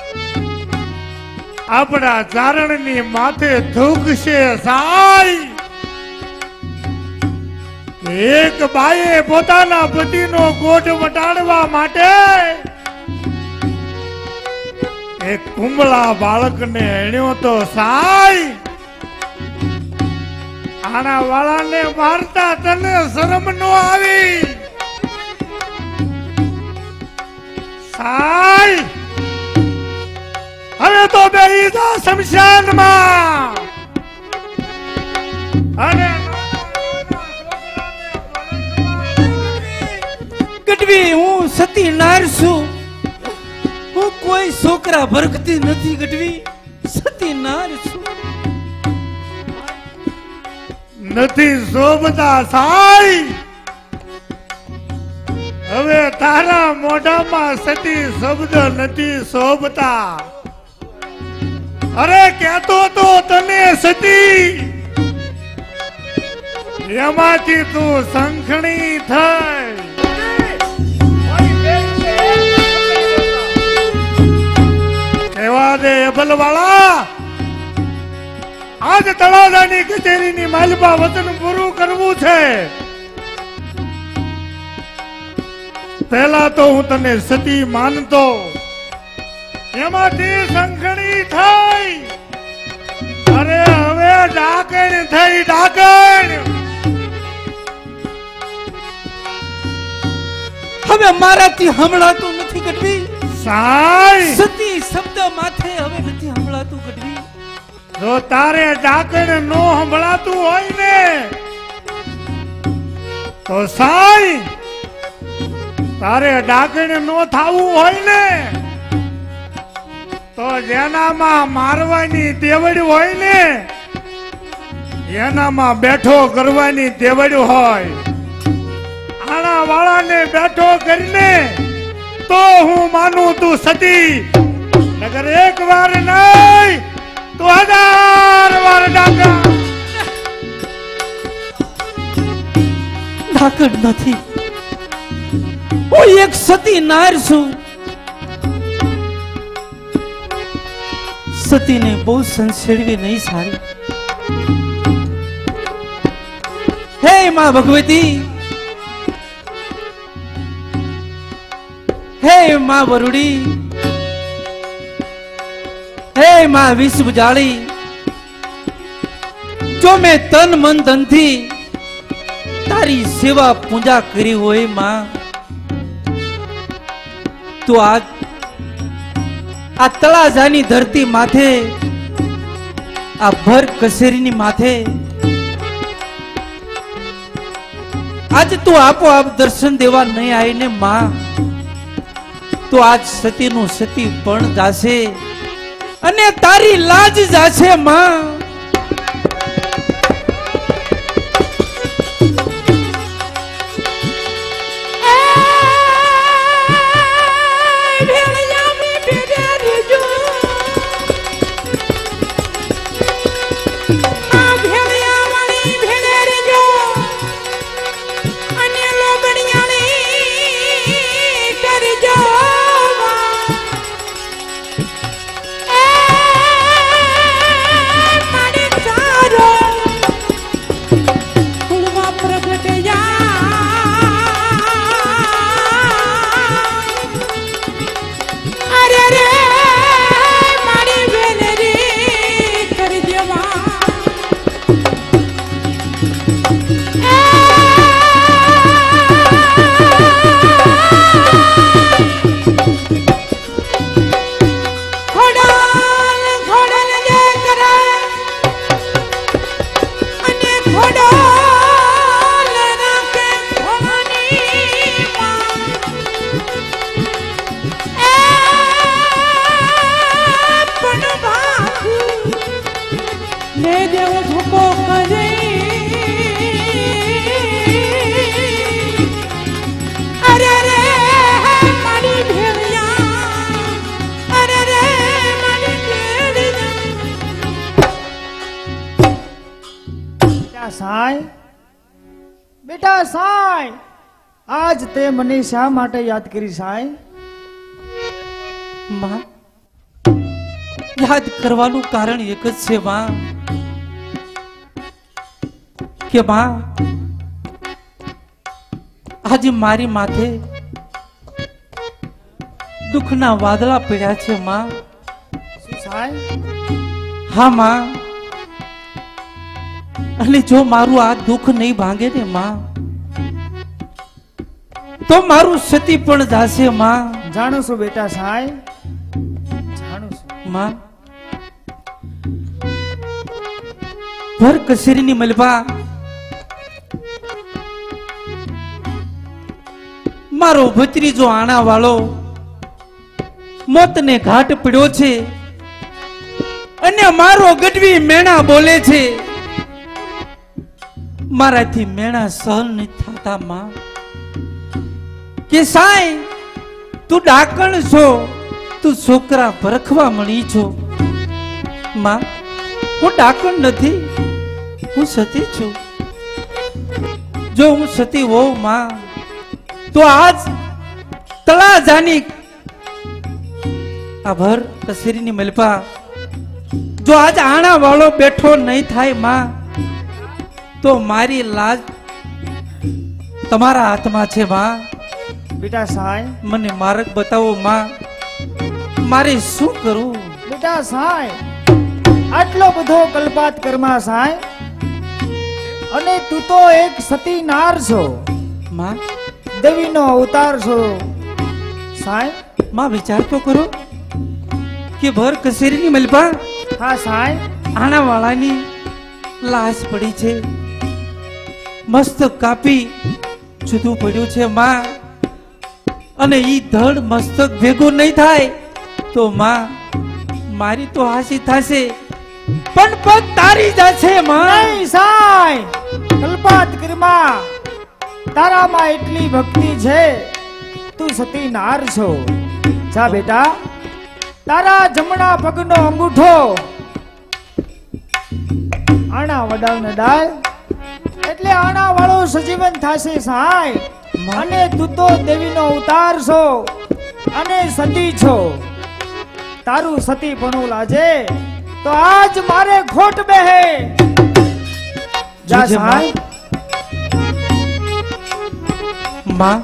આપણા ચારણની માથે થૂકશે સાઈ. એક બાઈએ પોતાના પતિનો ગોઠ મટાડવા માટે એક કુંબળા બાળકને એણ્યો તો સાઈ. આના વાળાને મારતા તને શરમ નો આવી? સાઈ હવે તો બેહીજા શમશાનમાં અને ગઢવી હું સતી નાર છું. હું કોઈ છોકરા ભરકતી નથી ગઢવી. સતી નાર છું. નથી શોભતા સાઈ. હવે તારા મોઢામાં સતી શબ્દ નથી શોભતા. અરે કહેતો તો તને સતી એમાંથી તું સંખણી થઈ. કહેવા દે અબલવાળા આજ તળાજાની કચેરીની માલપા વચન પૂરું કરવું છે. પહેલા તો હું તને સતી માનતો એમાંથી સંખણી થઈ. અરે હવે ડાકણ થઈ ડાકણ. હવે મારાથી હમણાતું નથી ગઢવી. સાઈ સતી શબ્દ માથે હવે નથી હમણાતું ગઢવી. જો તારે ડાકણ નો સંભળાતું હોય ને તો સાઈ તારે ડાકણ નો થાવું હોય ને તો જેનામાં મારવાની તેવડ હોય ને એનામાં બેઠો કરવાની તેવડ હોય. આના વાળાને બેઠો કરીને તો હું માનું તું સતી. નગર એક વાર નહીં તો 1000 વાર ડાકણ. ડાકણ નથી. હું એક સતી નાર છું. સતીને બહુ સંસેડવી નહીં સારી. હે માં ભગવતી, હે માં વરુડી, હે માં વિષ બુજાળી, જો મેં તન મન ધનથી તારી સેવા પૂજા કરી હોય માં તો આ તળાજાની ધરતી માથે આ ભર કસેરીની માથે આજ તું આપોઆપ દર્શન દેવા નહીં આવીને માં તો આજ સતીનું સતી પણ જાશે અને તારી લાજ જાશે માં. બેટા સાંઈ, આજ તે મને શા માટે યાદ કરી સાંઈ? માં, યાદ કરવાનું કારણ એક જ છે માં, કે માં આજે મારી માથે દુઃખના વાદળા પડ્યા છે માં. શું સાંઈ? હા માં, અને જો મારું આ દુઃખ નહીં ભાંગે ને માં, તો મારું સતી પણ જાશે માં. જાણું છું બેટા સાંઈ, જાણું છું. માં, ભર કસેરીની મલબા મારો ભત્રીજો આણા વાળો મોતને ઘાટ પડ્યો છે, અને મારો ગઢવી મેણા બોલે છે. મારાથી મેણા સહન નથી થતા માં. કે સાંઈ, તું ડાકણ છો, તું છોકરા ભરખવા મળી છો. માં, હું ડાકણ નથી, હું સતી છું. જો હું સતી હોઉં માં, તો આજ તળાજાની આ ભર કસેરીની મલપા જો આજ આણા વાળો બેઠો નહીં થાય માં, તો મારી લાજ તમારા હાથમાં છે માં. બેટા સાંઈ, મને માર્ગ બતાવો માં, મારે શું કરવું? બેટા સાંઈ, આટલો બધો કલ્પાત કર્મા સાંઈ, અને તું તો એક સતી નાર છો માં. દેવીનો અવતાર છો સાંઈ. માં, વિચાર તો કરો કે ભર કસેરીની મલપા હા સાંઈ, આણા વાળાની લાશ પડી છે, મસ્તક કાપી જુદું પડ્યું છે માં. અને ઈ ધડ મસ્તક ભેગું નહીં થાય તો માં મારી તો હાસી થશે, પણ પગ તારી જશે માં. નહીં સાંઈ, કલ્પાત કર્મા તારામાં એટલી ભક્તિ છે, તું સતી નાર છો. જા બેટા, તારા જમણા પગનો અંગૂઠો આણા વડાવને ડાળ, એટલે આણા વાળો સજીવન થશે સાંઈ. અને તું તો દેવીનો અવતાર છો અને સતી છો. તારું સતી પણ લાજે તો આજ મારે ખોટ બેહે. જા જોજે માં. સાંઈ. માં,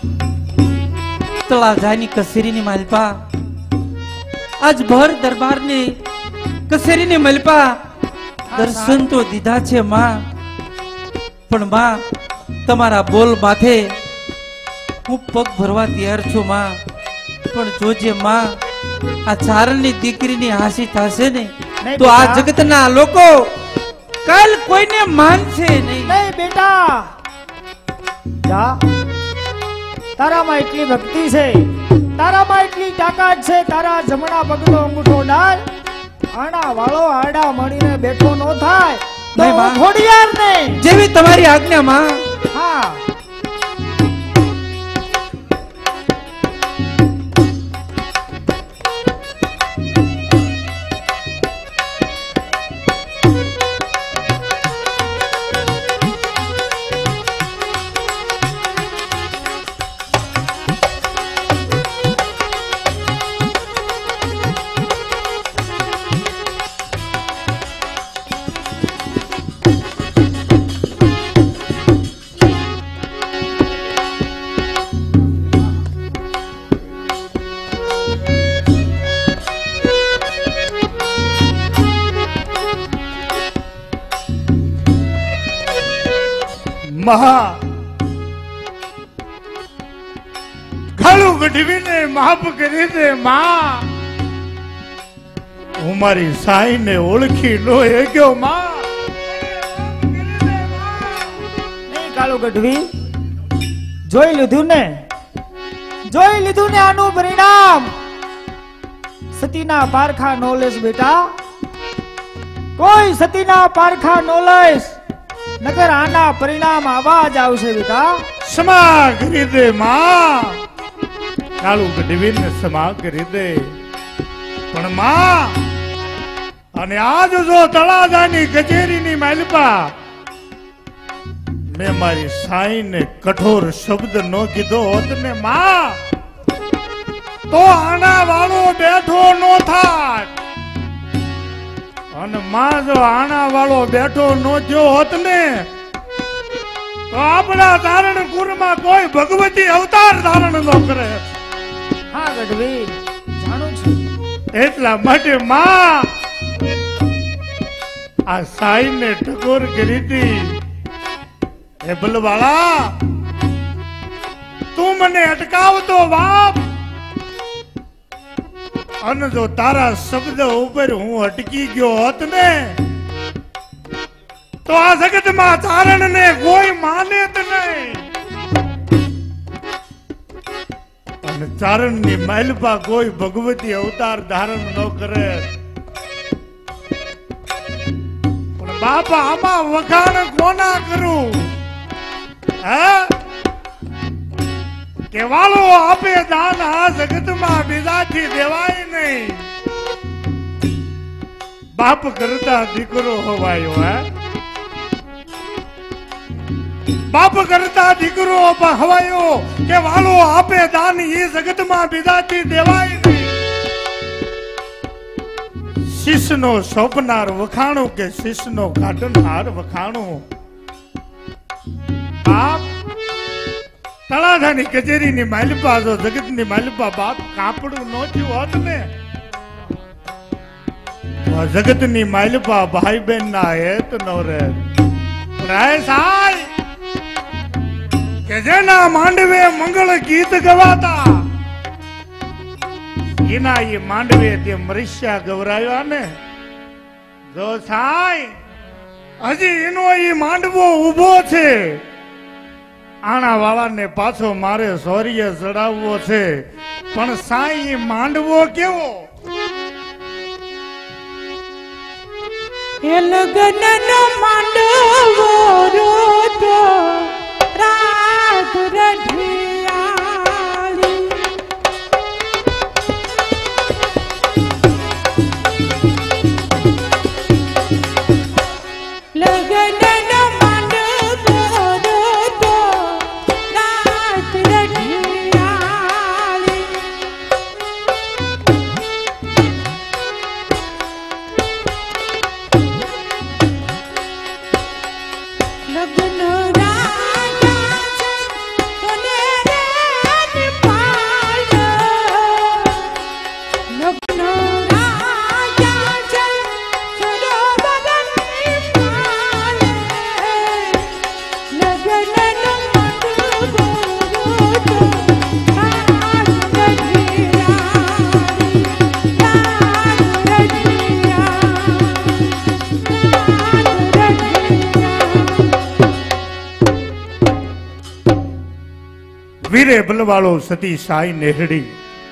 તળાજાની કસેરીની માલપા આજ ભર દરબારની કસેરીની મલપા દર્શન તો દીધા છે માં, પણ માં તમારા બોલ માથે હું પગ ભરવા તૈયાર છું માં. પણ જોજે માં, આ ચારણની દીકરીની હાસી થશે ને નહીં તો આ બેટા. જગતના લોકો કાલ કોઈને માનશે નહીં. નહીં બેટા, જા, તારામાં એટલી ભક્તિ છે, તારામાં એટલી તાકાત છે, તારા જમણા પગનો અંગૂઠો ડાળ આડા વાળો આડા મળીને બેઠો નો થાય તો નહીં બા. હું ખોડિયાર નહીં. જેવી તમારી આજ્ઞા માં. હા, મહા ખાલું ગઢવીને માફ કરી દે માં. હું મારી સાઈને ઓળખી નો ગયો માં. નહીં કાળુ ગઢવી, જોઈ લીધું ને, જોઈ લીધું ને આનું પરિણામ. સતીના પારખા નો લેશ બેટા, કોઈ સતીના પારખા નો લેશ, નકર આના પરિણામ આવા જ આવશે બેટા. ક્ષમા કરી દે માં. કાળું ગઢવીને ક્ષમા કરી દે. પણ માં, અને આજ જો તળાજાની કચેરીની માલપા મેં મારી સાઈ ને કઠોર શબ્દ નો કીધો હોત ને માં, તો આના વાળો બેઠો નો થાત. અને માં જો આના વાળો બેઠો નો થયો હોત ને, તો આપણા ધારણ કુરમાં કોઈ ભગવતી અવતાર ધારણ ન કરે. હા ગઢવી, જાણું છું. એટલા માટે માં આ સાઈ ને ટકોર કરી હતી. હે બલવાળા, તું મને અટકાવતો બાપ, અને જો તારા શબ્દ ઉપર હું અટકી ગયો હોત ને, તો આ જગતમાં ચારણ ને કોઈ માને જ નહીં. અને ચારણ ની માલપા કોઈ ભગવતી અવતાર ધારણ ન કરે. પણ બાપા આમાં વખાણ કોના કરું? હે કે વાલો આપે દાન આ જગતમાં બીજાથી દેવાય નહીં. બાપ કરતા દીકરો હોવાયો. હે બાપ કરતા દીકરો હવાયો કે વાલો આપે દાન એ જગતમાં બીજાથી દેવાય નહીં. શિષ્યનો સોંપનાર વખાણું કે શિષ્યનો કાઢનાર વખાણું. બાપ તળાજાની કચેરીની માલિપા જો જગતની માલિપા બાપ કાપડું નો થયું હોત ને, જગતની માલિપા ભાઈ બહેન ના હેત નો રહે. રાય સાઈ કે જેના માંડવે મંગળ ગીત ગવાતા, એના એ માંડવે તે મરસ્યા ગવરાયા ને. જો સાઈ હજી એનો એ માંડવો ઉભો છે, આણા વાળાને પાછો મારે સોરીએ ચડાવવો છે. પણ સાઈ માંડવો કેવો? એ લગ્નનો માંડવો રોતો રાત રઢિયાળી. લગ્નનો માંડવો રોતો રાત રઢિયાળી. લગ્ન રાજા છે કોને રે નિપાળ. લગ્ન રાજા છે સરોવર નિપાળ. લગ્નનો માંડવો રોતો રાત રઢિયાળી. રાત રઢિયાળી. વીરે બલવાળો સતી સાઈ નેહડી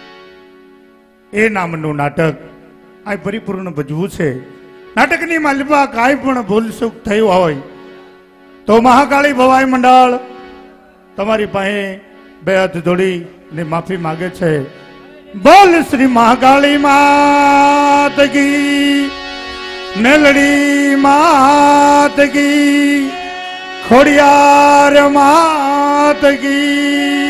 એ નામનું નાટક આ પરિપૂર્ણ ભજવું છે. નાટકની માલિપા કાંઈ પણ ભૂલ સુખ થયું હોય તો મહાકાળી ભવાઈ મંડળ તમારી પાસે બે હાથ જોડી ને માફી માંગે છે. બોલ શ્રી મહાકાળી માત કી, મેલડી માત કી, ખોડિયાર માત કી.